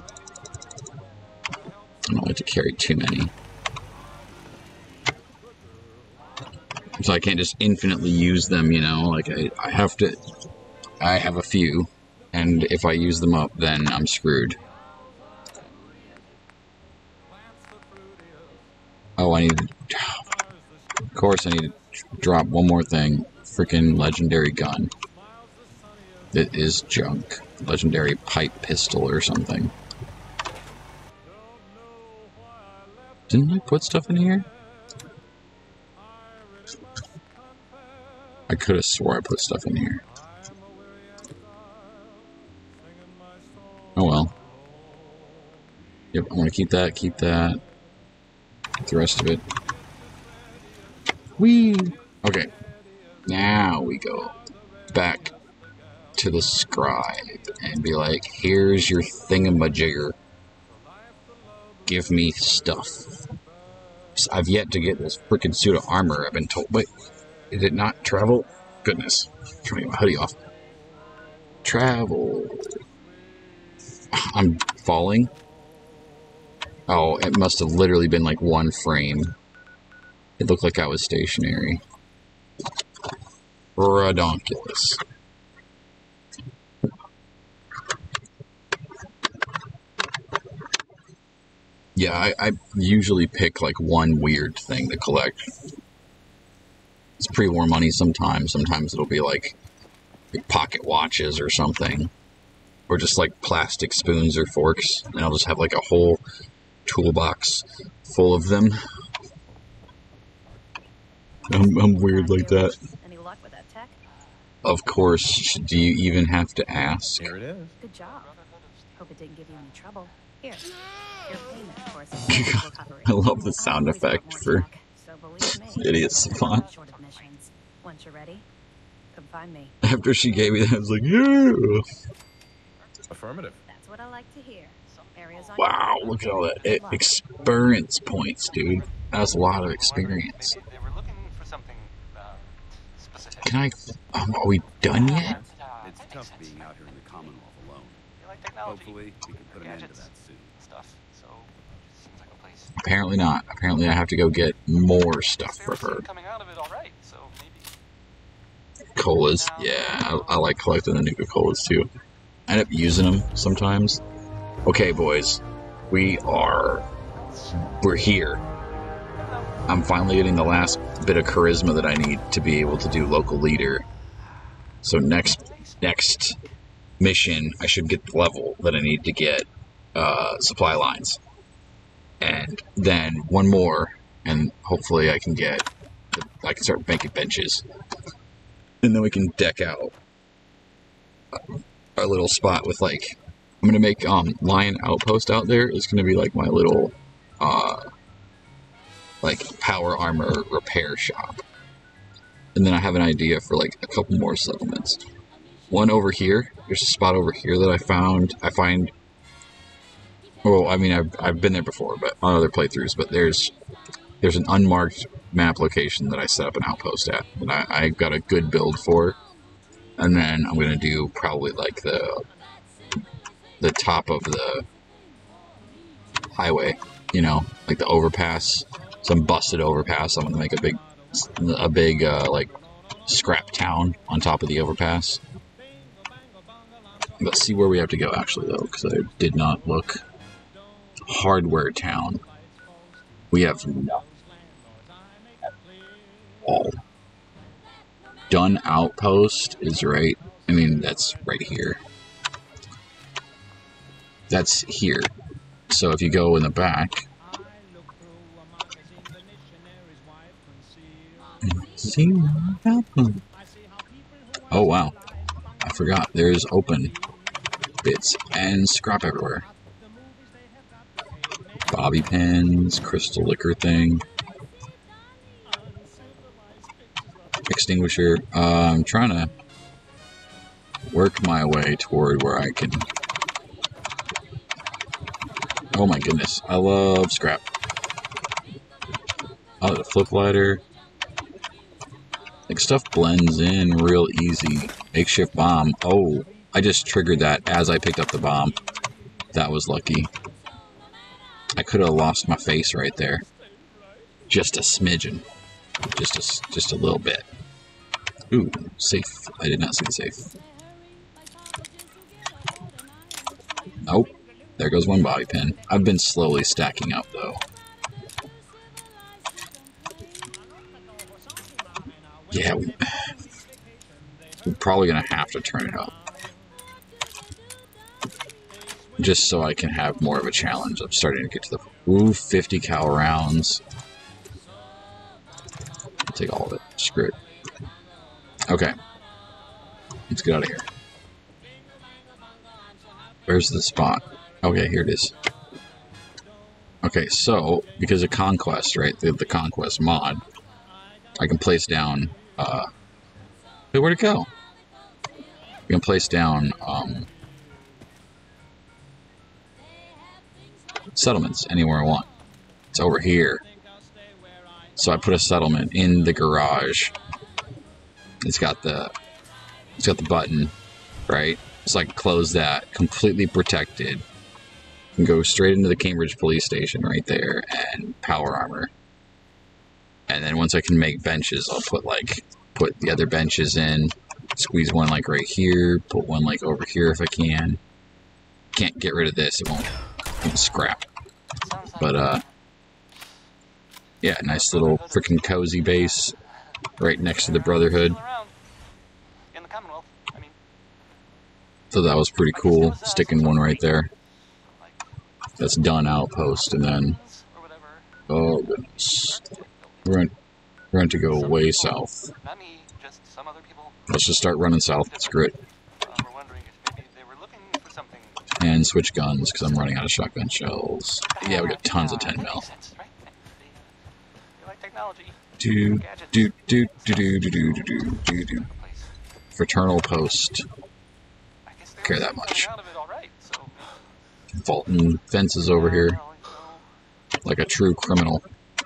I don't like to carry too many. So I can't just infinitely use them, you know, like I have to, I have a few, and if I use them up, then I'm screwed. Oh, of course I need to drop one more thing. Freaking legendary gun. It is junk. Legendary pipe pistol or something. Didn't I put stuff in here? I could have swore I put stuff in here. Oh well. Yep, I'm gonna keep that, keep the rest of it. Whee! Okay. Now we go back to the scribe and be like, here's your thingamajigger. Give me stuff. I've yet to get this freaking suit of armor, I've been told. Wait, did it not travel? Goodness. Turn my hoodie off. Travel. I'm falling. Oh, it must have literally been like 1 frame. It looked like I was stationary. Redonkulous. Yeah, I usually pick like 1 weird thing to collect. It's pre-war money sometimes. Sometimes it'll be like pocket watches or something. Or just like plastic spoons or forks. And I'll just have like a whole toolbox full of them. I'm weird like that. Any luck with that tech? Of course. Do you even have to ask? Here it is. Good job. Hope it didn't give you any trouble. Here, your payment, of course. I love the sound effect for idiot savant. Short of missions. Once you're ready, come find me. After she gave me that, I was like, yeah. Affirmative. That's what I like to hear. Areas on Wow, look at all that experience points, dude. That's a lot of experience. They were looking for something specific. Can I... are we done yet? It's tough being out here in the Commonwealth alone. They like technology. Hopefully, we can put an end to Gadgets. that soon. Stuff. So seems like a place. Apparently not. Apparently I have to go get more stuff for her. Coming out of it all right. So maybe. Colas. Yeah, I like collecting the Nuka-Colas too. I end up using them sometimes. Okay, boys. We're here. I'm finally getting the last bit of charisma that I need to be able to do local leader. So next mission, I should get the level that I need to get supply lines. And then 1 more, and hopefully I can start making benches. And then we can deck out our little spot with like, I'm gonna make Lion Outpost out there. It's gonna be like my little like power armor repair shop. And then I have an idea for like a couple more settlements. One over here. There's a spot over here that I find. Well, I mean, I've been there before, but on other playthroughs. But there's an unmarked map location that I set up an outpost at that I got a good build for. And then I'm gonna do probably like the top of the highway, you know, like the overpass, some busted overpass. I'm gonna make a big like scrap town on top of the overpass. Let's see where we have to go actually though, because I did not look. Hardware town. We have all. Done outpost is right. I mean, that's right here. That's here. So if you go in the back, see what happens. Oh wow, I forgot there's open bits and scrap everywhere. Bobby pins, crystal liquor thing, extinguisher. I'm trying to work my way toward where I can. Oh my goodness, I love scrap. Oh, the flip lighter. Like, stuff blends in real easy. Makeshift bomb. Oh, I just triggered that as I picked up the bomb. That was lucky. I could have lost my face right there. Just a smidgen. Just a little bit. Ooh, safe. I did not see the safe. Nope. There goes one bobby pin. I've been slowly stacking up, though. Yeah, we're probably going to have to turn it up. Just so I can have more of a challenge. I'm starting to get to the... Ooh, 50 cal rounds. I'll take all of it. Screw it. Okay. Let's get out of here. Where's the spot? Okay, here it is. Okay, so, because of Conquest, right? The Conquest mod, I can place down... Wait, where'd it go? You can place down, settlements anywhere I want. It's over here. So I put a settlement in the garage. It's got the button, right? So I can close that, completely protected. And go straight into the Cambridge police station right there and power armor. And then once I can make benches, I'll put the other benches in, squeeze one like right here, put one like over here if I can. Can't get rid of this, it won't scrap. But yeah, nice little freaking cozy base right next to the Brotherhood. In the Commonwealth, I mean. So that was pretty cool, sticking one right there. That's done outpost, and then, oh goodness, we're going to go way south. Not me, just some other people. Let's just start running south. Screw it. We're wondering if maybe they were looking for something. And switch guns because I'm running out of shotgun shells. Yeah, we got tons of 10 mil. You like technology. Do. Fraternal post. Care that much. Vaulting fences over here. Like a true criminal.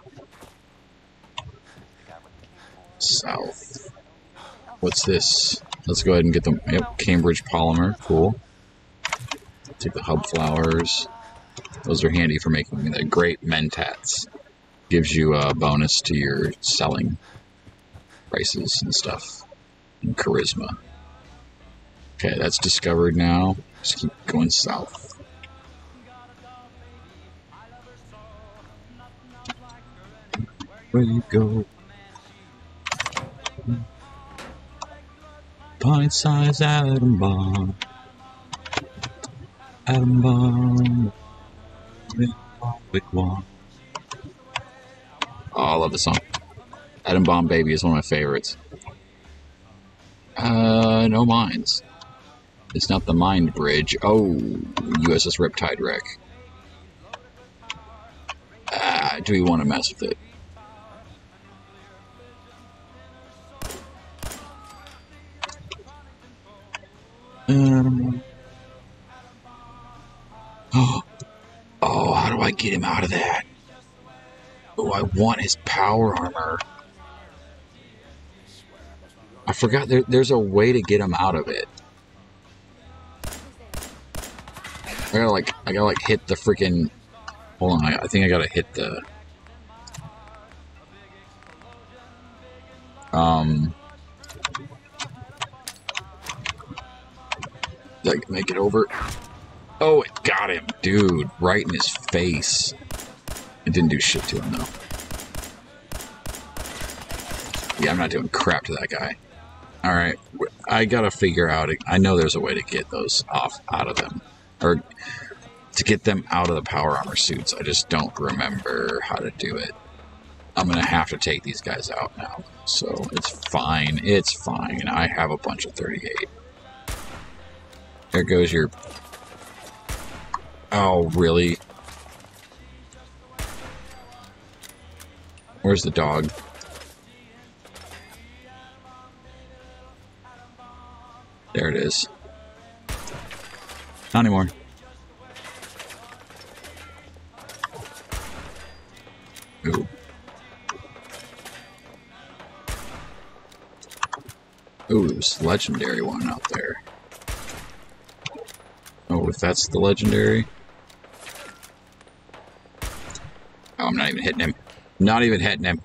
South. What's this? Let's go ahead and get them. Yep, Cambridge polymer. Cool. Take the hub flowers. Those are handy for making the great mentats. Gives you a bonus to your selling prices and stuff. And charisma. Okay, that's discovered now. Just keep going south. Where you go? Pint-sized atom bomb. Atom bomb. Quick one. Oh, I love the song. Atom Bomb Baby is one of my favorites. No mines. It's not the Mind Bridge. Oh, USS Riptide wreck. Do we want to mess with it? Oh, how do I get him out of that? Oh, I want his power armor. I forgot there's a way to get him out of it. I gotta hit the freaking. Hold on, I think I gotta hit the. Like, make it over. Oh, it got him, dude, right in his face. It didn't do shit to him though. Yeah, I'm not doing crap to that guy. Alright, I gotta figure out, I know there's a way to get those out of them. Or to get them out of the power armor suits. I just don't remember how to do it. I'm gonna have to take these guys out now. So it's fine. It's fine. I have a bunch of 38. There goes your... Oh, really? Where's the dog? There it is. Not anymore. Ooh. Ooh, there's a legendary one out there. Oh, if that's the legendary... Oh, I'm not even hitting him. Not even hitting him.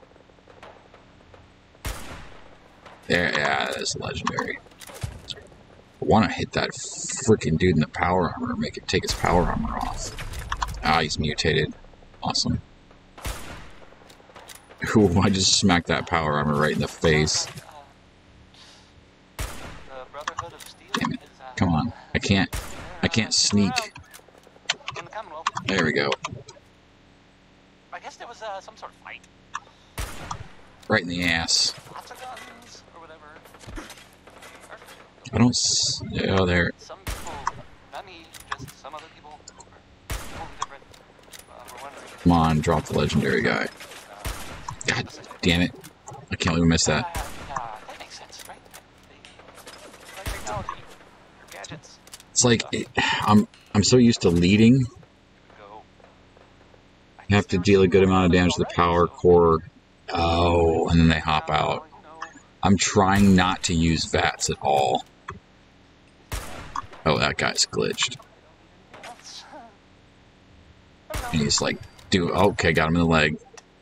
There, yeah, that's legendary. I want to hit that freaking dude in the power armor, make it take his power armor off. Ah, he's mutated. Awesome. Ooh, I just smacked that power armor right in the face. Damn it. Come on. I can't sneak. In the Commonwealth. There we go. I guess there was some sort of fight. Right in the ass. Lots of guns or whatever. I don't oh, there. Some people, not me, just some other people who are totally different. Were wondering. Come on, drop the legendary guy. God damn it. I can't believe I missed that. That makes sense, right? Like technology, gadgets. It's like, I'm so used to leading. You have to deal a good amount of damage to the power core. Oh, and then they hop out. I'm trying not to use VATS at all. Oh, that guy's glitched. And he's like, dude, okay, got him in the leg.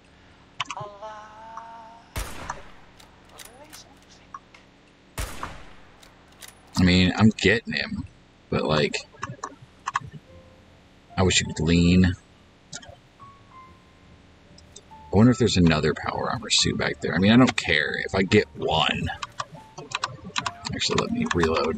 I mean, I'm getting him, but like, I wish you could lean. I wonder if there's another power armor suit back there. I mean, I don't care if I get one. Actually, let me reload.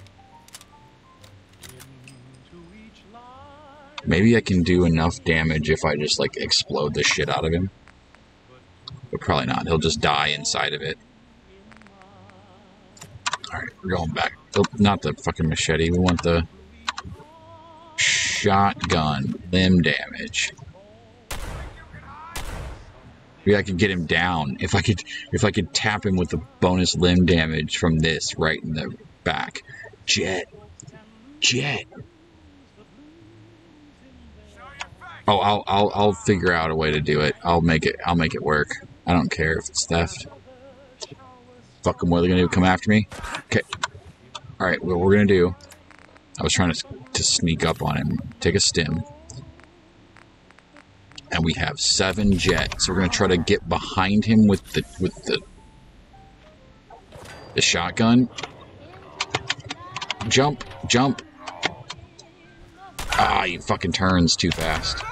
Maybe I can do enough damage if I just, like, explode the shit out of him. But probably not. He'll just die inside of it. Alright, we're going back. Oh, not the fucking machete. We want the shotgun limb damage. Maybe I could get him down. If I could tap him with the bonus limb damage from this right in the back. Jet. Oh, I'll figure out a way to do it. I'll make it work. I don't care if it's theft. Fuck them, what are they gonna do? Come after me? Okay. Alright, what we're gonna do... I was trying to sneak up on him. Take a stim. And we have 7 jets. So we're gonna try to get behind him with the shotgun. Jump! Ah, he fucking turns too fast.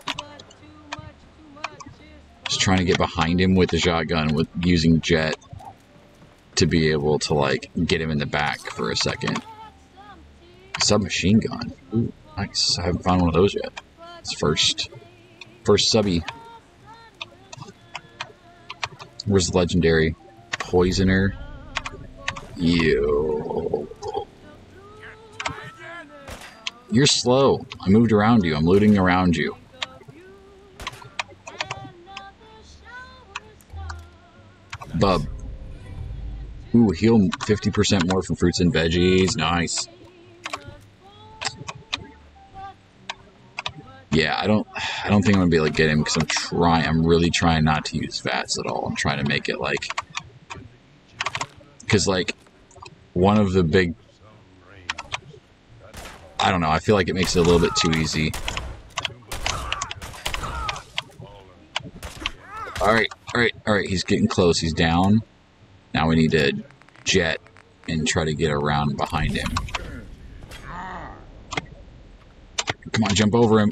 Just trying to get behind him with the shotgun with using jet to be able to like get him in the back for a second. Submachine gun. Ooh, nice. I haven't found one of those yet. It's first subby. Where's the legendary? Poisoner. Yo. You're slow. I moved around you. I'm looting around you. Bub. Ooh, heal 50% more from fruits and veggies. Nice. Yeah, I don't think I'm gonna be able to get him because I'm really trying not to use VATS at all. I'm trying to make it like, because like one of the big, I don't know, I feel like it makes it a little bit too easy. Alright, he's getting close, he's down. Now we need to jet and try to get around behind him. Come on, jump over him.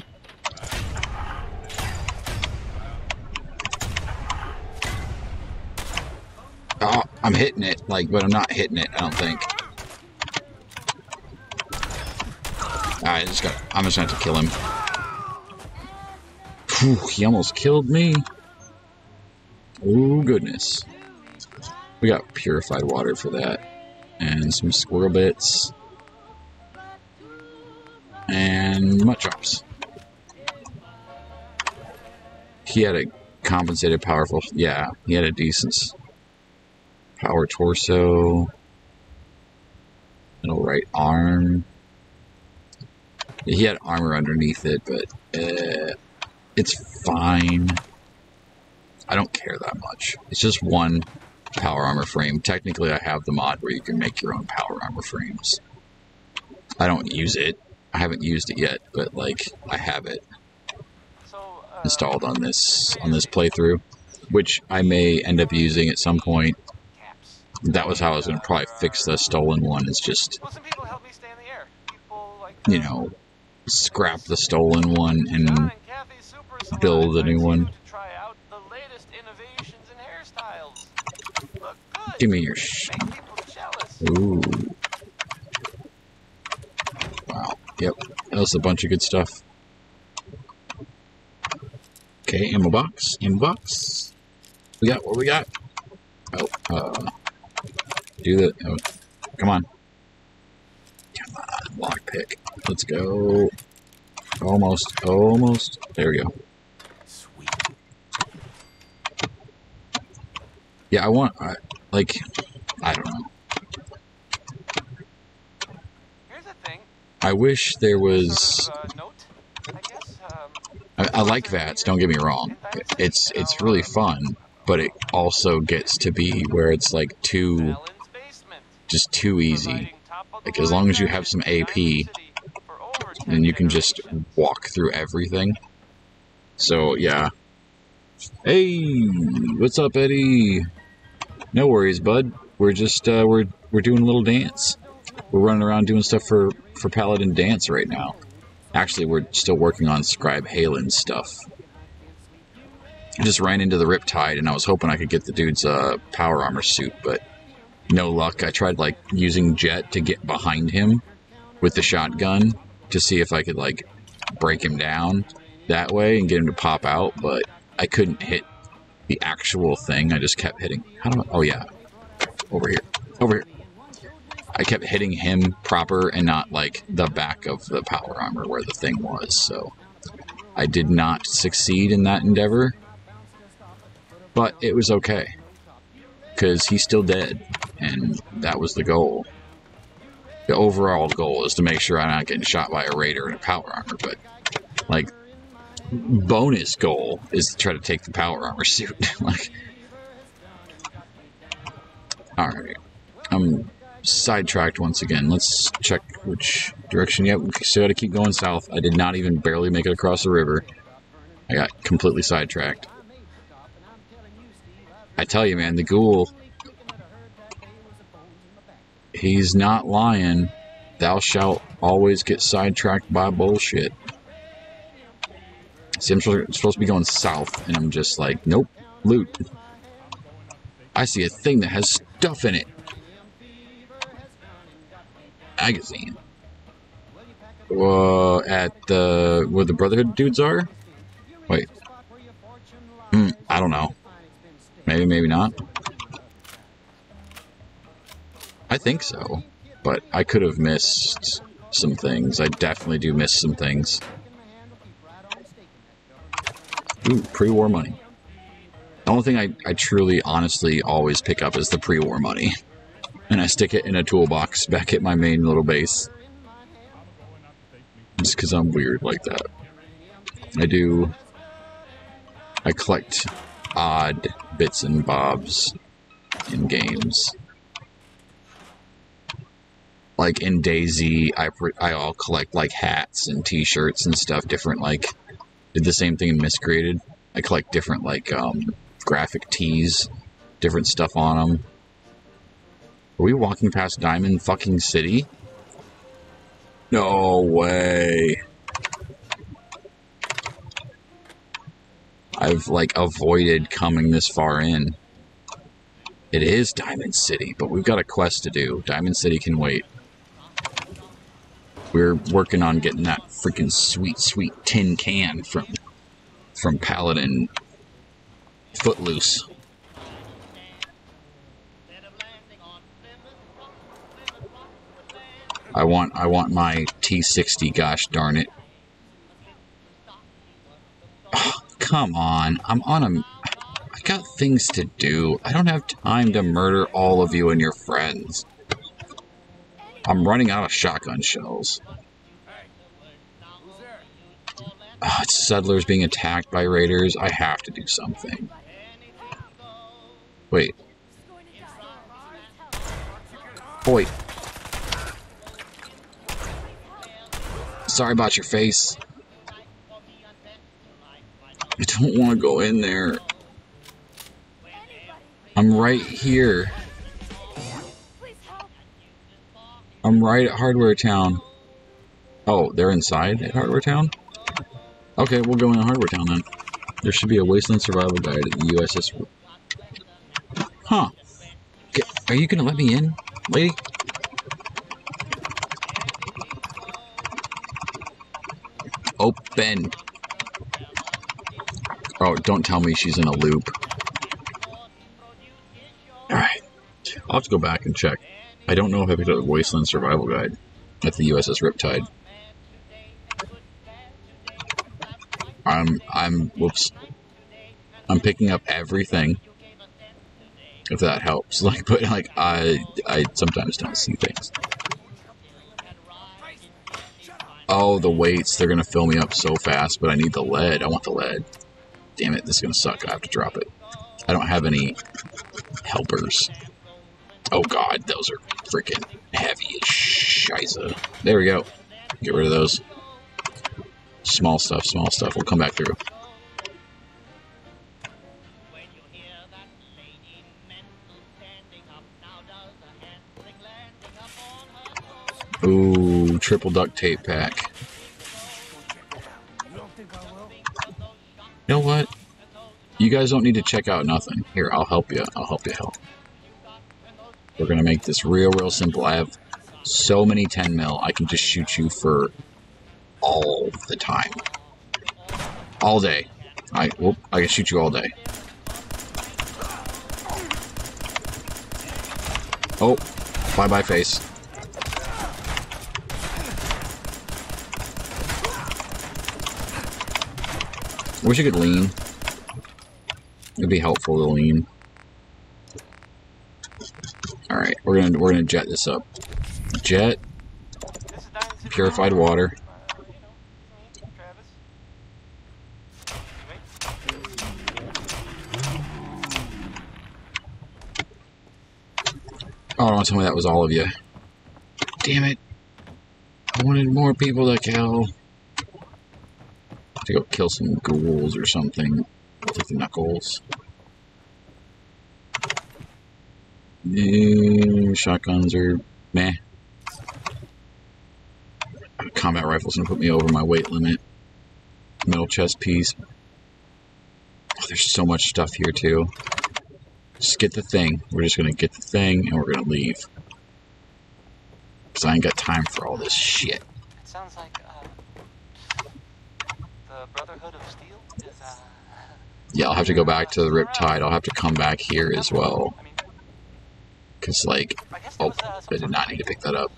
Oh, I'm hitting it, like, but I'm not hitting it, I don't think. I'm just gonna have to kill him. Whew, he almost killed me. Oh goodness. We got purified water for that. And some squirrel bits. And mutt drops. He had a compensated powerful. Yeah, he had a decent power torso. Middle right arm. He had armor underneath it, but it's fine. I don't care that much. It's just one power armor frame. Technically, I have the mod where you can make your own power armor frames. I don't use it. I haven't used it yet, but like I have it installed on this playthrough, which I may end up using at some point. That was how I was going to probably fix the stolen one. Is just, you know, scrap the stolen one and build a new one. Give me your Ooh. Wow. Yep. That was a bunch of good stuff. Okay, ammo box. Ammo box. What we got? Oh, do the... Oh, come on. Come on, lockpick. Let's go. Almost. There we go. Sweet. Yeah, I don't know. Here's the thing. I wish there was... I like VATS, don't get me wrong. It's really fun, but it also gets to be where it's like just too easy. Like as long as you have some AP, then you can just walk through everything. So yeah. Hey, what's up, Eddie? No worries, bud. We're just we're doing a little dance. We're running around doing stuff for Paladin Dance right now. Actually, we're still working on Scribe Halen's stuff. I just ran into the Riptide, and I was hoping I could get the dude's power armor suit, but no luck. I tried, like, using Jet to get behind him with the shotgun to see if I could, like, break him down that way and get him to pop out, but I couldn't hit the actual thing. I just kept hitting... Oh, yeah. Over here. I kept hitting him proper and not, like, the back of the power armor where the thing was, so I did not succeed in that endeavor, but it was okay, because he's still dead, and that was the goal. The overall goal is to make sure I'm not getting shot by a raider in a power armor, but, like, bonus goal is to try to take the power armor suit. Like, alright, I'm sidetracked once again. Let's check which direction. Yep, we still gotta keep going south. I did not even barely make it across the river. I got completely sidetracked. I tell you, man, the ghoul, he's not lying. Thou shalt always get sidetracked by bullshit. See, I'm supposed to be going south, and I'm just like, nope, loot. I see a thing that has stuff in it. Magazine. At the... where the Brotherhood dudes are? Wait. I don't know. Maybe, maybe not. I think so. But I could have missed some things. I definitely do miss some things. Ooh, pre-war money. The only thing I truly, honestly always pick up is the pre-war money. And I stick it in a toolbox back at my main little base. Just because I'm weird like that. I collect odd bits and bobs in games. Like in DayZ, I'll collect like hats and t-shirts and stuff different. Like, did the same thing in Miscreated. I collect different like graphic tees, different stuff on them. Are we walking past Diamond fucking City? No way. I've, like, avoided coming this far in. It is Diamond City, but we've got a quest to do. Diamond City can wait. We're working on getting that freaking sweet, sweet tin can from Paladin Footloose. I want my T60, gosh darn it. Oh, come on. I got things to do. I don't have time to murder all of you and your friends. I'm running out of shotgun shells. Oh, it's settlers being attacked by raiders. I have to do something. Wait. Boy. Sorry about your face. I don't want to go in there. I'm right here. I'm right at Hardware Town. Oh, they're inside at Hardware Town? Okay, we'll go in Hardware Town then. There should be a Wasteland Survival Guide at the USS... Huh. Are you gonna let me in, lady? Open. Oh, don't tell me she's in a loop. Alright. I'll have to go back and check. I don't know if I picked up the Wasteland Survival Guide at the USS Riptide. Whoops. I'm picking up everything. If that helps. But I sometimes don't see things. Oh, the weights, they're gonna fill me up so fast, but I need the lead. I want the lead. Damn it, this is gonna suck. I have to drop it. I don't have any helpers. Oh god, those are freaking heavy as shiza. There we go. Get rid of those. Small stuff, small stuff. We'll come back through. Ooh, triple duct tape pack. You know what? You guys don't need to check out nothing. Here, I'll help you. I'll help you help. We're gonna make this real simple. I have so many 10 mil. I can just shoot you for all the time. All day. I can shoot you all day. Oh, bye-bye face. I wish I could lean. It'd be helpful to lean. Alright, we're gonna jet this up. Jet. Purified water. Oh, don't tell me that was all of you. Damn it. I wanted more people to kill. To go kill some ghouls or something. I'll take the knuckles. Shotguns are meh. Combat rifles gonna put me over my weight limit. Metal chest piece. Oh, there's so much stuff here too. Just get the thing. We're just gonna get the thing and we're gonna leave. Because I ain't got time for all this shit. It sounds like the Brotherhood of Steel is yeah, I'll have to go back to the Riptide. I'll have to come back here as well. Because, like, oh, I did not need to pick that up.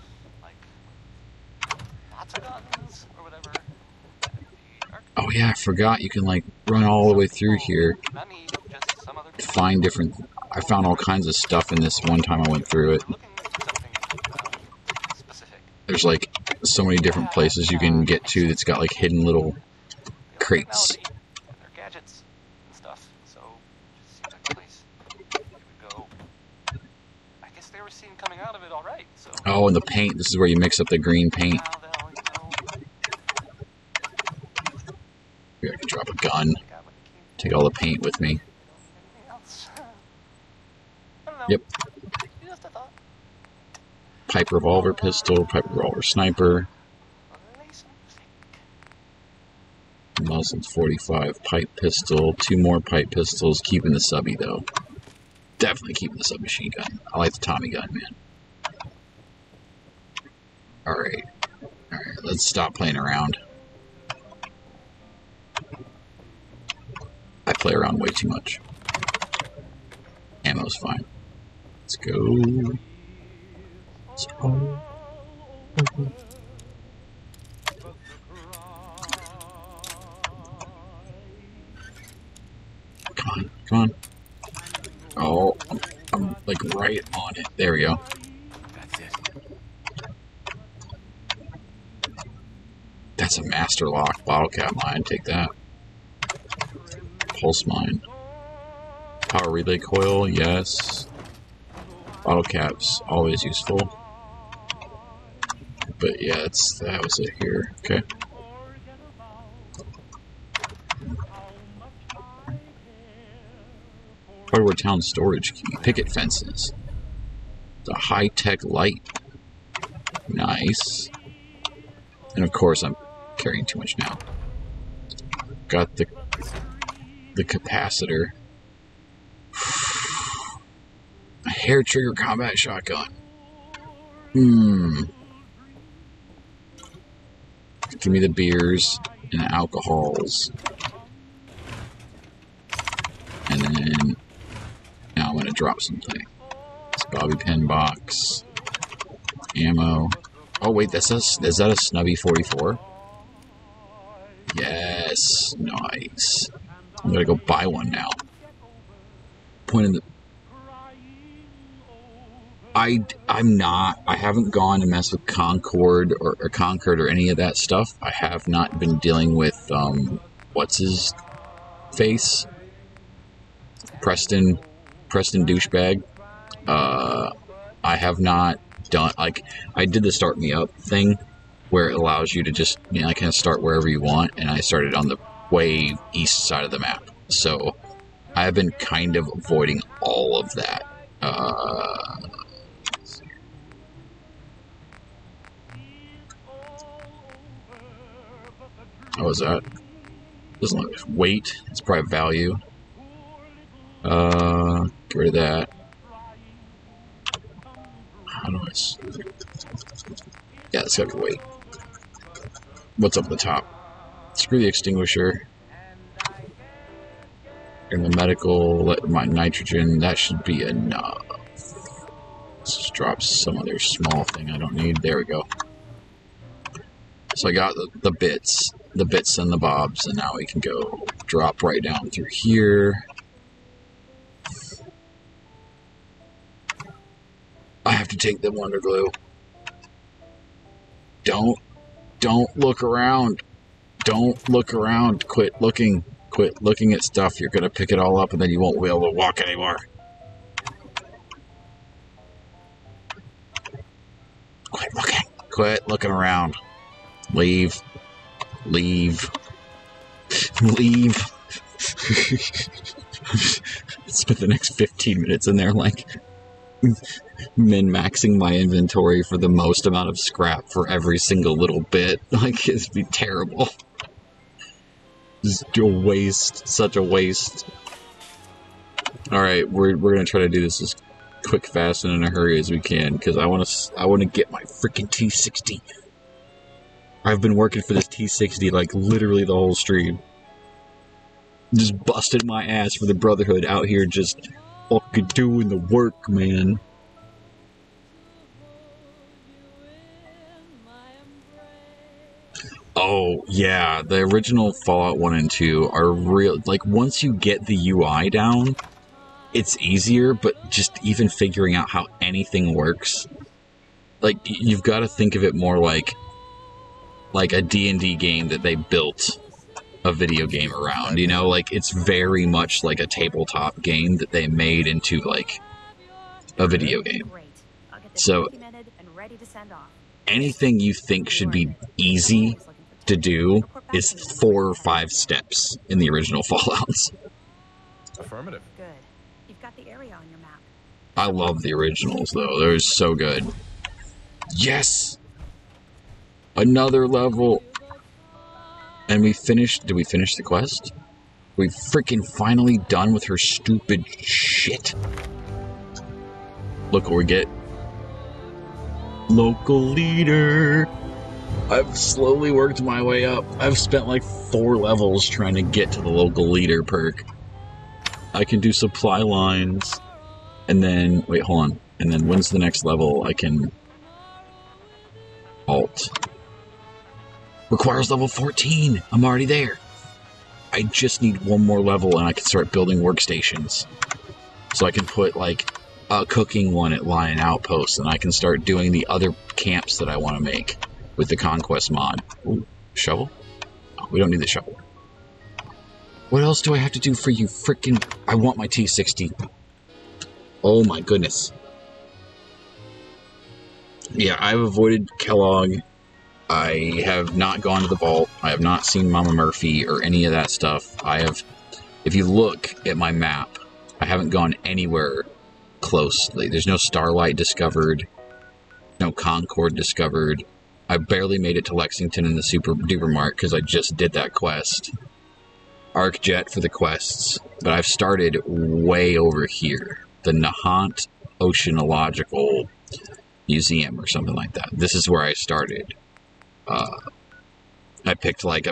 Oh yeah, I forgot you can, like, run all the way through here. Find different... I found all kinds of stuff in this one time I went through it. There's, like, so many different places you can get to that's got, like, hidden little crates. Oh, and the paint. This is where you mix up the green paint. Here, I can drop a gun. Take all the paint with me. Yep. Pipe revolver pistol, pipe revolver sniper. Muzzled 45 pipe pistol, 2 more pipe pistols, keeping the subby though. Definitely keeping the submachine gun. I like the Tommy gun, man. Alright. Alright, let's stop playing around. I play around way too much. Ammo's fine. Let's go. It's all over. Come on, come on. Oh, I'm like right on it. There we go. That's it. That's a master lock bottle cap mine. Take that. Pulse mine. Power relay coil, yes. Bottle caps, always useful. But yeah, that was it here. Okay. Hardware town storage key. Picket fences. The high-tech light. Nice. And of course, I'm carrying too much now. Got the capacitor. A hair trigger combat shotgun. Give me the beers and the alcohols. And then now I'm gonna drop something. It's a bobby pin box. Ammo. Oh wait, is that a snubby 44? Yes, nice. I'm gonna go buy one now. Point in the. I haven't gone and messed with Concord or Concord or any of that stuff. I have not been dealing with what's his face? Preston douchebag. I have not done, like, I did the start me up thing where it allows you to just, you know, kind of start wherever you want, and I started on the way east side of the map. So I have been kind of avoiding all of that. What was that? Doesn't look weight. It's probably value. Get rid of that. How do I? Yeah, let's have to wait. What's up at the top? Screw the extinguisher. And the medical, my nitrogen. That should be enough. Let's just drop some other small thing I don't need. There we go. So I got the bits and the bobs, and now we can go drop right down through here. I have to take the Wonder Glue. Don't look around. Don't look around. Quit looking at stuff. You're gonna pick it all up and then you won't be able to walk anymore. Quit looking around. Leave. Spent the next 15 minutes in there like min-maxing my inventory for the most amount of scrap for every single little bit. Like, it'd be terrible. Just a waste. Such a waste. Alright, we're gonna try to do this as quick, fast, and in a hurry as we can, because I wanna get my freaking T60. I've been working for this T60 like literally the whole stream. Just busted my ass for the Brotherhood out here just fucking doing the work, man. Oh, yeah, the original Fallout 1 and 2 are real, like, once you get the UI down, it's easier, but just even figuring out how anything works, like, you've got to think of it more like a D&D game that they built a video game around, you know? Like, it's very much like a tabletop game that they made into, like, a video game. So, anything you think should be easy to do is 4 or 5 steps in the original Fallouts. Affirmative. Good. You've got the area on your map. I love the originals, though. They're so good. Yes! Another level! And we finished... Did we finish the quest? We freaking finally done with her stupid shit. Look what we get. Local leader. I've slowly worked my way up. I've spent like 4 levels trying to get to the local leader perk. I can do supply lines, and then, wait, hold on. And then when's the next level? I can alt. Requires level 14. I'm already there. I just need 1 more level and I can start building workstations. So I can put like a cooking one at Lion Outpost, and I can start doing the other camps that I want to make with the Conquest mod. Ooh, shovel? Oh, we don't need the shovel. What else do I have to do for you freaking... I want my T60. Oh my goodness. Yeah, I've avoided Kellogg. I have not gone to the vault. I have not seen Mama Murphy or any of that stuff. I have... If you look at my map, I haven't gone anywhere closely. There's no Starlight discovered. No Concord discovered. I barely made it to Lexington in the Super Duper Mart because I just did that quest. ArcJet for the quests. But I've started way over here. The Nahant Oceanological Museum or something like that. This is where I started. I picked like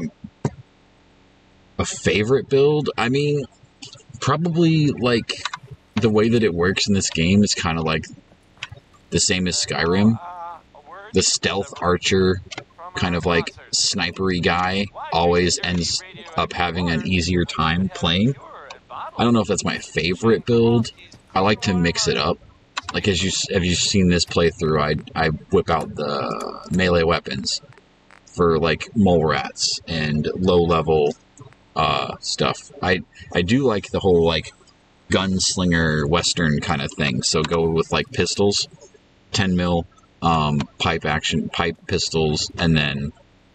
a favorite build. I mean, probably like the way that it works in this game is kind of like the same as Skyrim. The stealth archer, kind of like snipery guy, always ends up having an easier time playing. I don't know if that's my favorite build. I like to mix it up. Like, have you seen this playthrough? I whip out the melee weapons for like mole rats and low level stuff. I do like the whole like gunslinger western kind of thing. So go with like pistols, 10 mil, pipe pistols, and then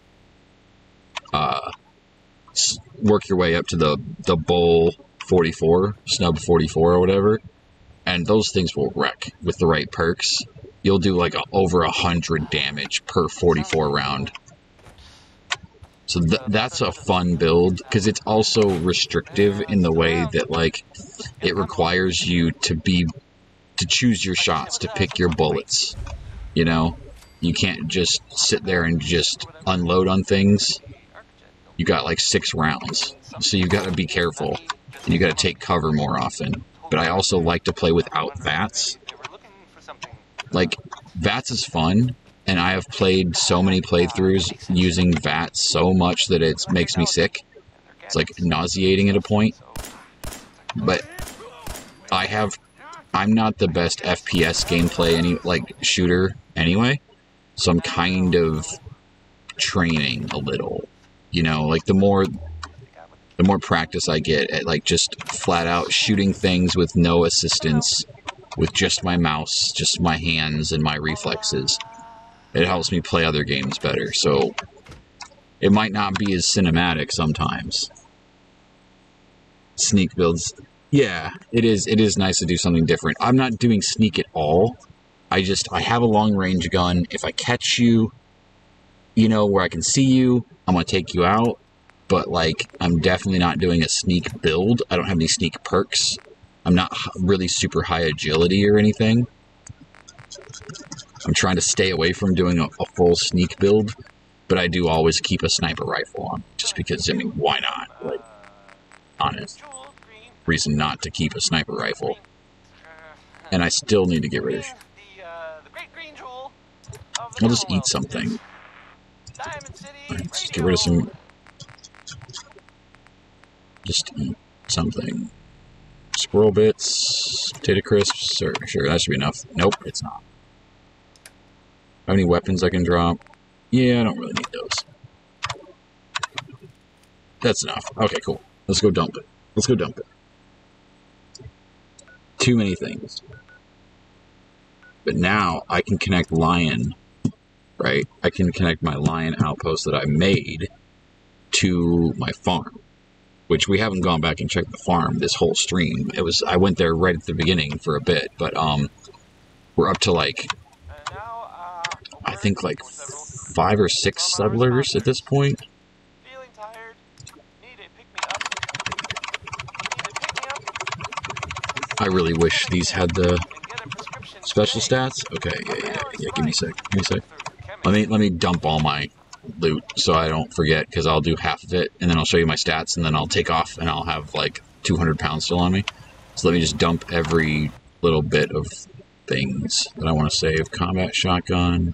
work your way up to the bull 44, snub 44 or whatever. And those things will wreck with the right perks. You'll do like over 100 damage per 44 round. So that's a fun build, because it's also restrictive in the way that like it requires you to choose your shots, to pick your bullets. You know, you can't just sit there and just unload on things. You got like 6 rounds, so you got to be careful and you got to take cover more often. But I also like to play without VATS. Like, VATS is fun, and I have played so many playthroughs using VATS so much that it makes me sick. It's like nauseating at a point. But I'm not the best FPS gameplay shooter anyway, so I'm kind of training a little. You know, like the more practice I get at like just flat out shooting things with no assistance, with just my mouse, just my hands and my reflexes, it helps me play other games better. So it might not be as cinematic sometimes. Sneak builds. Yeah, it is nice to do something different. I'm not doing sneak at all. I have a long range gun. If I catch you, you know, where I can see you, I'm gonna take you out. But, like, I'm definitely not doing a sneak build. I don't have any sneak perks. I'm not really super high agility or anything. I'm trying to stay away from doing a full sneak build. But I do always keep a sniper rifle on. Just because, I mean, why not? Like, honest reason not to keep a sniper rifle. And I still need to get rid of... I'll just eat something. Let's get rid of some... Just eat something. Squirrel bits, potato crisps, sure, that should be enough. Nope, it's not. Have any weapons I can drop? Yeah, I don't really need those. That's enough. Okay, cool. Let's go dump it. Too many things. But now I can connect Lion, right? I can connect my Lion outpost that I made to my farm. Which we haven't gone back and checked the farm this whole stream. I went there right at the beginning for a bit, but we're up to like I think like 5 or 6 settlers at this point. Feeling tired? Need a pick-me-up? I really wish these had the special stats. Okay, yeah. Give me a sec. Let me dump all my loot so I don't forget, because I'll do half of it, and then I'll show you my stats, and then I'll take off, and I'll have like 200 pounds still on me. So let me just dump every little bit of things that I want to save. Combat shotgun.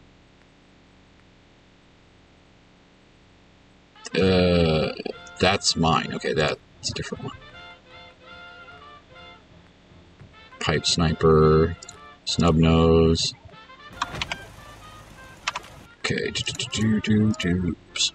That's mine. Okay, that's a different one. Pipe sniper. Snub nose. Okay. Oops.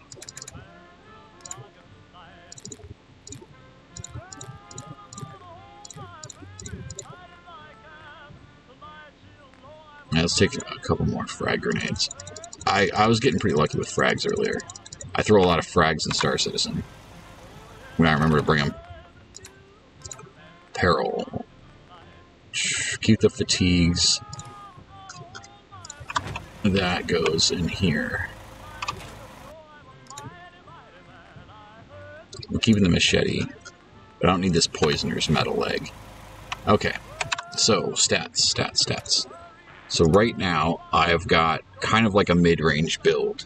Now let's take a couple more frag grenades. I was getting pretty lucky with frags earlier. I throw a lot of frags in Star Citizen. When I remember to bring them. Peril. Keep the fatigues. That goes in here. I'm keeping the machete, but I don't need this poisoner's metal leg. Okay, so stats. So right now, I've got kind of like a mid-range build.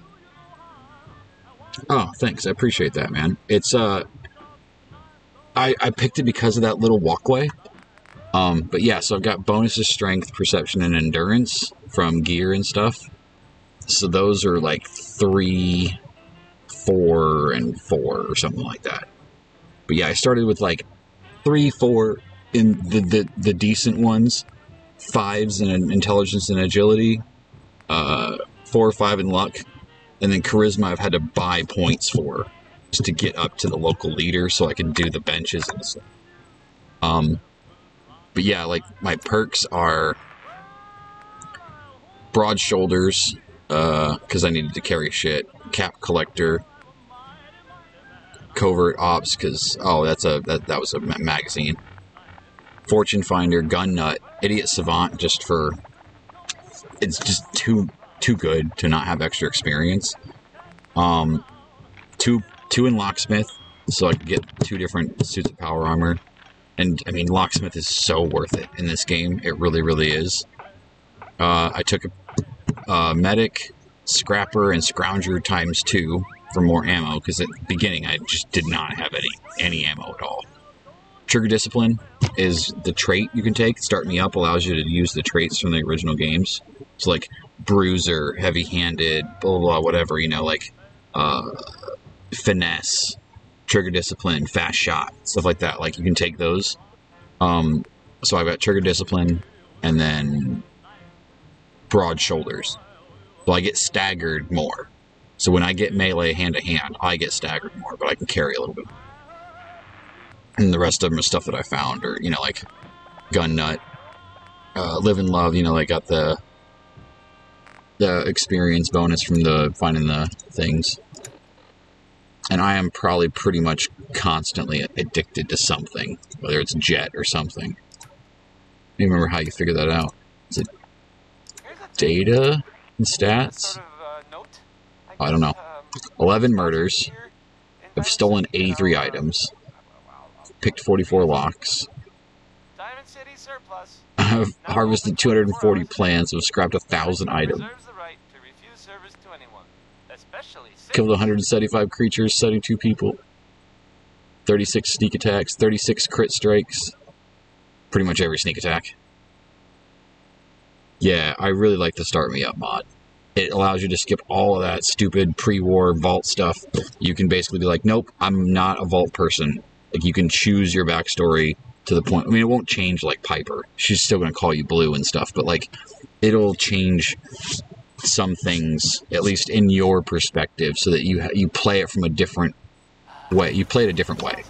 Oh, thanks, I appreciate that, man. It's, I picked it because of that little walkway. But yeah, so I've got bonuses, strength, perception, and endurance from gear and stuff. So those are like 3, 4, and 4 or something like that. But yeah, I started with like 3, 4 in the decent ones, 5s in intelligence and agility, 4 or 5 in luck, and then charisma I've had to buy points for just to get up to the local leader so I can do the benches and stuff. But yeah, like my perks are broad shoulders, because I needed to carry shit. Cap collector, covert ops, because that was a magazine. Fortune finder, gun nut, idiot savant, just for it's just too good to not have extra experience. 2 in locksmith, so I can get 2 different suits of power armor. And, I mean, locksmith is so worth it in this game. It really, really is. I took a medic, scrapper, and scrounger ×2 for more ammo, because at the beginning I just did not have any ammo at all. Trigger discipline is the trait you can take. Start Me Up allows you to use the traits from the original games. So, like, bruiser, heavy-handed, blah, blah, blah, whatever, you know, like, finesse, trigger discipline, fast shot, stuff like that. Like, you can take those. So I've got trigger discipline, and then broad shoulders. So I get staggered more. So when I get melee hand-to-hand, I get staggered more, but I can carry a little bit. And the rest of them are stuff that I found, or, you know, like, gun nut, live and love, you know, like, got the experience bonus from finding the things. And I am probably pretty much constantly addicted to something, whether it's jet or something. I don't remember how you figure that out. Is it data and stats? I don't know. 11 murders. I've stolen 83 items. Picked 44 locks. I've harvested 240 plants. I've scrapped 1,000 items. Killed 175 creatures, 72 people. 36 sneak attacks, 36 crit strikes. Pretty much every sneak attack. Yeah, I really like the Start Me Up mod. It allows you to skip all of that stupid pre-war vault stuff. You can basically be like, nope, I'm not a vault person. Like, you can choose your backstory to the point. I mean, it won't change like Piper. She's still going to call you Blue and stuff, but like, it'll change some things, at least in your perspective, so that you play it from a different way. You play it a different way.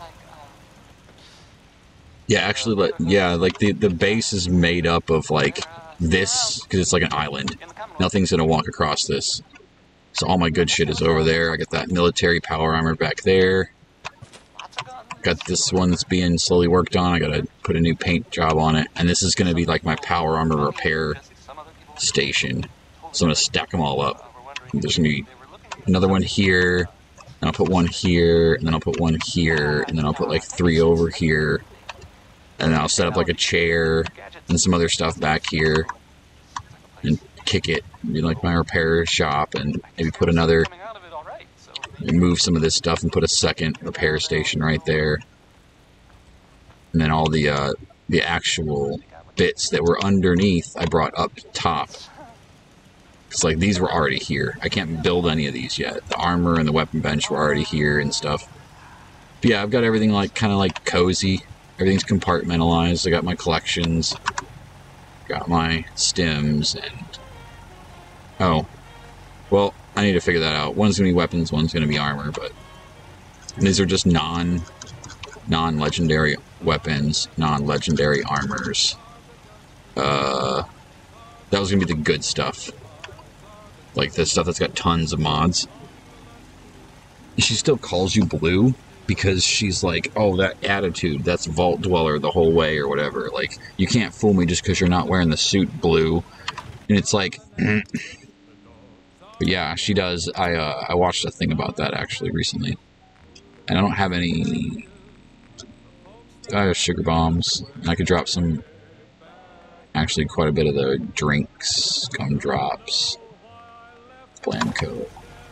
Yeah, actually, like the base is made up of like this, because it's like an island. Nothing's gonna walk across this. So all my good shit is over there. I got that military power armor back there. Got this one that's being slowly worked on. I gotta put a new paint job on it. And this is gonna be like my power armor repair station. So I'm going to stack them all up. There's going to be another one here, and I'll put one here, and then I'll put one here, and then I'll put like 3 over here, and then I'll set up like a chair and some other stuff back here, and kick it, like my repair shop, and maybe put another, Coming out of it all right, so move some of this stuff and put a second repair station right there. And then all the actual bits that were underneath I brought up top. It's like these were already here. I can't build any of these yet. The armor and the weapon bench were already here and stuff. But yeah, I've got everything like kind of like cozy. Everything's compartmentalized. I got my collections. Got my stims and... Oh. Well, I need to figure that out. One's going to be weapons, one's going to be armor, but... these are just non-legendary weapons, non-legendary armors. That was going to be the good stuff. Like the stuff that's got tons of mods. She still calls you Blue because she's like, oh, that attitude, that's Vault Dweller the whole way or whatever. Like, you can't fool me just because you're not wearing the suit Blue. And it's like... but yeah, she does. I watched a thing about that actually recently. And I don't have any... I have sugar bombs. And I could drop some... Actually, quite a bit of the drinks, gumdrops, Blanco.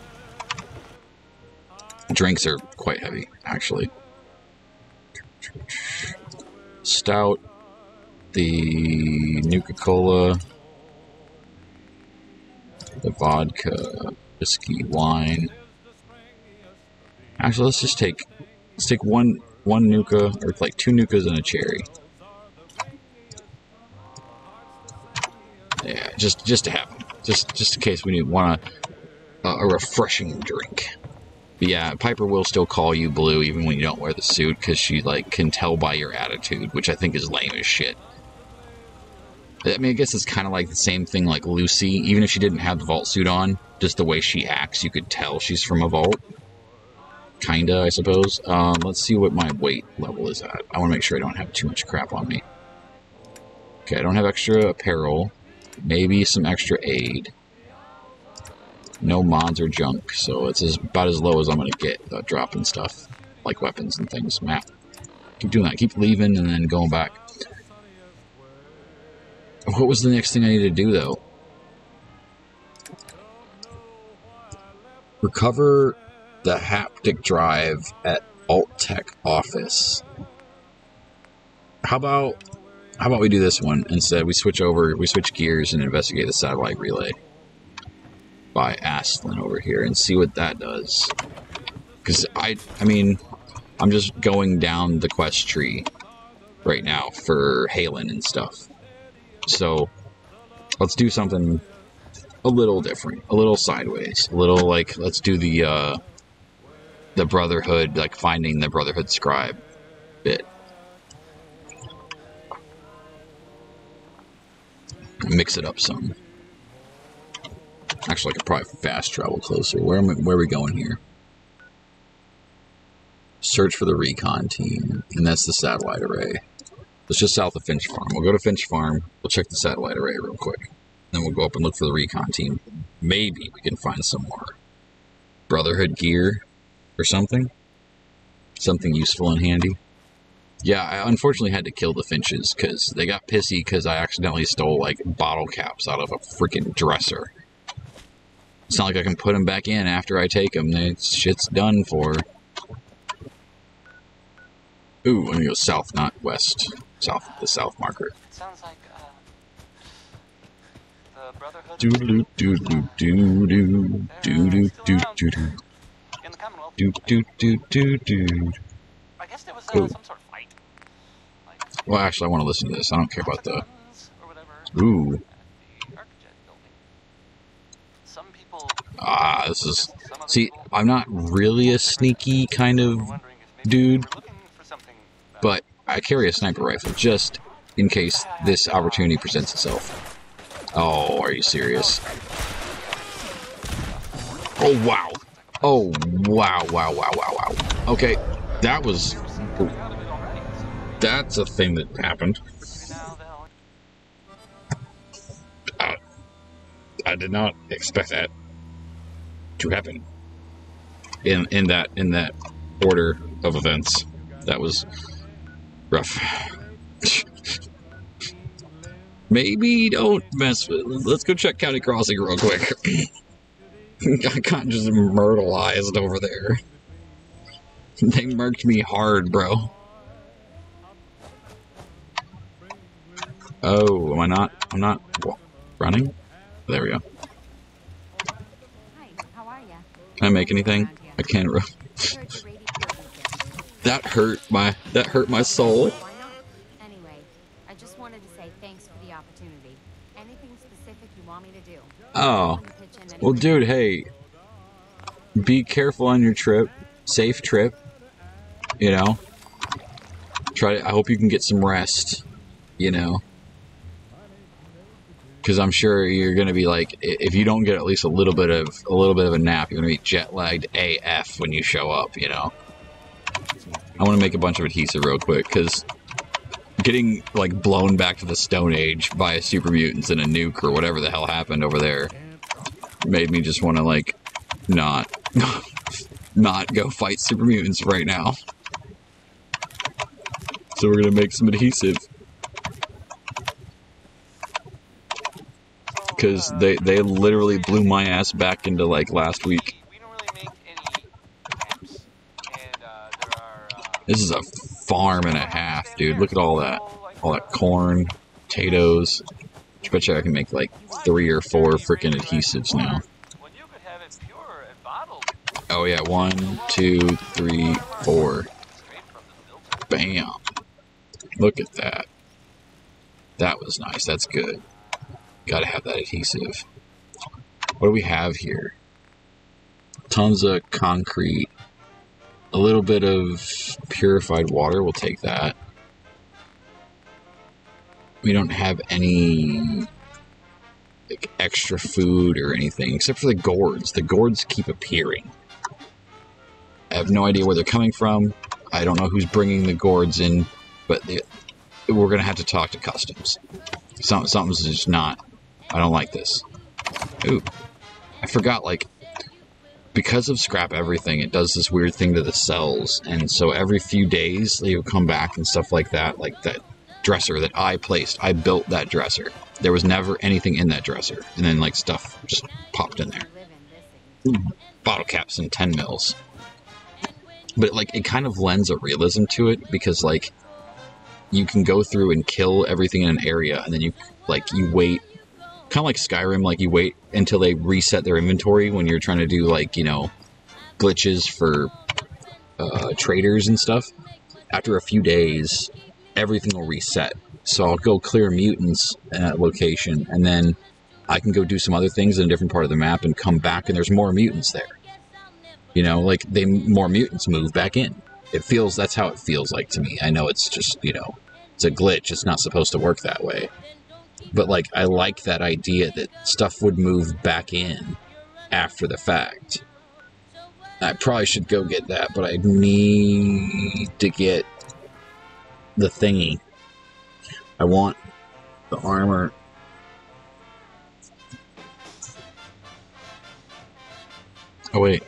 Drinks are quite heavy, actually. Stout, the Nuka-Cola, the vodka, whiskey, wine. Actually, let's take one Nuka, or like 2 Nukas and a cherry. Yeah, just to have them. Just in case we want a refreshing drink. But yeah, Piper will still call you Blue even when you don't wear the suit, because she like can tell by your attitude, which I think is lame as shit. I mean, I guess it's kind of like the same thing like Lucy. Even if she didn't have the vault suit on, just the way she acts, you could tell she's from a vault. Kinda, I suppose. Let's see what my weight level is at. I want to make sure I don't have too much crap on me. Okay, I don't have extra apparel. Maybe some extra aid. No mods or junk, so it's about as low as I'm going to get dropping stuff. Like weapons and things. Map. Keep doing that. Keep leaving and then going back. What was the next thing I needed to do, though? Recover the haptic drive at Alt Tech office. How about we do this one instead? We switch gears and investigate the satellite relay by Aslan over here and see what that does. Because I mean, I'm just going down the quest tree right now for Halen and stuff. So let's do something a little different, a little sideways, a little like, let's do the Brotherhood, like finding the Brotherhood scribe bit. Mix it up some. Actually, I could probably fast travel closer. Where are we going here? Search for the recon team, and that's the satellite array. It's just south of Finch Farm. We'll go to Finch Farm. We'll check the satellite array real quick. Then we'll go up and look for the recon team. Maybe we can find some more Brotherhood gear or something. Something useful and handy. Yeah, I unfortunately had to kill the Finches because they got pissy because I accidentally stole, like, bottle caps out of a freaking dresser. It's not like I can put them back in after I take them. Shit's done for. Ooh, I'm gonna go south, not west. South, the south marker. It sounds like, the Brotherhood... Do-do-do-do-do-do. Do-do-do-do-do. In the Commonwealth. Do-do-do-do-do. I guess there was, Ooh. some sort of fight. Like, Well, actually, I want to listen to this. I don't care about the... or whatever. Ooh. At the Arcjet building. Some people... Ah, this is... See, I'm not really a sneaky kind of dude, but I carry a sniper rifle just in case this opportunity presents itself. Oh, are you serious? Oh, wow. Oh, wow, wow, wow, wow, wow. Okay, that was... That's a thing that happened. I did not expect that to happen in that order of events. That was rough. Maybe don't mess with... Let's go check County Crossing real quick. I got just myrtleized over there. They murked me hard, bro. Oh, am I not? I'm not running? There we go. Hi, how are ya? Can I make anything? I can't run. That hurt my soul. Why not? Anyway, I just wanted to say thanks for the opportunity. Anything specific you want me to do? Oh. Well, dude, hey. Be careful on your trip. Safe trip. You know? I hope you can get some rest. You know? Because I'm sure you're gonna be like, if you don't get at least a little bit of a nap, you're gonna be jet lagged AF when you show up. You know. I want to make a bunch of adhesive real quick because getting like blown back to the Stone Age by a super mutants and a nuke or whatever the hell happened over there made me just want to like not go fight super mutants right now. So we're gonna make some adhesive. Because they literally blew my ass back into, like, last week. We don't really make any maps, and there are... This is a farm and a half, dude. Look at all that. All that corn, potatoes. I bet you I can make, like, 3 or 4 freaking adhesives now. When you could have it pure and bottled. Oh, yeah. 1, 2, 3, 4. Bam. Look at that. That was nice. That's good. Gotta have that adhesive. What do we have here? Tons of concrete. A little bit of purified water. We'll take that. We don't have any like, extra food or anything, except for the gourds. The gourds keep appearing. I have no idea where they're coming from. I don't know who's bringing the gourds in, but we're going to have to talk to customs. Something's just not... I don't like this. Ooh. I forgot, like, because of scrap everything, it does this weird thing to the cells, and so every few days, they will come back and stuff like that that dresser that I placed. I built that dresser. There was never anything in that dresser, and then, like, stuff just popped in there. Ooh. Bottle caps and 10 mils. But, like, it kind of lends a realism to it, because, like, you can go through and kill everything in an area, and then you wait... Kind of like Skyrim, like you wait until they reset their inventory when you're trying to do like, you know, glitches for traders and stuff. After a few days, everything will reset. So I'll go clear mutants in that location, and then I can go do some other things in a different part of the map and come back, and there's more mutants there. You know, like more mutants move back in. That's how it feels like to me. I know it's just, you know, it's a glitch. It's not supposed to work that way. But, like, I like that idea that stuff would move back in after the fact. I probably should go get that, but I need to get the thingy. I want the armor. Oh, wait.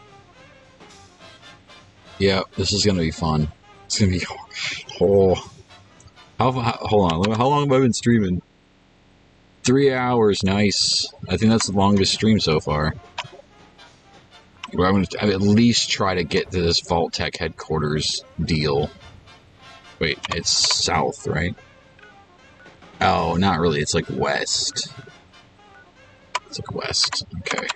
Yeah, this is going to be fun. It's going to be... Oh. Hold on. How long have I been streaming? 3 hours, nice. I think that's the longest stream so far. Well, I'm going to at least try to get to this Vault Tech headquarters deal. Wait, it's south, right? Oh, not really. It's like west. It's like west. Okay.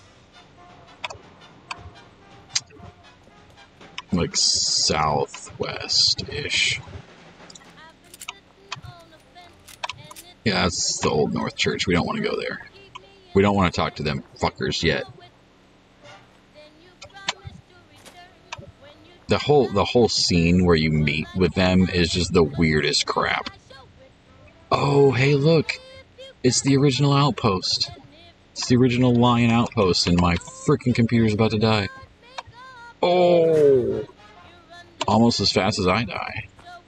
Like southwest-ish. Yeah, that's the Old North Church. We don't want to go there. We don't want to talk to them fuckers yet. The whole scene where you meet with them is just the weirdest crap. Oh, hey, look. It's the original outpost. It's the original Lion outpost, and my freaking computer's about to die. Oh! Almost as fast as I die.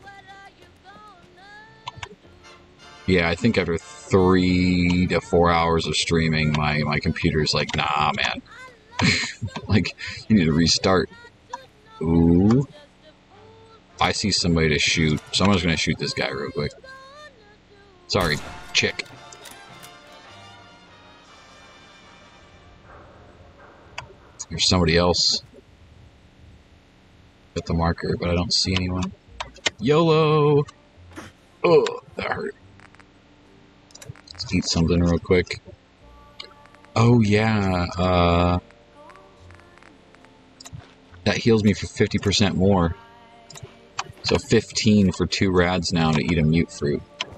Yeah, I think after 3 to 4 hours of streaming, my computer's like, nah, man. Like, you need to restart. Ooh. I see somebody to shoot, so I'm just gonna shoot this guy real quick. Sorry. chick. There's somebody else at the marker, but I don't see anyone. YOLO! Oh, that hurt. Let's eat something real quick. Oh yeah, that heals me for 50% more. So 15 for 2 rads now to eat a mute fruit.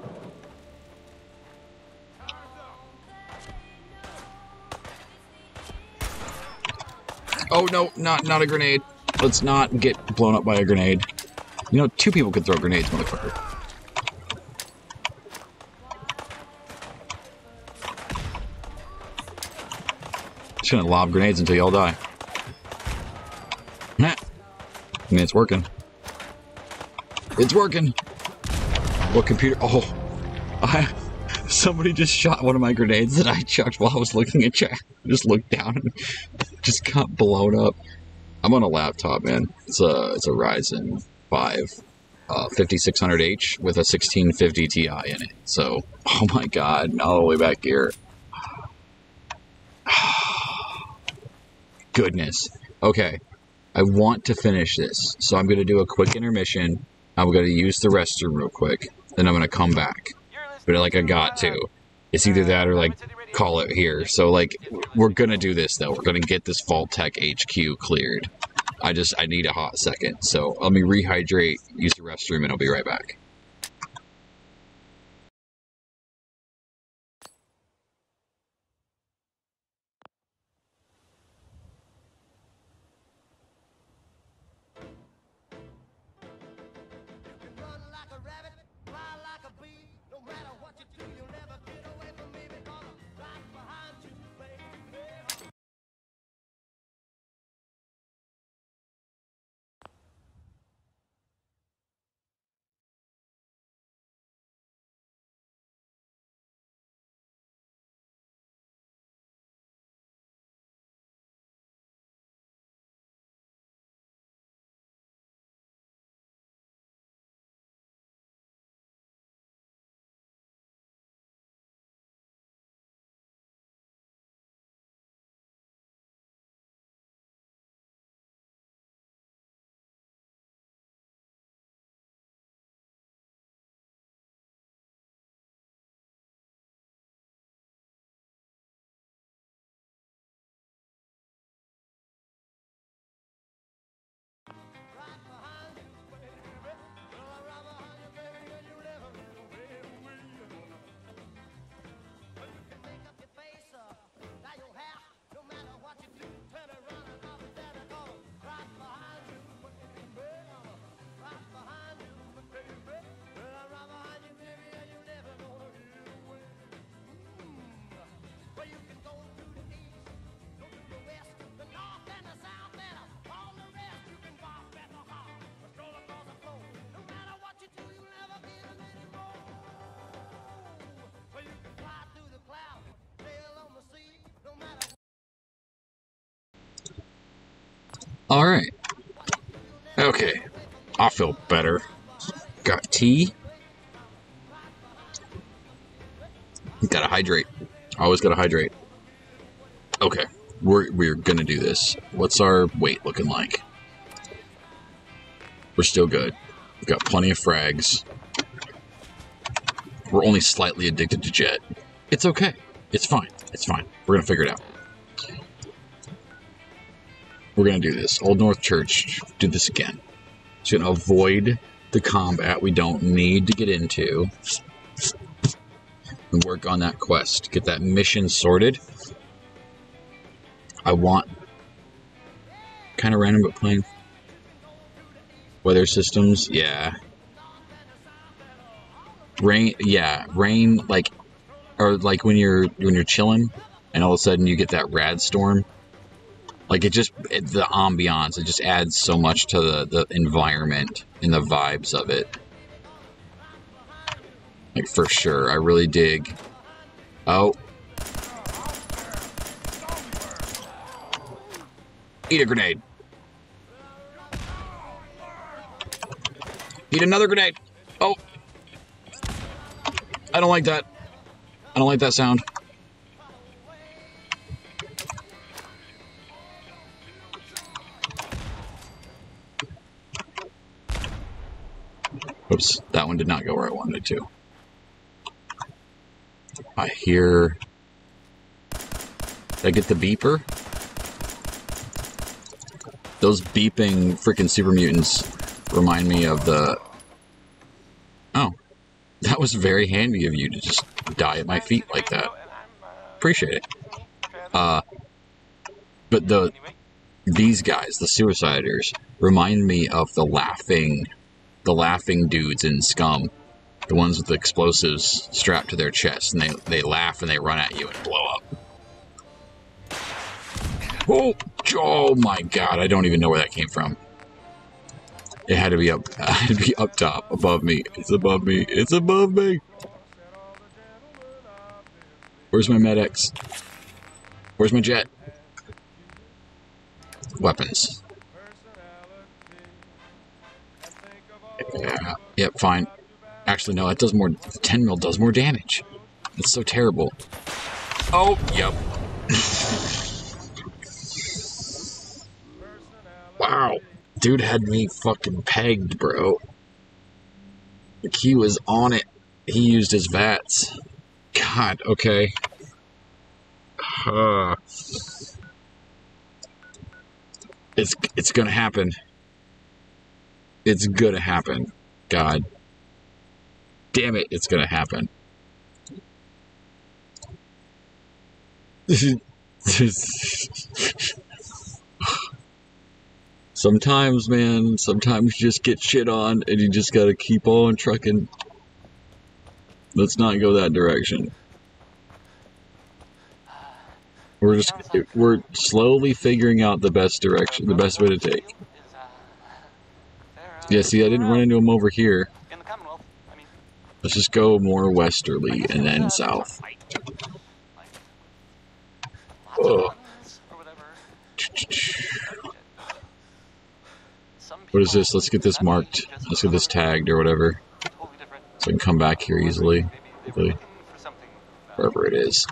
Oh no, not a grenade. Let's not get blown up by a grenade. You know, 2 people could throw grenades, motherfucker. Shouldn't lob grenades until y'all die. Nah. I mean, it's working. It's working! What computer? Oh. Somebody just shot one of my grenades that I chucked while I was looking at chat. I just looked down and just got blown up. I'm on a laptop, man. It's a Ryzen 5 5600H with a 1650 Ti in it. So, oh my god, all the way back here. Goodness. Okay, I want to finish this, so I'm going to do a quick intermission. I'm going to use the restroom real quick, then I'm going to come back. But like I got to. It's either that or like call it here. So like we're going to do this though. We're going to get this Vault Tech HQ cleared. I need a hot second. So let me rehydrate, use the restroom, and I'll be right back. Alright. Okay. I feel better. Got tea. Gotta hydrate. Always gotta hydrate. Okay. We're gonna do this. What's our weight looking like? We're still good. We've got plenty of frags. We're only slightly addicted to jet. It's okay. It's fine. It's fine. We're gonna figure it out. We're gonna do this. Old North Church. Do this again. It's gonna avoid the combat we don't need to get into. And work on that quest. Get that mission sorted. I want... Kind of random, but plain. Weather systems, yeah. Rain, yeah. Rain, like... Or like when you're chilling, and all of a sudden you get that rad storm. Like the ambiance, it just adds so much to the environment and the vibes of it. Like for sure, I really dig. Oh. Eat a grenade. Eat another grenade. Oh. I don't like that. I don't like that sound. Oops, that one did not go where I wanted it to. I hear... Did I get the beeper? Those beeping freaking super mutants remind me of the... Oh. That was very handy of you to just die at my feet like that. Appreciate it. But these guys, the Suiciders, remind me of the laughing dudes in Scum. The ones with the explosives strapped to their chests, and they laugh and they run at you and blow up. Oh my god, I don't even know where that came from. It had to be up top, above me. It's above me. It's above me. Where's my Med-X? Where's my jet? Weapons. Yeah, yep, fine. Actually, no, that does more. 10 mil does more damage. It's so terrible. Oh, yep. Wow. Dude had me fucking pegged, bro. Like, he was on it. He used his VATS. God, okay. It's gonna happen. It's gonna happen. God. Damn it, it's gonna happen. Sometimes, man, sometimes you just get shit on and you just gotta keep on trucking. Let's not go that direction. We're slowly figuring out the best direction, the best way to take. Yeah, see, I didn't run into him over here. In the Commonwealth, I mean, Let's just go more westerly and then south. Oh. What is this? Let's get this marked. Let's get this tagged or whatever. So I can come back here easily. Wherever it is.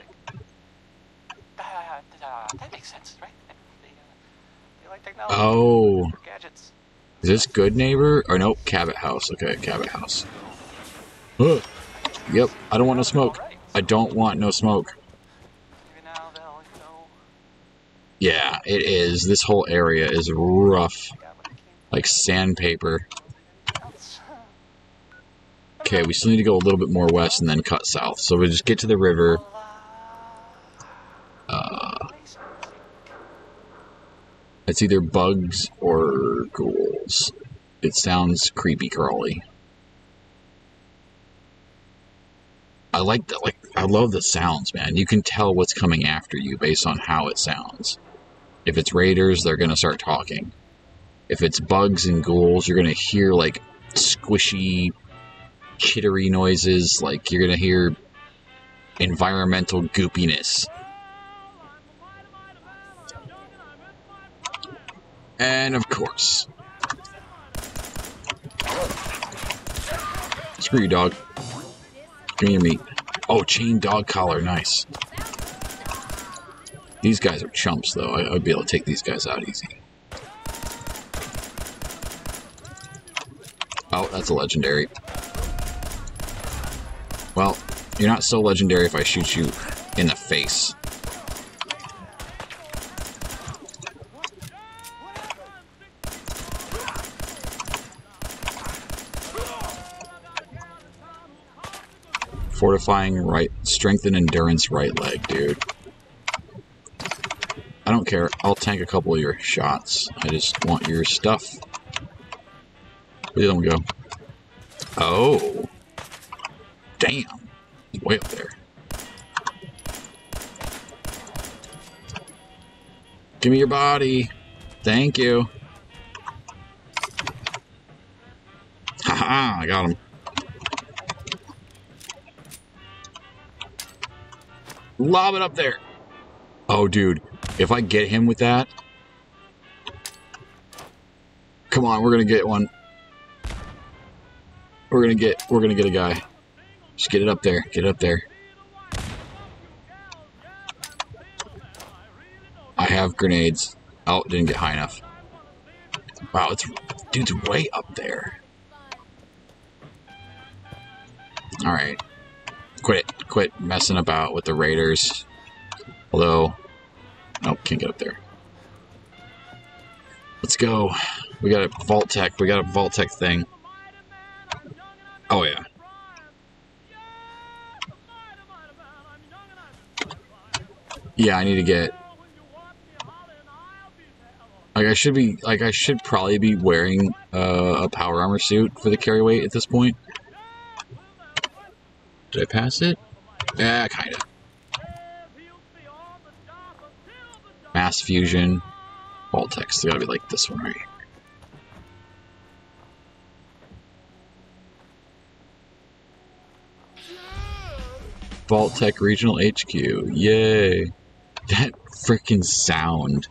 That makes sense, right? They like technology. Oh. Gadgets. Is this Good Neighbor? Or nope, Cabot House. Okay, Cabot House. Ugh. Yep, I don't want no smoke. I don't want no smoke. Yeah, it is. This whole area is rough. Like sandpaper. Okay, we still need to go a little bit more west and then cut south. So we just get to the river. It's either bugs or ghouls. It sounds creepy crawly. I like that. Like, I love the sounds, man. You can tell what's coming after you based on how it sounds. If it's raiders, they're gonna start talking. If it's bugs and ghouls, you're gonna hear like squishy, chittery noises. Like you're gonna hear environmental goopiness. And of course, screw you, dog. Give me your meat. Oh, chain dog collar, nice. These guys are chumps, though. I'd be able to take these guys out easy. Oh, that's a legendary. Well, you're not so legendary if I shoot you in the face. Fortifying right, strength and endurance right leg, dude. I don't care. I'll tank a couple of your shots. I just want your stuff. Where did them go? Oh. Damn. It's way up there. Give me your body. Thank you. Haha, I got him. Lob it up there. Oh, dude. If I get him with that... Come on, we're gonna get one. We're gonna get a guy. Just get it up there. Get it up there. have grenades. Oh, didn't get high enough. Wow, dude's way up there. Alright. Quit messing about with the raiders. Although, nope, can't get up there. Let's go. We got a vault tech. We got a vault tech thing. Oh yeah. Yeah, I need to get. Like I should probably be wearing a power armor suit for the carry weight at this point. Did I pass it? Yeah, kinda. Mass fusion. Vault tech's gotta be like this one right here. Vault Tech Regional HQ. Yay. That freaking sound.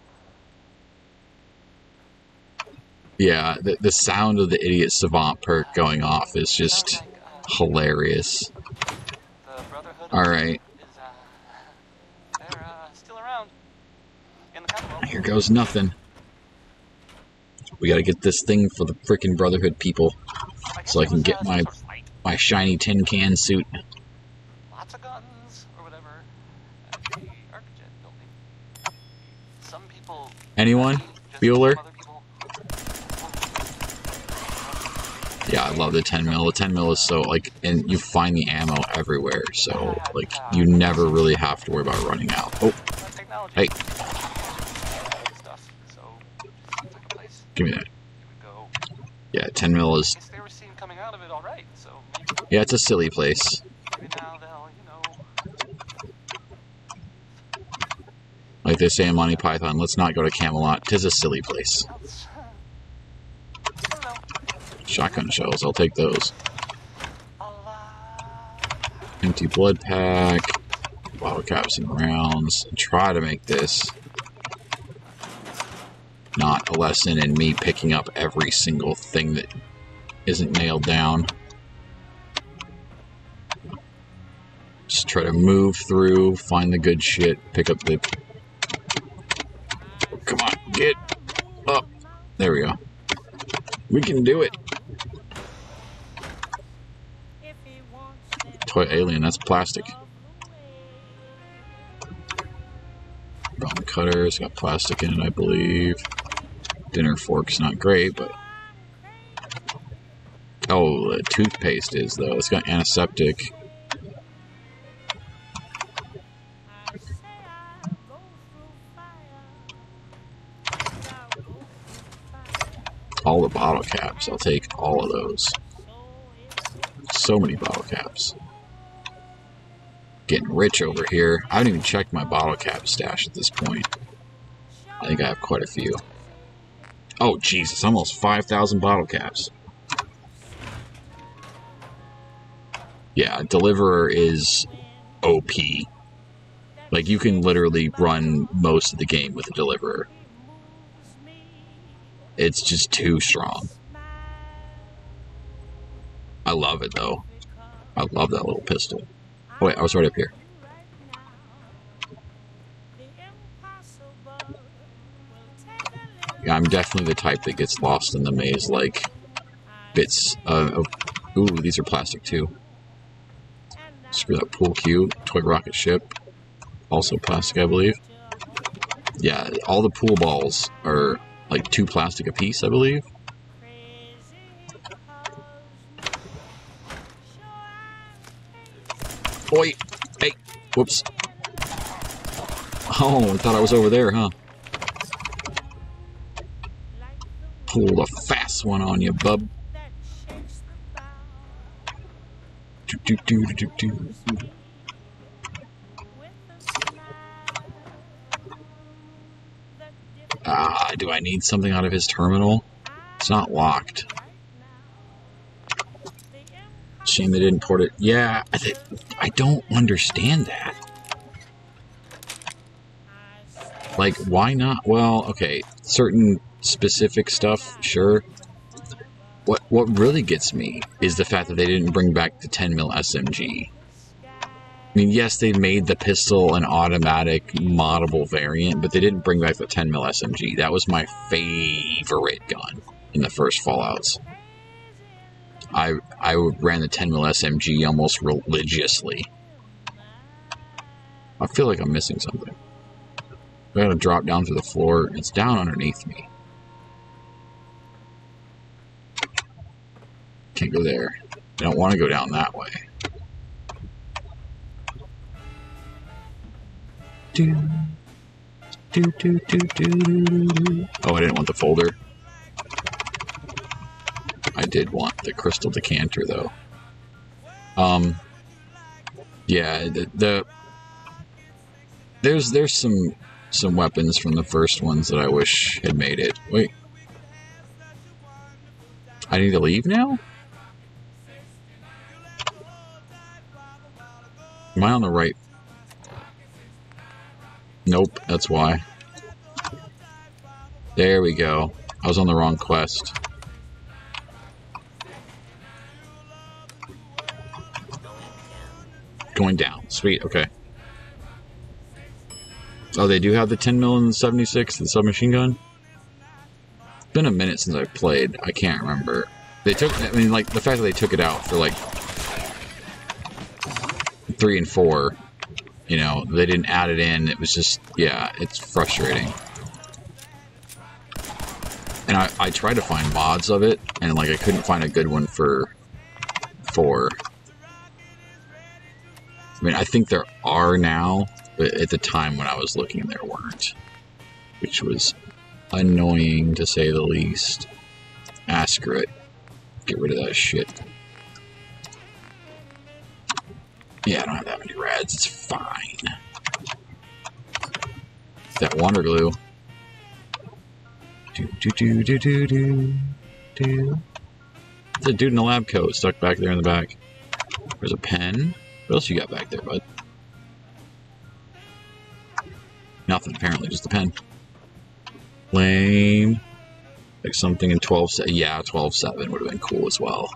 Yeah, the sound of the idiot savant perk going off is just hilarious. Alright. Here goes nothing. We gotta get this thing for the freaking Brotherhood people. So I can get my shiny tin can suit. Lots of guns, or whatever. The Arcjet building. Some people... Anyone? Bueller? Yeah, I love the 10 mil. The 10 mil is so, like, and you find the ammo everywhere, so, like, you never really have to worry about running out. Oh, hey. Give me that. Yeah, 10 mil is... Yeah, it's a silly place. Like they say in Monty Python, let's not go to Camelot. 'Tis a silly place. Shotgun shells, I'll take those. Empty blood pack, bottle caps and rounds. Try to make this not a lesson in me picking up every single thing that isn't nailed down. Just try to move through, find the good shit, pick up the... Come on, get up. There we go. We can do it. Toy alien, that's plastic. Bone cutters, got plastic in it, I believe. Dinner fork's not great, but... Oh, the toothpaste is, though. It's got antiseptic. All the bottle caps. I'll take all of those. So many bottle caps. Getting rich over here. I haven't even checked my bottle cap stash at this point. I think I have quite a few. Oh, Jesus. Almost 5,000 bottle caps. Yeah, Deliverer is OP. Like, you can literally run most of the game with a Deliverer. It's just too strong. I love it, though. I love that little pistol. Oh, wait, I was right up here. Yeah, I'm definitely the type that gets lost in the maze, like bits of... Ooh, these are plastic, too. Screw that pool cue. Toy rocket ship. Also plastic, I believe. Yeah, all the pool balls are... like 2 plastic a piece, I believe. Oi! Hey! Whoops. Oh, I thought I was over there, huh? Pulled a fast one on you, bub. Do I need something out of his terminal? It's not locked. Shame they didn't port it. Yeah, I don't understand that. Like, why not? Well, okay, certain specific stuff, sure. What really gets me is the fact that they didn't bring back the 10 mil SMG. I mean, yes, they made the pistol an automatic moddable variant, but they didn't bring back the 10mm SMG. That was my favorite gun in the first Fallouts. I ran the 10mm SMG almost religiously. I feel like I'm missing something. I gotta drop down to the floor. It's down underneath me. Can't go there. I don't want to go down that way. Oh, I didn't want the folder. I did want the crystal decanter, though. Yeah, there's some weapons from the first ones that I wish had made it. Wait. I need to leave now? Am I on the right? Nope, that's why. There we go. I was on the wrong quest. Going down. Sweet, okay. Oh, they do have the 10mm and the 76, the submachine gun? It's been a minute since I've played. I can't remember. They took, I mean, like, the fact that they took it out for, like, 3 and 4, you know, they didn't add it in. It was just, yeah, it's frustrating. And I tried to find mods of it, and, like, I couldn't find a good one for 4. I mean, I think there are now, but at the time when I was looking, there weren't. Which was annoying, to say the least. Askeret. Get rid of that shit. Yeah, I don't have that many rads. It's fine. It's that water glue. It's a dude in a lab coat stuck back there in the back. There's a pen. What else you got back there, bud? Nothing, apparently, just a pen. Lame. Like something in 12.7. Yeah, 12.7 would have been cool as well.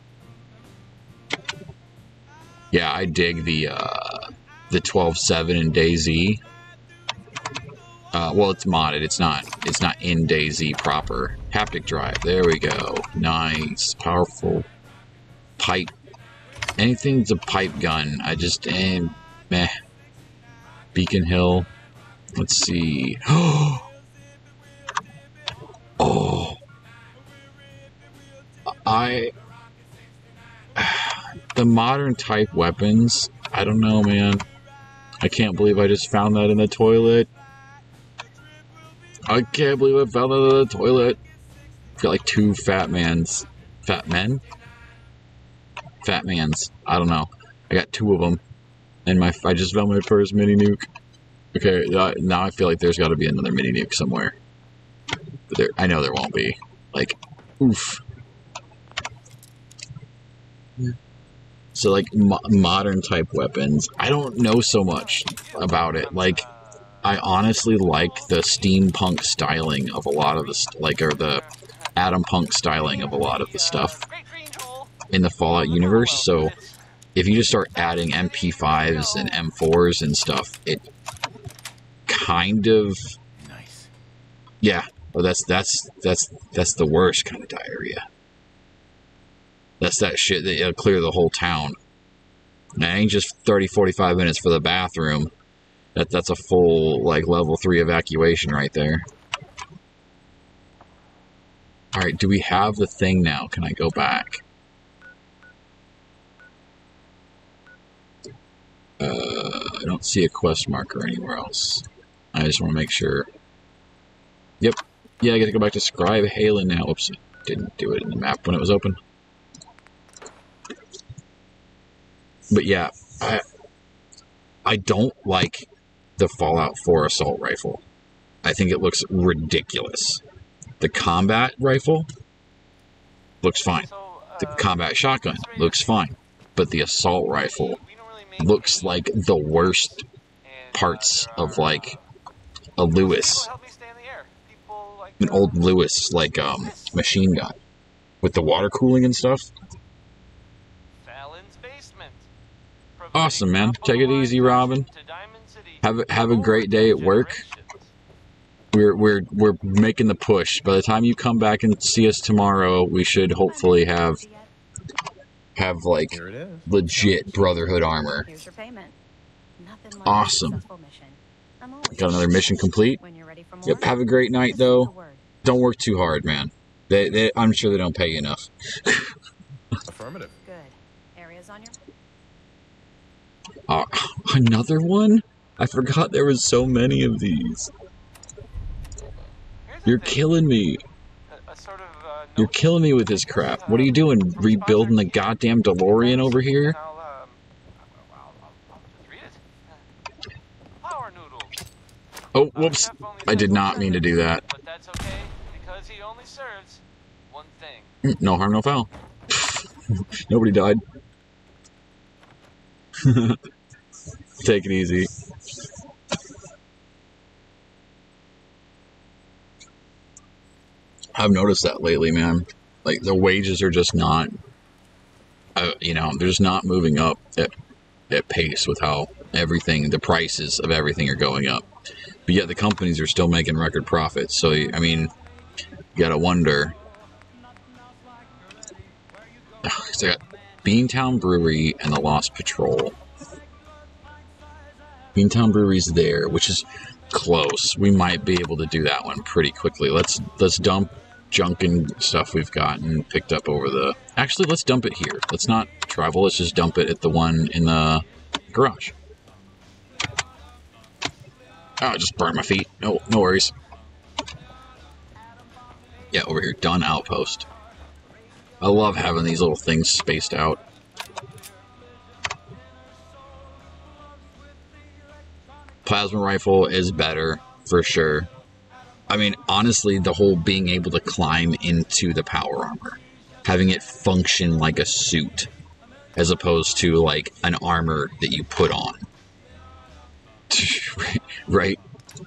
Yeah, I dig the 12.7 in DayZ. Well, it's modded. It's not in DayZ proper. Haptic drive. There we go. Nice, powerful pipe. Anything's a pipe gun. I just meh. Beacon Hill. Let's see. Oh, the modern type weapons. I don't know, man. I can't believe I just found that in the toilet. I can't believe I found that in the toilet. I feel like 2 fat mans. Fat men? Fat mans. I don't know. I got 2 of them. And I just found my first mini nuke. Okay, now I feel like there's got to be another mini nuke somewhere. But I know there won't be. Like, oof. So, like, modern type weapons, I don't know so much about it. Like, I honestly like the steampunk styling of a lot of the, or the atom punk styling of a lot of the stuff in the Fallout universe. So, if you just start adding MP5s and M4s and stuff, it kind of, Nice. yeah. Well, that's the worst kind of diarrhea. That's that shit that'll clear the whole town. And it ain't just 30-45 minutes for the bathroom. That's a full, like, level 3 evacuation right there. Alright, do we have the thing now? Can I go back? I don't see a quest marker anywhere else. I just want to make sure. Yep. Yeah, I get to go back to Scribe Halen now. Oops, didn't do it in the map when it was open. But yeah, I don't like the Fallout 4 assault rifle. I think it looks ridiculous. The combat rifle looks fine. The combat shotgun looks fine. But the assault rifle looks like the worst parts of, like, a Lewis. An old Lewis, like, machine gun. With the water cooling and stuff. Awesome, man. Take it easy, Robin. Have a great day at work. We're making the push. By the time you come back and see us tomorrow, we should hopefully have like legit Brotherhood armor. Here's your payment. Nothing like Awesome. a successful mission. I'm always Got another mission complete. when you're ready for more. Yep. Have a great night, Just say the though. word. Don't work too hard, man. I'm sure they don't pay you enough. Affirmative. Good. Areas on your Another one? I forgot there was so many of these. You're killing me. You're killing me with this crap. What are you doing? Rebuilding the goddamn DeLorean over here? I'll just read it. Power noodles. Oh, whoops. I did not mean to do that. But that's okay, because he only serves one thing. No harm, no foul. Nobody died. Take it easy. I've noticed that lately, man. Like, the wages are just not, they're just not moving up at pace with how the prices of everything are going up. But yet the companies are still making record profits. So, I mean, you gotta wonder. So I got Beantown Brewery and the Lost Patrol. Beantown Brewery's there, which is close. We might be able to do that one pretty quickly. Let's dump junk and stuff we've gotten picked up over the... Actually, let's dump it here. Let's not travel. Let's just dump it at the one in the garage. Oh, I just burned my feet. No worries. Yeah, over here. Done outpost. I love having these little things spaced out. Plasma rifle is better, for sure. I mean, honestly, the whole being able to climb into the power armor. Having it function like a suit, as opposed to, like, an armor that you put on. Right?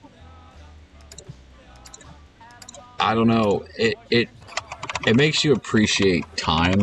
I don't know. It makes you appreciate time.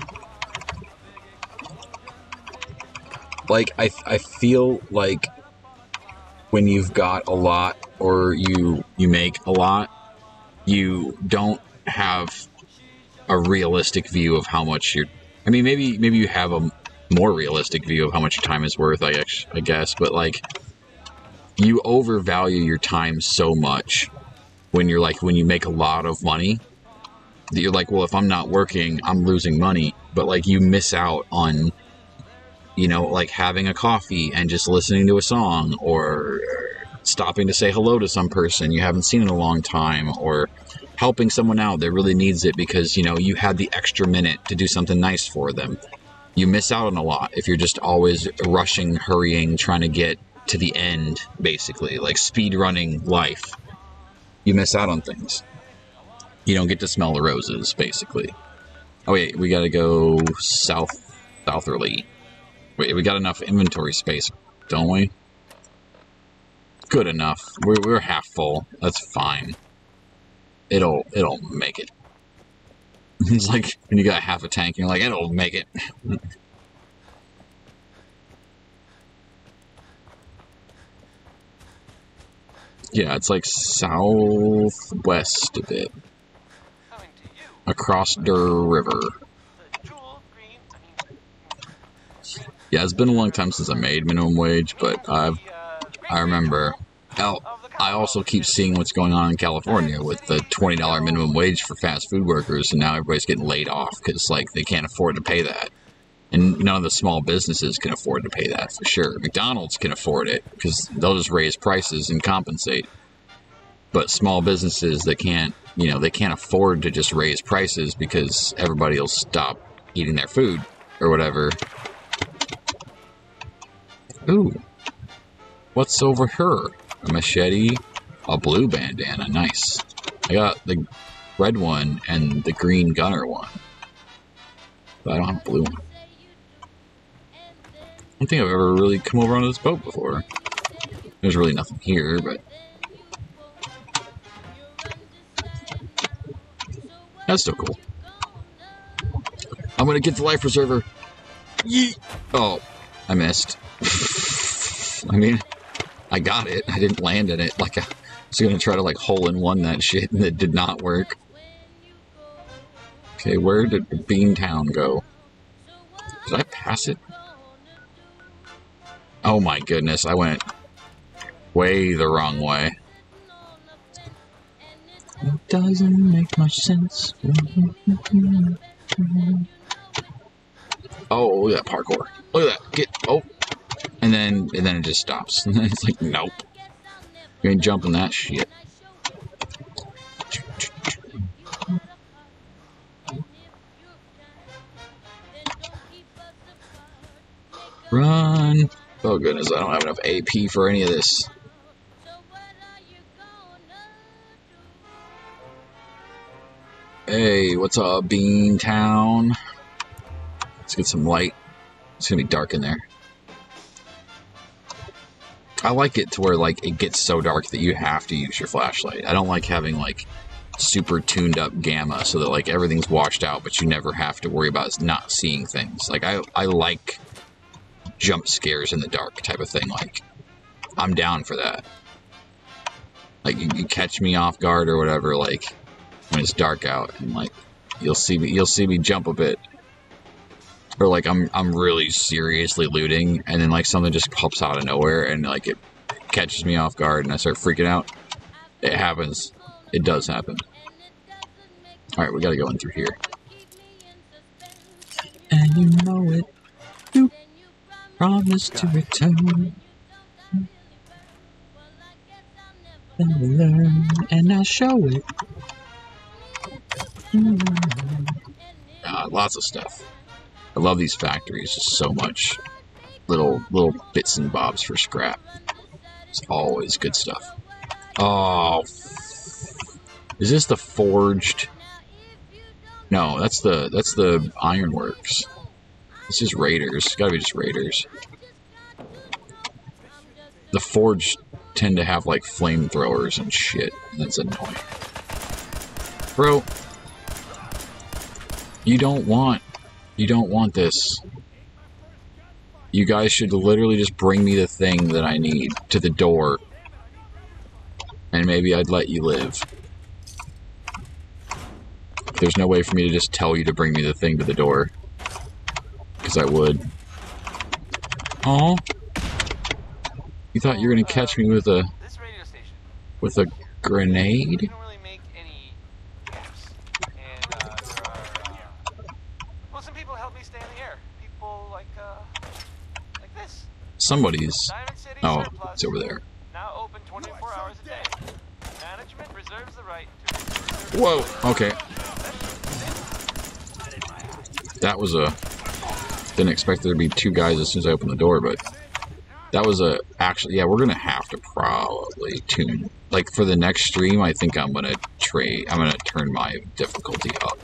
Like, I feel like when you've got a lot, or you make a lot, you don't have a realistic view of how much you're... I mean, maybe you have a more realistic view of how much your time is worth, I guess, but, like, you overvalue your time so much when you make a lot of money, that you're like, well, if I'm not working, I'm losing money, but, like, you miss out on, like, having a coffee and just listening to a song, or stopping to say hello to some person you haven't seen in a long time, or helping someone out that really needs it because, you had the extra minute to do something nice for them. You miss out on a lot if you're just always rushing, hurrying, trying to get to the end, basically, like speed running life. You miss out on things. You don't get to smell the roses, basically. Oh wait, we gotta go southerly. Wait, we got enough inventory space, don't we? Good enough. We're half full. That's fine. It'll make it. It's like when you got half a tank, you're like, it'll make it. Yeah, it's like southwest a bit. Across the river. Yeah, it's been a long time since I made minimum wage, but I remember. I also keep seeing what's going on in California with the $20 minimum wage for fast food workers, and now everybody's getting laid off because, like, they can't afford to pay that. And none of the small businesses can afford to pay that, for sure. McDonald's can afford it because they'll just raise prices and compensate. But small businesses, they can't afford to just raise prices because everybody will stop eating their food or whatever. Ooh. What's over here? A machete, a blue bandana, nice. I got the red one and the green gunner one. But I don't have a blue one. I don't think I've ever really come over onto this boat before. There's really nothing here, but... That's still cool. I'm gonna get the life preserver. Yeet! Oh, I missed. I mean, I got it. I didn't land in it. Like, I was gonna try to, like, hole-in-one that shit, and it did not work. Okay, where did Beantown go? Did I pass it? Oh my goodness, I went way the wrong way. It doesn't make much sense. Oh, look at that parkour. Look at that. Get, oh. And then it just stops. And then it's like, nope. You ain't jumping that shit. Run. Oh goodness, I don't have enough AP for any of this. Hey, what's up, Beantown? Let's get some light. It's gonna be dark in there. I like it to where, like, it gets so dark that you have to use your flashlight. I don't like having, like, super tuned up gamma so that, like, everything's washed out, but you never have to worry about not seeing things. Like, I like jump scares in the dark type of thing. Like, I'm down for that. Like, you catch me off guard or whatever, like, when it's dark out, and, like, you'll see me jump a bit. Or, like, I'm really seriously looting, and then, like, something just pops out of nowhere, and, like, it catches me off guard, and I start freaking out. It happens. It does happen. Alright, we gotta go in through here. And you know it. You promise to return. And we learn, and I'll show it. Lots of stuff. I love these factories, just so much. Little bits and bobs for scrap. It's always good stuff. Oh, is this the forged? No, that's the ironworks. This is raiders. It's gotta be just raiders. The forged tend to have like flamethrowers and shit. And that's annoying. Bro, you don't want this. You guys should literally just bring me the thing that I need to the door, and maybe I'd let you live. There's no way for me to just tell you to bring me the thing to the door, because I would. Oh, you thought you were gonna catch me with a grenade? Somebody's. Oh, it's over there. Now open 24 hours a day. Management reserves the right to. Whoa. Okay. That was a. Didn't expect there to be two guys as soon as I opened the door, but that was a. Actually, yeah, we're gonna have to probably tune. Like for the next stream, I think I'm gonna turn my difficulty up,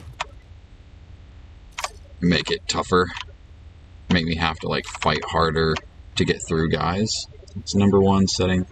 make it tougher, make me have to like fight harder to get through guys. It's #1 setting.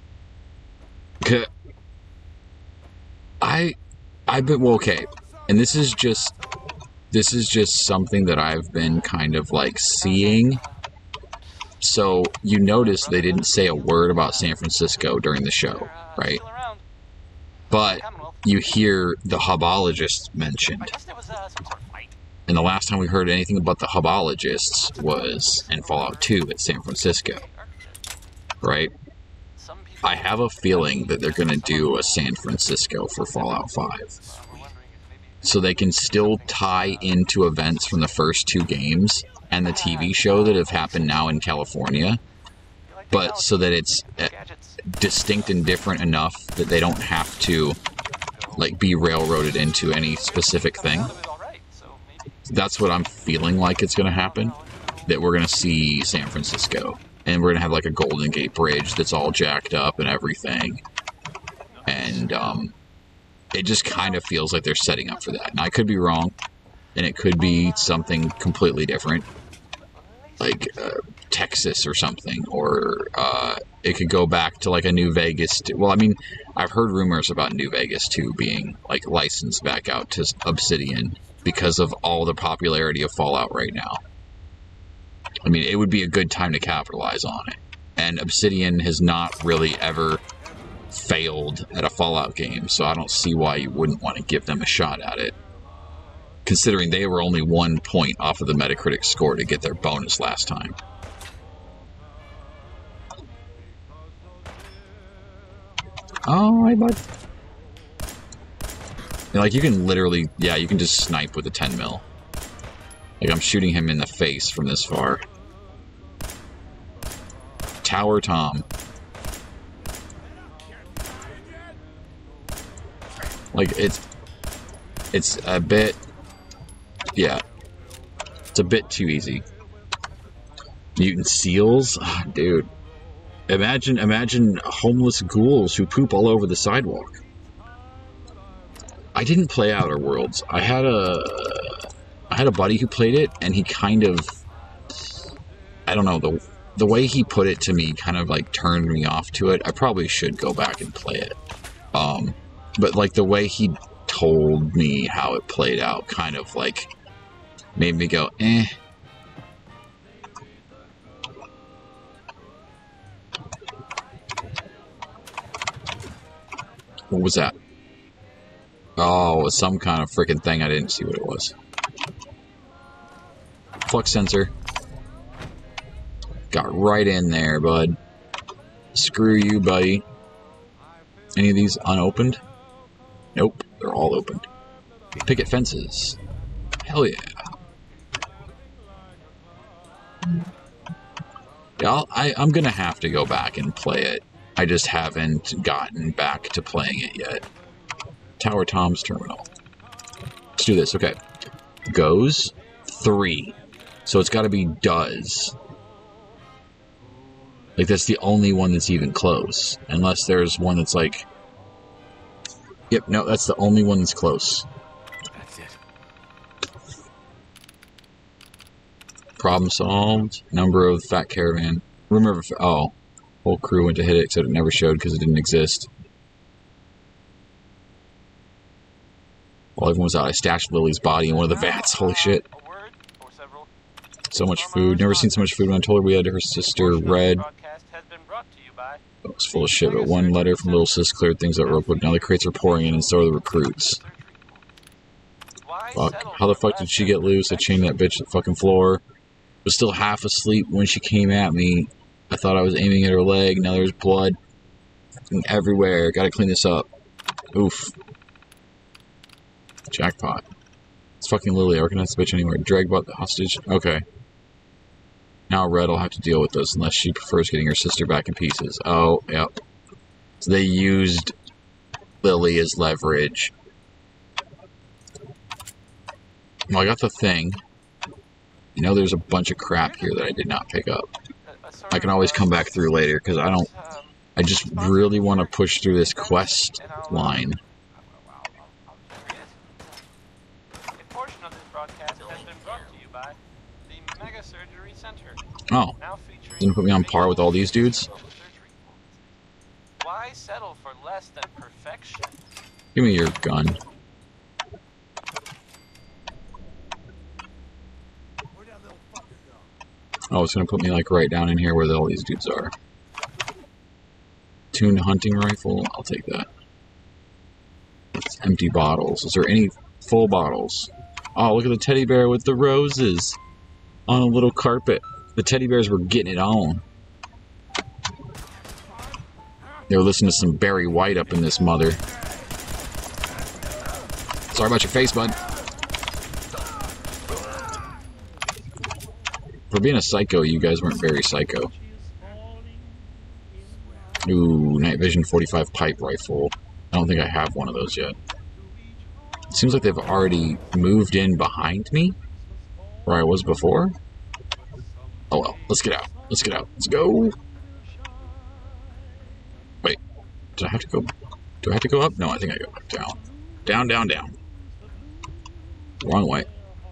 I've been, well, okay, and this is just something that I've been kind of like seeing. So you notice they didn't say a word about San Francisco during the show, right? But you hear the hubologists mentioned. And the last time we heard anything about the hubologists was in Fallout 2 at San Francisco, right? I have a feeling that they're going to do a San Francisco for Fallout 5. So they can still tie into events from the first 2 games and the TV show that have happened now in California, but so that it's distinct and different enough that they don't have to like be railroaded into any specific thing. That's what I'm feeling like it's going to happen, that we're going to see San Francisco, and we're going to have like a Golden Gate Bridge that's all jacked up and everything, and it just kind of feels like they're setting up for that. And I could be wrong, and it could be something completely different, like Texas or something, or it could go back to like a New Vegas. Well, I mean, I've heard rumors about New Vegas too being like licensed back out to Obsidian because of all the popularity of Fallout right now. I mean, it would be a good time to capitalize on it. And Obsidian has not really ever failed at a Fallout game, so I don't see why you wouldn't want to give them a shot at it. Considering they were only 1 point off of the Metacritic score to get their bonus last time. Oh, hi, bud. Like, you can literally, yeah, you can just snipe with a 10 mil. Like, I'm shooting him in the face from this far. Tower Tom. Like, it's a bit, yeah, it's a bit too easy. Mutant seals? Oh, dude. Imagine homeless ghouls who poop all over the sidewalk. I didn't play Outer Worlds. I had a buddy who played it, and he kind of, I don't know, the way he put it to me kind of like turned me off to it. I probably should go back and play it. But like the way he told me how it played out kind of like made me go, eh. What was that? Oh, it was some kind of freaking thing. I didn't see what it was. Flux sensor. Got right in there, bud. Screw you, buddy. Any of these unopened? Nope, they're all opened. Picket fences. Hell yeah. Yeah, I'm gonna have to go back and play it. I just haven't gotten back to playing it yet. Tower Tom's Terminal. Let's do this, okay. Goes 3. So it's gotta be does. Like, that's the only one that's even close. Unless there's one that's like... Yep, no, that's the only one that's close. That's it. Problem solved. Number of Fat Caravan. Rumor of... Oh. Whole crew went to hit it, except it never showed because it didn't exist. While everyone was out, I stashed Lily's body in one of the vats. Holy shit. So much food. Never seen so much food when I told her we had her sister Red. It was full of shit, but one letter from Little Sis cleared things up real quick. Now the crates are pouring in, and so are the recruits. Fuck. How the fuck did she get loose? I chained that bitch to the fucking floor. Was still half asleep when she came at me. I thought I was aiming at her leg. Now there's blood everywhere. Gotta clean this up. Oof. Jackpot. It's fucking Lily. I recognize the bitch anywhere. Dragbot the hostage. Okay. Now Red will have to deal with this unless she prefers getting her sister back in pieces. Oh, yep. So they used Lily as leverage. Well, I got the thing. You know, there's a bunch of crap here that I did not pick up. I can always come back through later, because I just really want to push through this quest line. A portion of this broadcast has been brought to you by the Mega Surgery Center. Oh. Didn't put me on par with all these dudes? Why settle for less than perfection? Give me your gun. Oh, it's gonna put me like right down in here where all these dudes are. Tuned hunting rifle, I'll take that. It's empty bottles. Is there any full bottles? Oh, look at the teddy bear with the roses on a little carpet. The teddy bears were getting it on. They were listening to some Barry White up in this mother. Sorry about your face, bud. For being a psycho, you guys weren't very psycho. Ooh, night vision 45 pipe rifle. I don't think I have one of those yet. It seems like they've already moved in behind me, where I was before. Oh well, let's get out. Let's get out. Let's go. Wait, did I have to go? Do I have to go up? No, I think I go back down. Down, down, down. Wrong way.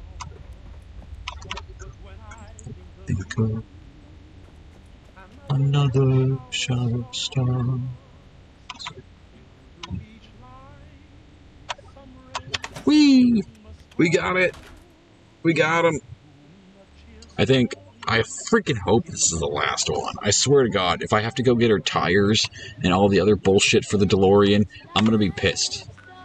Think of another shadow star. Whee! We got it! We got him! I think I freaking hope this is the last one. I swear to God, if I have to go get her tires and all the other bullshit for the DeLorean, I'm gonna be pissed.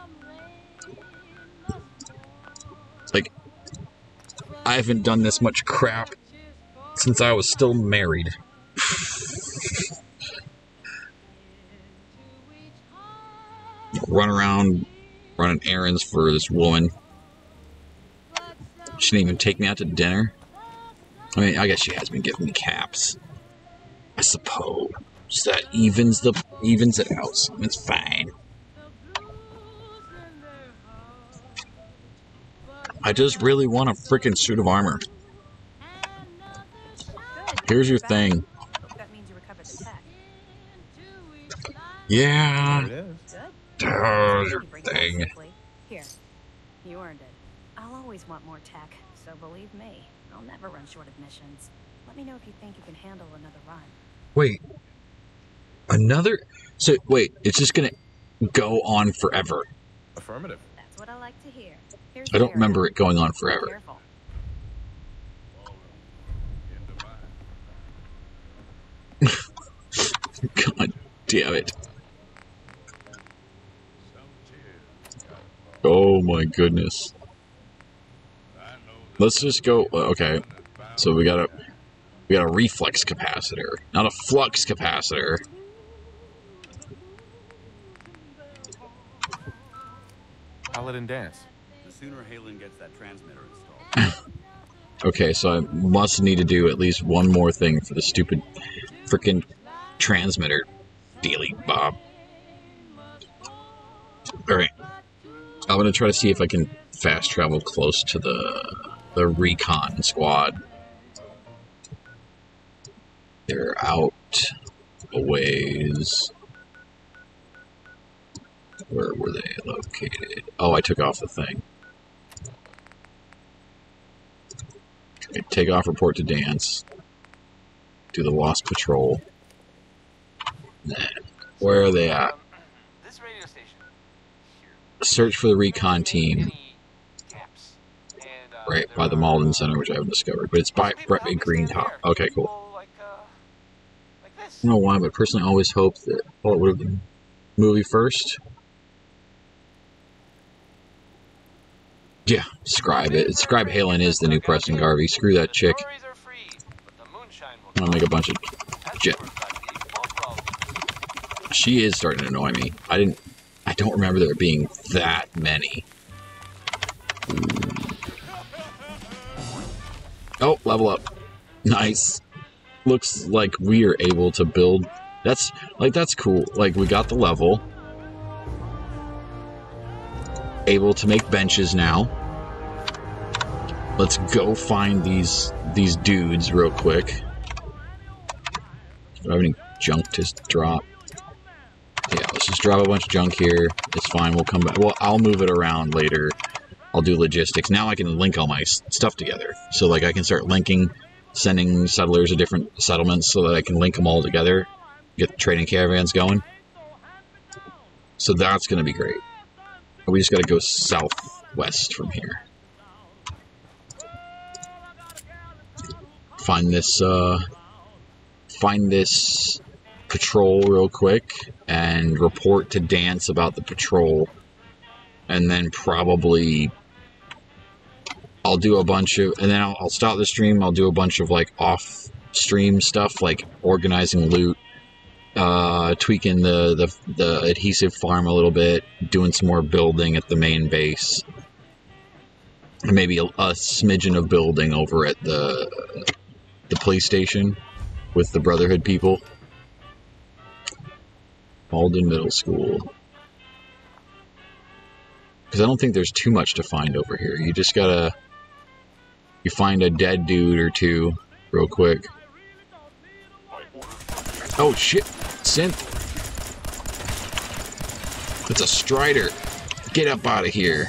Like, I haven't done this much crap since I was still married. Run around running errands for this woman. She didn't even take me out to dinner. I mean, I guess she has been giving me caps. I suppose that evens it out. So it's fine. I just really want a freaking suit of armor. Here's your thing. That means you recovered the tech. Yeah. There it is. There's your thing. Here, you earned it. I'll always want more tech, so believe me, I'll never run short of missions. Let me know if you think you can handle another run. Wait. Another? So, wait, it's just gonna go on forever. Affirmative. That's what I like to hear. Here's I don't your remember area. it going on Be forever. careful. God damn it. Oh my goodness. Let's just go. Okay. So we got a reflex capacitor, not a flux capacitor. Paladin Danse. The sooner Halen gets that transmitter installed. Okay, so I must need to do at least one more thing for the stupid freaking transmitter dealy bob. Alright. I'm gonna try to see if I can fast travel close to the recon squad. They're out a ways. Where were they located? Oh, I took off the thing. Okay, take off, report to Danse. Do the Lost Patrol. Nah. Where are they at? This radio station. Here. Search for the recon team. Any gaps? And, Right, there by the are Malden Center, which I haven't discovered. But it's by Brett Green Top. Okay, cool. people like this. I don't know why, but personally I always hoped that, well, it would have been movie first. Yeah, Scribe it. Scribe Halen is the new Preston Garvey. Screw that chick. Stories are free, but the moonshine will I'm gonna make a bunch of That's jet. where it's got the problem. She is starting to annoy me. I don't remember there being that many. Oh, level up. Nice. Looks like we are able to build. That's cool. Like, we got the level. Able to make benches now. Let's go find these dudes real quick. Do I have any junk to drop? Yeah, let's just drop a bunch of junk here. It's fine. We'll come back. Well, I'll move it around later. I'll do logistics. Now I can link all my stuff together. So, like, I can start linking, sending settlers to different settlements so that I can link them all together. Get the trading caravans going. So that's going to be great. We just got to go southwest from here. Find this patrol real quick and report to Danse about the patrol. And then probably I'll do a bunch of, and then I'll stop the stream. I'll do a bunch of like off-stream stuff, like organizing loot, tweaking the adhesive farm a little bit, doing some more building at the main base, and maybe a smidgen of building over at the police station with the Brotherhood people. Malden Middle School. Because I don't think there's too much to find over here. You just gotta... You find a dead dude or two real quick. Oh shit! Synth! It's a Strider! Get up out of here!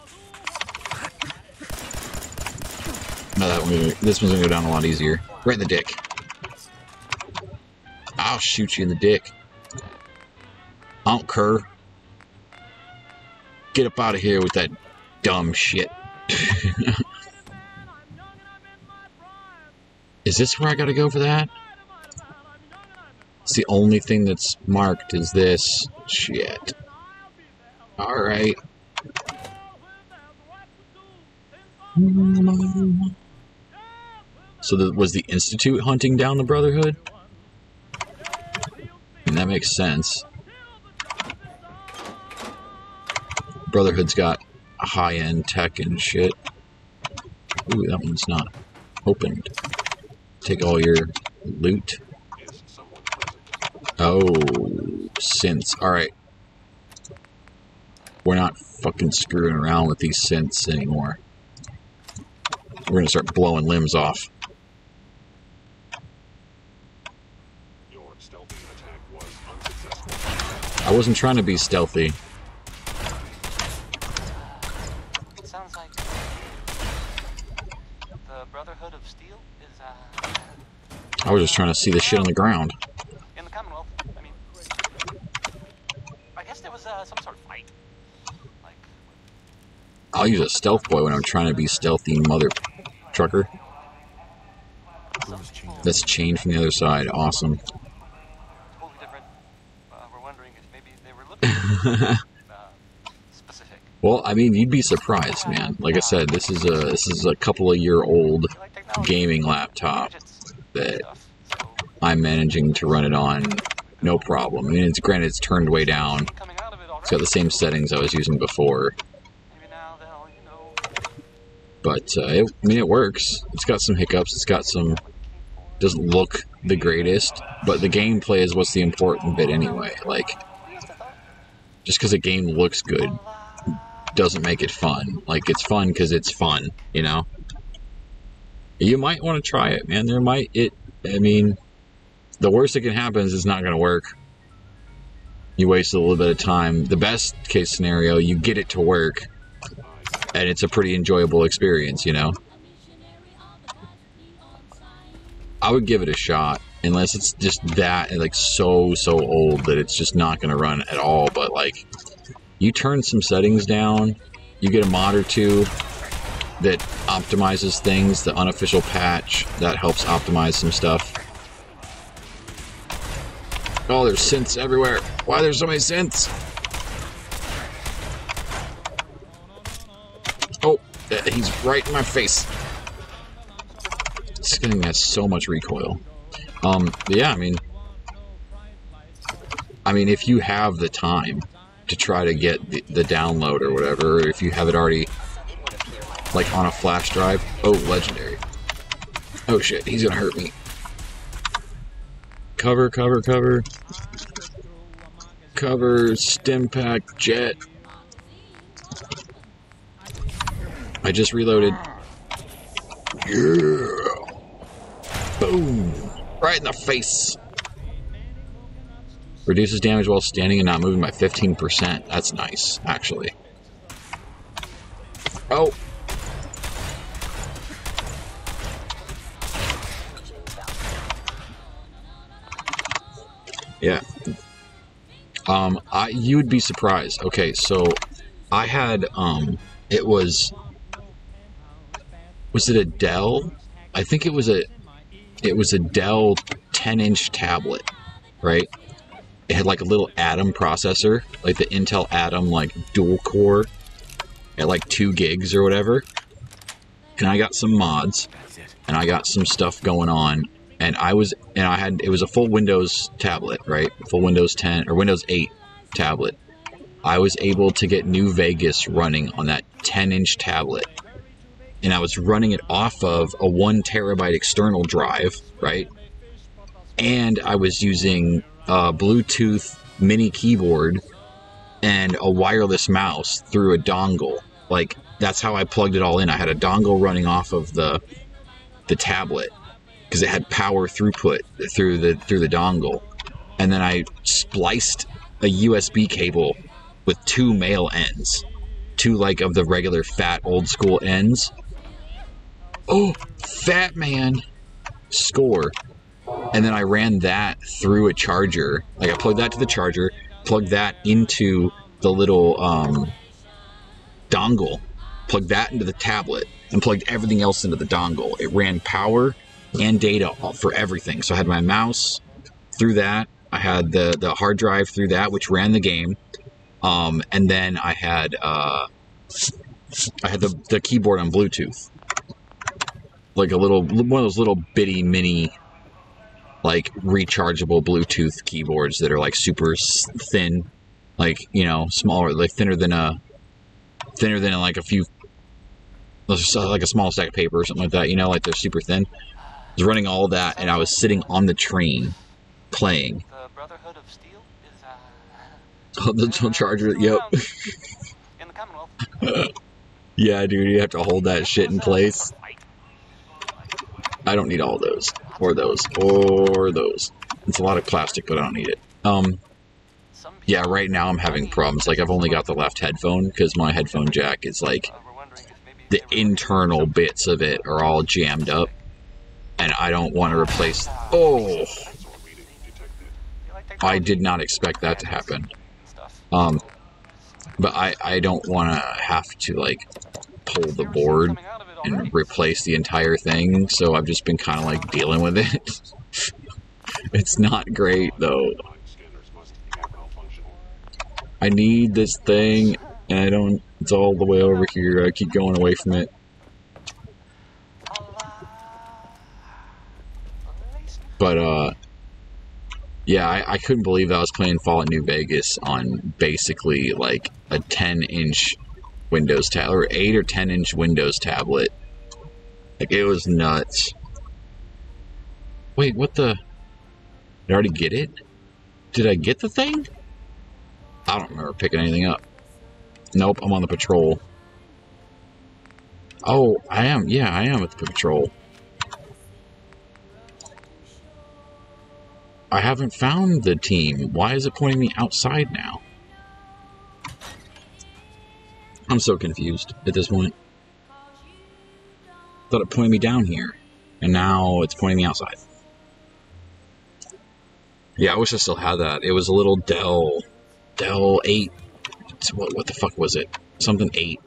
No, this one's gonna go down a lot easier. Right in the dick. I'll shoot you in the dick. I don't care. Get up out of here with that dumb shit. Is this where I gotta go for that? It's the only thing that's marked is this. Shit. Alright. So was the Institute hunting down the Brotherhood? And that makes sense. Brotherhood's got high-end tech and shit. Ooh, that one's not opened. Take all your loot. Oh, synths. Alright. We're not fucking screwing around with these synths anymore. We're gonna start blowing limbs off. I wasn't trying to be stealthy. Sounds like the Brotherhood of Steel is I was just trying to see the shit on the ground. in the Commonwealth. I mean, I guess there was some sort of fight. Like, I'll use a stealth boy when I'm trying to be stealthy, mother trucker. That's chained from the other side. Awesome. totally different. We're wondering if maybe they were looking specific. Well, I mean, you'd be surprised, man. Like I said, this is a couple of year old gaming laptop that I'm managing to run it on, no problem. I mean, it's granted it's turned way down. It's got the same settings I was using before. But, I mean, it works. It's got some hiccups. It's got some... Doesn't look the greatest. But the gameplay is what's the important bit anyway. Like, just because a game looks good doesn't make it fun. Like, it's fun because it's fun, you know? You might want to try it, man. I mean, the worst that can happen is it's not going to work. You waste a little bit of time. The best case scenario, you get it to work. And it's a pretty enjoyable experience, you know? I would give it a shot, unless it's just that, like, so old that it's just not going to run at all. But, like, you turn some settings down, you get a mod or two that optimizes things, the unofficial patch, that helps optimize some stuff. Oh, there's synths everywhere. Why are there so many synths? Oh, he's right in my face. This thing has so much recoil. Yeah, I mean, if you have the time to try to get the download or whatever, or if you have it already, like, on a flash drive. Oh, legendary. Oh shit, he's gonna hurt me. Cover, cover, cover. Cover, stim pack, jet. I just reloaded. Yeah. Boom. Right in the face. Reduces damage while standing and not moving by 15%. That's nice, actually. Oh. Yeah. You would be surprised. Okay, so I had, it was it a Dell? I think it was a Dell 10-inch tablet, right? It had like a little Atom processor, like the Intel Atom, like dual core at like 2 gigs or whatever. And I got some mods and I got some stuff going on, and it was a full Windows tablet, right? Full Windows 10 or Windows 8 tablet. I was able to get New Vegas running on that 10-inch tablet. And I was running it off of a 1 terabyte external drive, right? And I was using a Bluetooth mini keyboard and a wireless mouse through a dongle. Like, that's how I plugged it all in. I had a dongle running off of the tablet because it had power throughput through the dongle. And then I spliced a USB cable with 2 male ends. 2 like of the regular fat old school ends. Oh, fat man. Score. And then I ran that through a charger. Like, I plugged that to the charger, plugged that into the little dongle, plugged that into the tablet, and plugged everything else into the dongle. It ran power and data for everything. So I had my mouse through that. I had the hard drive through that, which ran the game. And then I had the keyboard on Bluetooth, like one of those little bitty mini, like rechargeable Bluetooth keyboards that are like super thin, like, you know, smaller, like thinner than like a few, like a small stack of paper or something like that. You know, like they're super thin. I was running all that, and I was sitting on the train playing. The Brotherhood of Steel is Oh, the charger. Yep. in the Commonwealth. Yeah, dude, you have to hold that shit in place. I don't need all those, or those, or those. It's a lot of plastic, but I don't need it. Yeah, right now I'm having problems. Like, I've only got the left headphone because my headphone jack is like, the internal bits of it are all jammed up, and I don't want to replace. Oh, I did not expect that to happen. But I don't want to have to like pull the board and replace the entire thing, so I've just been kind of like dealing with it. It's not great though. I need this thing, and I don't. It's all the way over here. I keep going away from it. But yeah, I couldn't believe that I was playing Fallout New Vegas on basically like a 10-inch Windows tablet, or 8 or 10-inch Windows tablet. Like, it was nuts. Wait, what the? Did I already get it? Did I get the thing? I don't remember picking anything up. Nope, I'm on the patrol. Oh, I am. Yeah, I am at the patrol. I haven't found the team. Why is it pointing me outside now? I'm so confused at this point. Thought it pointed me down here, and now it's pointing me outside. Yeah, I wish I still had that. It was a little Dell 8. What the fuck was it? Something 8.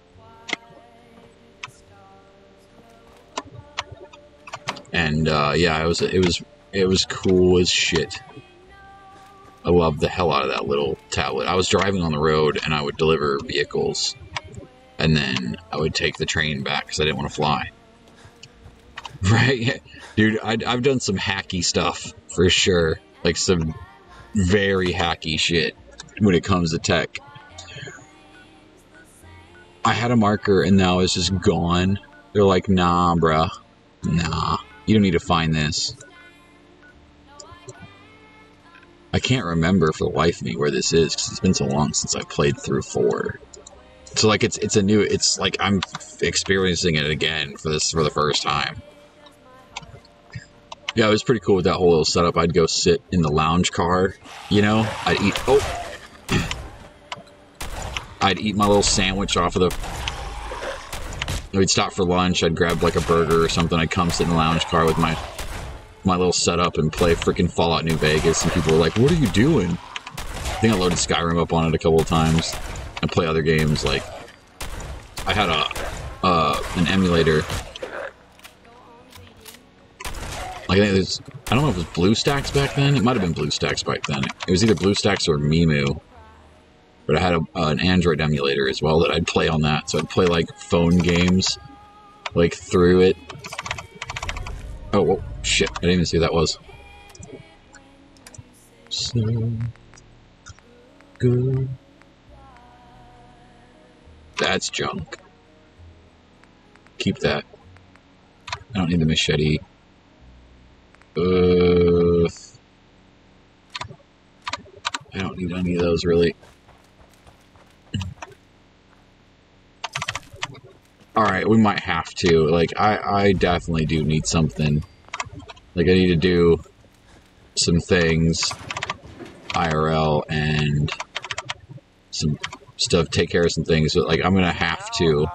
And yeah, it was cool as shit. I loved the hell out of that little tablet. I was driving on the road, and I would deliver vehicles, and then I would take the train back because I didn't want to fly. Right? Dude, I've done some hacky stuff, for sure. Like, some very hacky shit when it comes to tech. I had a marker, and now it's just gone. They're like, nah, bruh. Nah. You don't need to find this. I can't remember for the life of me where this is, because it's been so long since I played through 4. So, like, it's like I'm experiencing it again for the first time. Yeah, it was pretty cool with that whole little setup. I'd go sit in the lounge car, you know? I'd eat my little sandwich off of the... We'd stop for lunch, I'd grab like a burger or something, I'd come sit in the lounge car with my little setup and play freaking Fallout New Vegas, and people were like, what are you doing? I think I loaded Skyrim up on it a couple of times, and play other games. Like, I had an emulator. Like, I don't know if it was BlueStacks back then. It might have been BlueStacks back then. It was either BlueStacks or Mimu. But I had an Android emulator as well that I'd play on that. So I'd play, like, phone games, like, through it. Oh, whoa, shit. I didn't even see what that was. So good. That's junk. Keep that. I don't need the machete. I don't need any of those, really. Alright, we might have to. Like, I definitely do need something. Like, I need to do some things IRL and some stuff, take care of some things, but, like, I'm gonna have to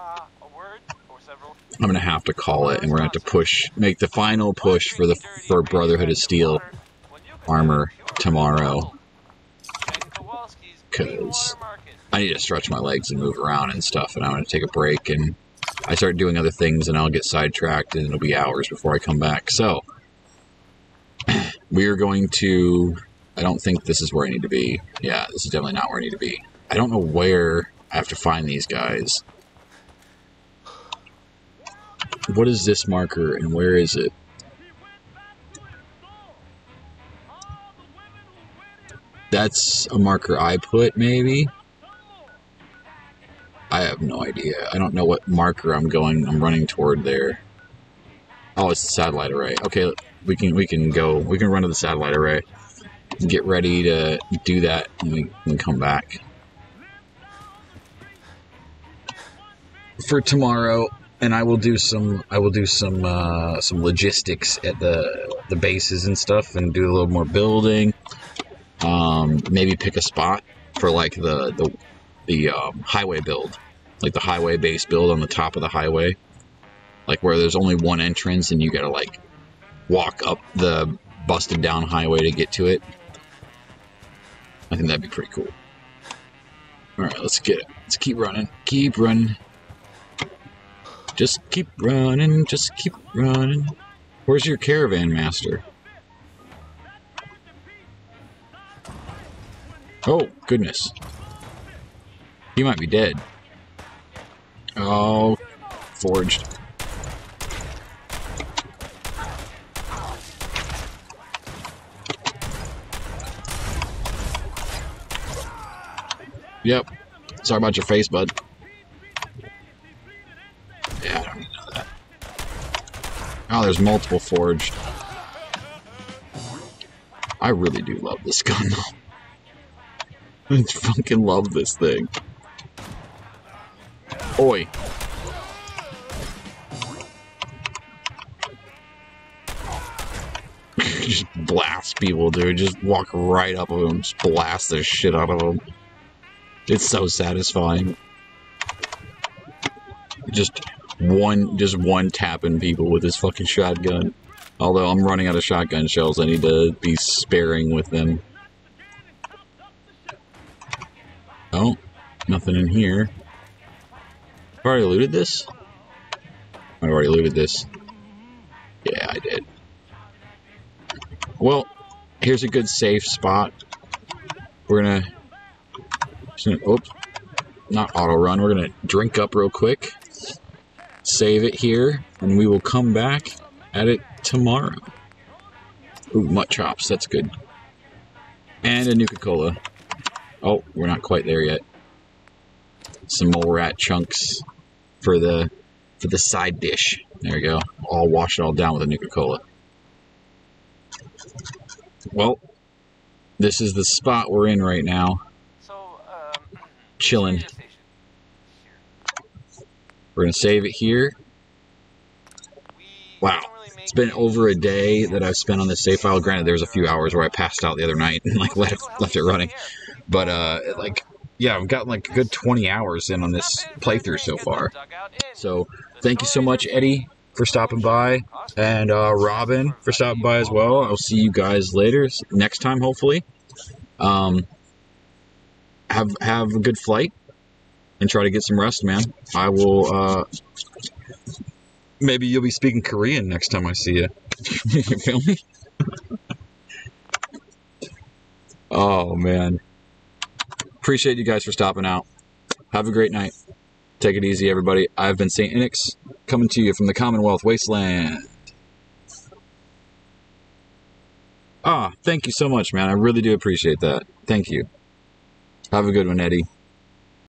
call it, and we're gonna have to push, make the final push for Brotherhood of Steel armor tomorrow. Because I need to stretch my legs and move around and stuff, and I'm gonna take a break, and I start doing other things and I'll get sidetracked and it'll be hours before I come back. So, we are going to... I don't think this is where I need to be. Yeah, this is definitely not where I need to be. I don't know where I have to find these guys. What is this marker and where is it? That's a marker I put, maybe? I have no idea. I don't know what marker I'm running toward there. Oh, it's the satellite array. Okay, we can run to the satellite array. Get ready to do that and we can come back. For tomorrow, and I will do some logistics at the bases and stuff and do a little more building. Maybe pick a spot for like the highway build, like the highway base build on the top of the highway, like where there's only one entrance and you gotta like walk up the busted down highway to get to it. I think that'd be pretty cool. All right, let's get it. Let's keep running. Keep running. Just keep running. Just keep running. Where's your caravan master? Oh, goodness. He might be dead. Oh, forged. Yep. Sorry about your face, bud. Yeah, I don't even know that. Oh, there's multiple forged. I really do love this gun, though. I fucking love this thing. Oi. Just blast people, dude. Just walk right up of them. Just blast the shit out of them. It's so satisfying. Just one tapping people with his fucking shotgun. Although I'm running out of shotgun shells, I need to be sparing with them. Oh, nothing in here. I've already looted this? I've already looted this. Yeah, I did. Well, here's a good safe spot. We're gonna... Oops. Not auto run. We're gonna drink up real quick. Save it here. And we will come back at it tomorrow. Ooh, mutt chops. That's good. And a Nuka-Cola. Oh, we're not quite there yet. Some mole rat chunks for the side dish. There we go. I'll wash it all down with a Nuka-Cola. Well, this is the spot we're in right now. Chilling. We're gonna save it here. Wow, it's been over a day that I've spent on this save file. Granted, there was a few hours where I passed out the other night and like left it running, but like yeah, I've got like a good 20 hours in on this playthrough so far. So thank you so much, Eddie, for stopping by, and Robin for stopping by as well. I'll see you guys later, next time hopefully. Have a good flight and try to get some rest, man. I will, maybe you'll be speaking Korean next time I see you. You feel me? Oh, man. Appreciate you guys for stopping out. Have a great night. Take it easy, everybody. I've been Saintinix, coming to you from the Commonwealth Wasteland. Ah, thank you so much, man. I really do appreciate that. Thank you. Have a good one, Eddie.